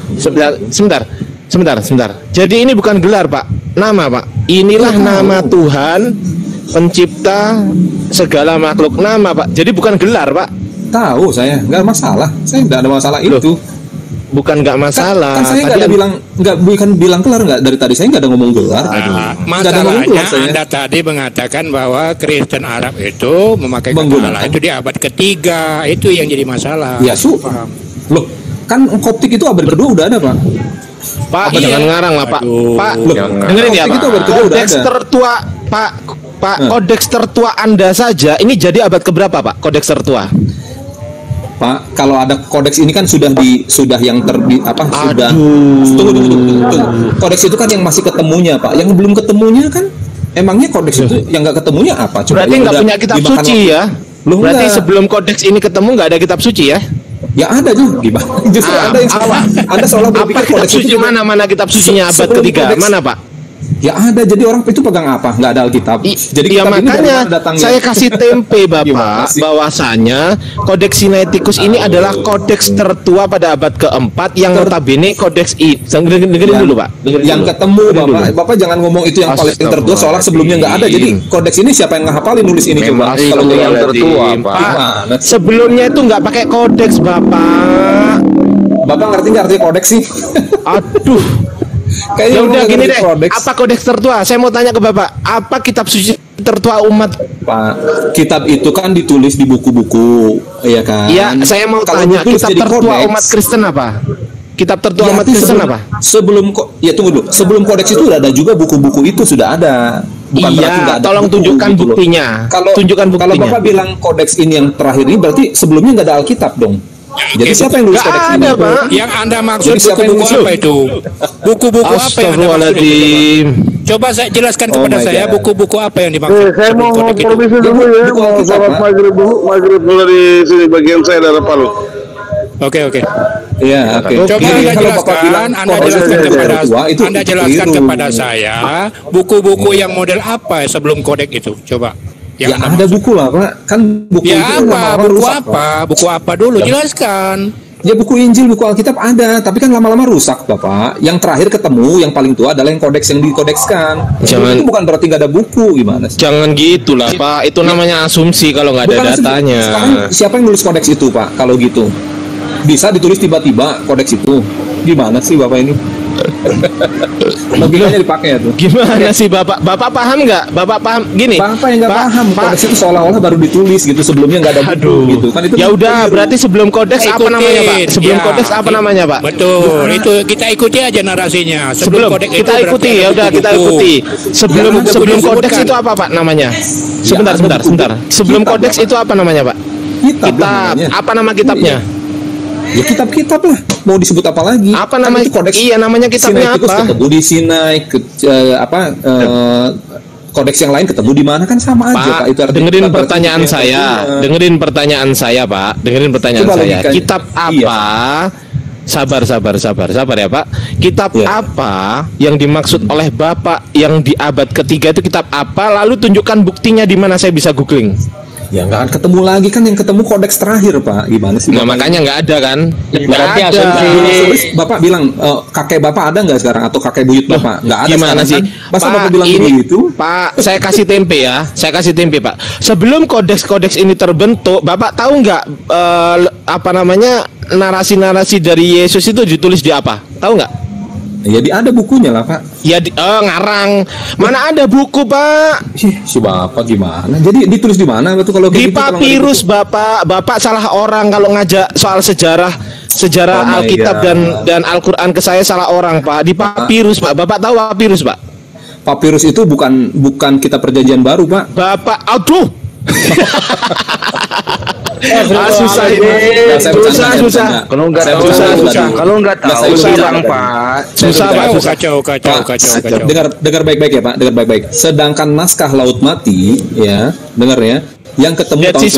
Sebentar. Jadi ini bukan gelar Pak. Nama Pak. Inilah nama Tuhan pencipta segala makhluk, nama Pak. Jadi bukan gelar Pak. Tahu saya, enggak masalah. Saya enggak ada masalah itu. Bukan nggak masalah. Kan saya nggak ada bilang gelar nggak dari tadi, saya nggak ada ngomong gelar. Masalahnya Anda tadi mengatakan bahwa Kristen Arab itu memakai kata Allah itu di abad ketiga, itu yang jadi masalah. Ya loh, kan Koptik itu abad kedua udah ada Pak. Pak jangan ngarang lah Pak. Pak dengerin ya Pak. Kodeks tertua Pak kodeks tertua Anda saja ini jadi abad keberapa Pak? Kodeks tertua. Pak, kalau ada kodeks ini kan sudah yang terbit sudah. Tunggu. Kodeks itu kan yang masih ketemunya, Pak. Yang belum ketemunya kan emangnya kodeks itu yang nggak ketemunya apa? Coba berarti nggak punya kitab suci ya? Berarti sebelum kodeks ini ketemu nggak ada kitab suci ya? Ya ada juga. Gimana? Justru ada yang salah. Anda seolah berpikir kodeks suci mana kitab sucinya abad ketiga? Mana Pak? Ya ada, jadi orang itu pegang apa? Nggak ada Alkitab. Jadi ya makanya saya kasih tempe Bapak bahwasanya Kodeks Sinaiticus ini adalah kodeks tertua pada abad keempat yang notabene kodeks ini. Dengerin dulu Pak. Yang ketemu Bapak jangan ngomong itu yang paling tertua soalnya sebelumnya nggak ada. Jadi kodeks ini siapa yang ngehafalin nulis ini coba? Kalau yang tertua Pak. Sebelumnya itu nggak pakai kodeks Bapak. Bapak ngerti nggak arti kodeks sih? Aduh. Ya udah gini deh, apa kodeks tertua? Saya mau tanya ke Bapak, apa kitab suci tertua umat? Pak, kitab itu kan ditulis di buku-buku, ya kan? Iya, saya mau tanya, kitab tertua umat Kristen apa? Kitab tertua umat Kristen apa? Sebelum kodeks itu udah ada juga buku-buku itu sudah ada. Bukan iya, tolong tunjukkan gitu buktinya. Kalau Bapak bilang kodeks ini yang terakhir ini berarti sebelumnya nggak ada Alkitab dong. Jadi siapa yang nulis kodeks ini? Pak. Yang Anda maksud buku-buku apa itu? Buku-buku apa yang Anda maksud? Coba saya jelaskan kepada saya buku-buku apa yang dimaksud. Saya mau permisi dulu ya, mau sholat maghrib dulu di sini bagian saya dari Palu. Oke. Iya, oke. Coba Anda jelaskan kepada saya buku-buku yang model apa sebelum kodeks itu. Coba. Ya ada buku lah Pak, kan buku ya itu buku apa dulu jelaskan. Ya buku Injil, buku Alkitab ada, tapi kan lama-lama rusak Bapak. Yang terakhir ketemu, yang paling tua adalah yang kodeks yang dikodekskan. Itu bukan berarti nggak ada buku, gimana sih? Jangan gitulah Pak, itu namanya asumsi kalau nggak ada datanya. Sekarang siapa yang nulis kodeks itu Pak? Kalau gitu bisa ditulis tiba-tiba kodeks itu, gimana sih Bapak ini? Logikanya dipakai tuh. Gimana sih Bapak? Bapak paham nggak? Bapak paham gini? Bapak yang nggak paham. Kodeks itu seolah-olah baru ditulis gitu, sebelumnya nggak ada buku gitu. Kan itu ya udah, berarti sebelum kodeks apa namanya Pak? Sebelum kodeks apa namanya Pak? Betul. Itu kita ikuti aja narasinya. Sebelum kodeks kita ikuti ya udah kita ikuti. Sebelum kodeks itu apa Pak namanya? Sebentar. Sebelum kodeks itu apa namanya Pak? Kitab. Apa nama kitabnya? Ya kitab-kitab lah, mau disebut apa lagi? Apa namanya kodeks? Iya namanya kitabnya apa? Ketemu di Sinai, kodeks yang lain ketemu di mana kan sama aja Pak. Itu dengerin pertanyaan saya, Pak. Dengerin pertanyaan saya. Kitab apa Sabar ya Pak. Kitab apa yang dimaksud oleh Bapak yang di abad ketiga itu kitab apa? Lalu tunjukkan buktinya di mana saya bisa googling. Ya nggak akan ketemu lagi kan, yang ketemu kodeks terakhir Pak. Gimana sih? Nah makanya nggak ada kan? Nggak ada. Bapak bilang kakek Bapak ada nggak sekarang atau kakek buyut Bapak? Nggak ada. Gimana sih? Kan? Masa Pak, Bapak bilang ini, begitu? Pak, saya kasih tempe ya. Saya kasih tempe Pak. Sebelum kodeks-kodeks ini terbentuk, Bapak tahu nggak apa namanya narasi-narasi dari Yesus itu ditulis di apa? Tahu nggak? Ya ada bukunya lah Pak. Ya ngarang. Mana ada buku Pak? Si Bapak gimana? Jadi ditulis di mana itu kalau di gitu, papirus Bapak? Bapak salah orang kalau ngajak soal sejarah Alkitab dan Al-Qur'an ke saya, salah orang Pak. Di papirus Pak. Bapak tahu papirus Pak? Papirus itu bukan kitab perjanjian baru Pak. Bapak aduh. Susah. Kalau nggak tahu bilang Pak. Susah. Kacau. Dengar baik-baik ya Pak. Dengar baik-baik. Sedangkan naskah Laut Mati ya, dengar ya, yang ketemu tahun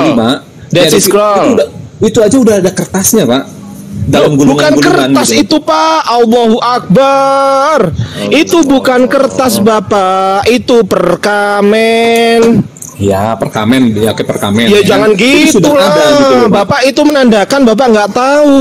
1945. Itu aja udah ada kertasnya Pak. Dalam bukan kertas gitu. Itu Pak. Allahu Akbar. Itu bukan kertas Bapak. Itu perkamen. Ya perkamen, ya ke perkamen. Ya jangan gitu lah. Gitu, Bapak itu menandakan Bapak nggak tahu.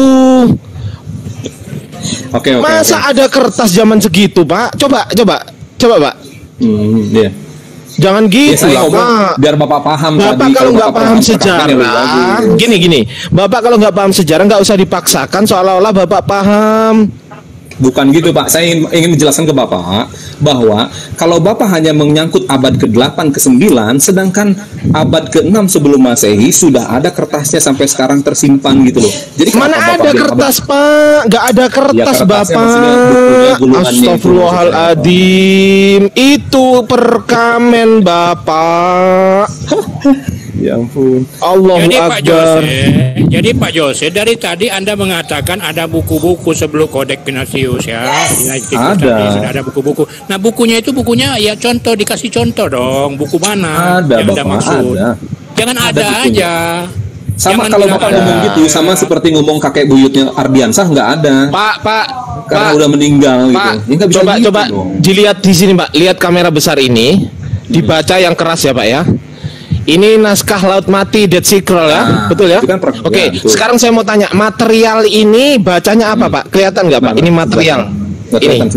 Oke. Masa ada kertas zaman segitu Pak? Coba Pak. Iya. Jangan gitu lah Pak. Biar Bapak paham. Bapak kalau nggak paham sejarah, gini. Bapak kalau nggak paham sejarah nggak usah dipaksakan seolah-olah Bapak paham. Bukan gitu Pak, saya ingin menjelaskan ke Bapak bahwa kalau Bapak hanya menyangkut abad ke-8 ke-9, sedangkan abad ke-6 sebelum Masehi sudah ada kertasnya sampai sekarang tersimpan gitu loh. Jadi mana ada kertas Pak? Gak ada kertas ya, Bapak. Astagfirullahaladzim. Itu perkamen Bapak. Ya ampun. Allahu Akbar. Jadi Pak Jose, dari tadi Anda mengatakan ada buku-buku sebelum Kodeks Ignatius ya. Ada buku-buku. Nah bukunya ya contoh, dikasih contoh dong. Buku mana yang Anda maksud? Jangan ada aja. Sama kalau Bapak ngomong gitu, sama seperti ngomong kakek buyutnya Ardiansah nggak ada. Pak. Karena udah meninggal Pak, gitu. Coba dilihat di sini Pak. Lihat kamera besar ini. Dibaca yang keras ya Pak ya. Ini naskah Laut Mati Dead Sea Scroll ya, betul ya? Oke, sekarang saya mau tanya, material ini bacanya apa Pak? Kelihatan nggak Pak? Ini material. Ini.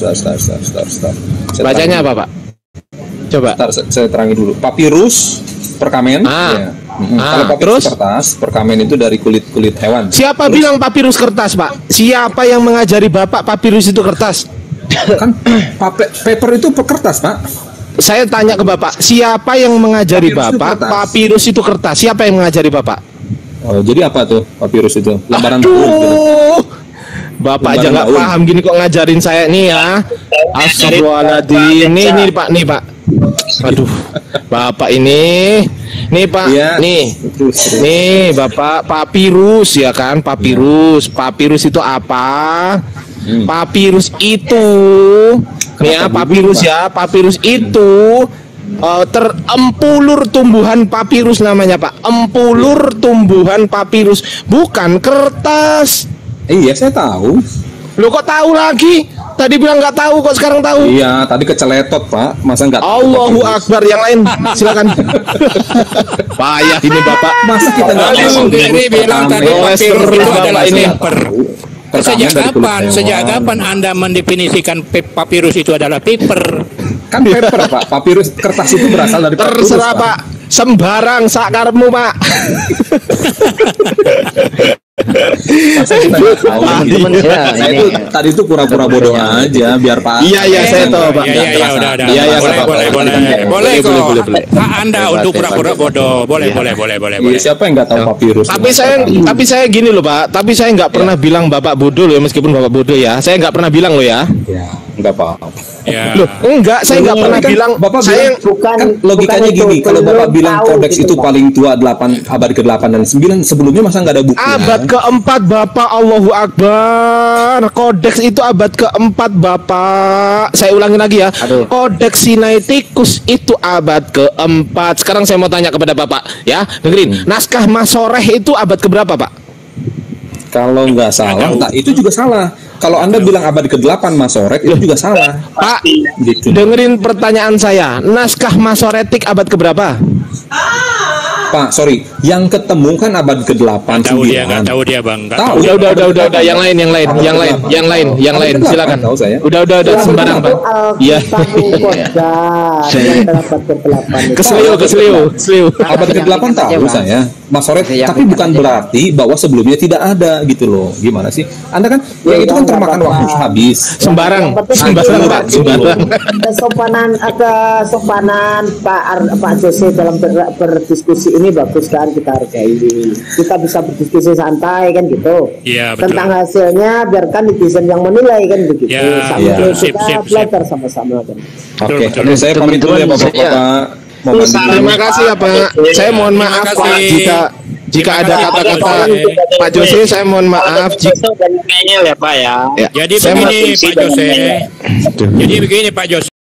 Bacanya apa Pak? Coba. Saya terangi dulu. Papirus, perkamen. Kalau papirus kertas, perkamen itu dari kulit hewan. Siapa bilang papirus kertas Pak? Siapa yang mengajari Bapak papirus itu kertas? Kan paper itu kertas Pak. Saya tanya ke Bapak, siapa yang mengajari Bapak papirus itu kertas? Siapa yang mengajari Bapak? Oh, jadi apa tuh papirus itu? Lembaran daun. Bapak aja nggak paham gini kok ngajarin saya nih ya. Astagfirullahaladzim. Nih Pak. Aduh, Bapak ini. Nih Pak, nih Bapak papirus ya kan? Papirus itu apa? Papirus itu papirus itu empulur tumbuhan papirus namanya Pak. Empulur tumbuhan papirus, bukan kertas. Iya saya tahu. Lo kok tahu lagi? Tadi bilang nggak tahu kok sekarang tahu. Iya tadi keceletot Pak. Masa nggak tahu? Allahu Akbar. Yang lain silakan. Payah ini Bapak. Masa kita nggak tahu? Ini bilang tadi papirus itu adalah ini. Sejak kapan Anda mendefinisikan papirus itu adalah paper? Kan paper Pak, papirus kertas itu berasal dari papirus. Terserah Pak, sembarang sakarmu Pak. Masa kita nggak tahu gitu. Saya itu tadi itu pura-pura bodoh aja biar Pak. Iya saya tahu Pak. Iya boleh kok. Hak Anda untuk pura-pura bodoh. Boleh. Siapa yang nggak tahu papirus? Tapi saya gini loh Pak. Tapi saya nggak pernah bilang Bapak bodoh loh ya, meskipun Bapak bodoh ya. Saya nggak pernah bilang loh ya. Ya nggak apa-apa. Loh, enggak, saya nggak pernah bilang. Bapak saya kan logikanya gini, kalau Bapak bilang kodeks itu paling tua abad ke-8 dan 9, sebelumnya masa nggak ada bukunya? Abad ke-4 Bapak, Allahu Akbar. Kodeks itu abad ke-4 Bapak. Saya ulangi lagi ya. Kodeks Sinaiticus itu abad ke-4. Sekarang saya mau tanya kepada Bapak ya, dengerin. Naskah Masoreh itu abad keberapa Pak? Kalau nggak salah, nah itu juga salah. Kalau Anda bilang abad ke-8 Masoret itu juga salah. Pak, dengerin pertanyaan saya. Naskah Masoretik abad keberapa? Pak, sorry, yang ketemu kan abad ke-8 Tahu dia, nggak tahu dia bang. Nggak tahu. Udah, yang lain, silakan. Tahu saya. Udah, sembarang Pak. Iya. Keseliu. Abad ke-8 tahu saya. Masoret, tapi bukan berarti bahwa sebelumnya tidak ada gitu loh. Gimana sih? Anda kan, ya itu kan termakan waktu habis. Sembarang Pak, sembarang. Kesopanan Pak Jose dalam berdiskusi ini bagus kan, kita hargai. Kita bisa berdiskusi santai kan gitu. Iya, betul. Tentang hasilnya biarkan netizen yang menilai kan begitu. Ya, Sambil sip. kita belajar sama-sama kan. Oke, saya pamit dulu ya Bapak-bapak. Terima kasih ya Pak. Saya mohon maaf Pak jika ada kata-kata Pak Jose, saya mohon maaf jika ya Pak ya. Jadi begini Pak Jose.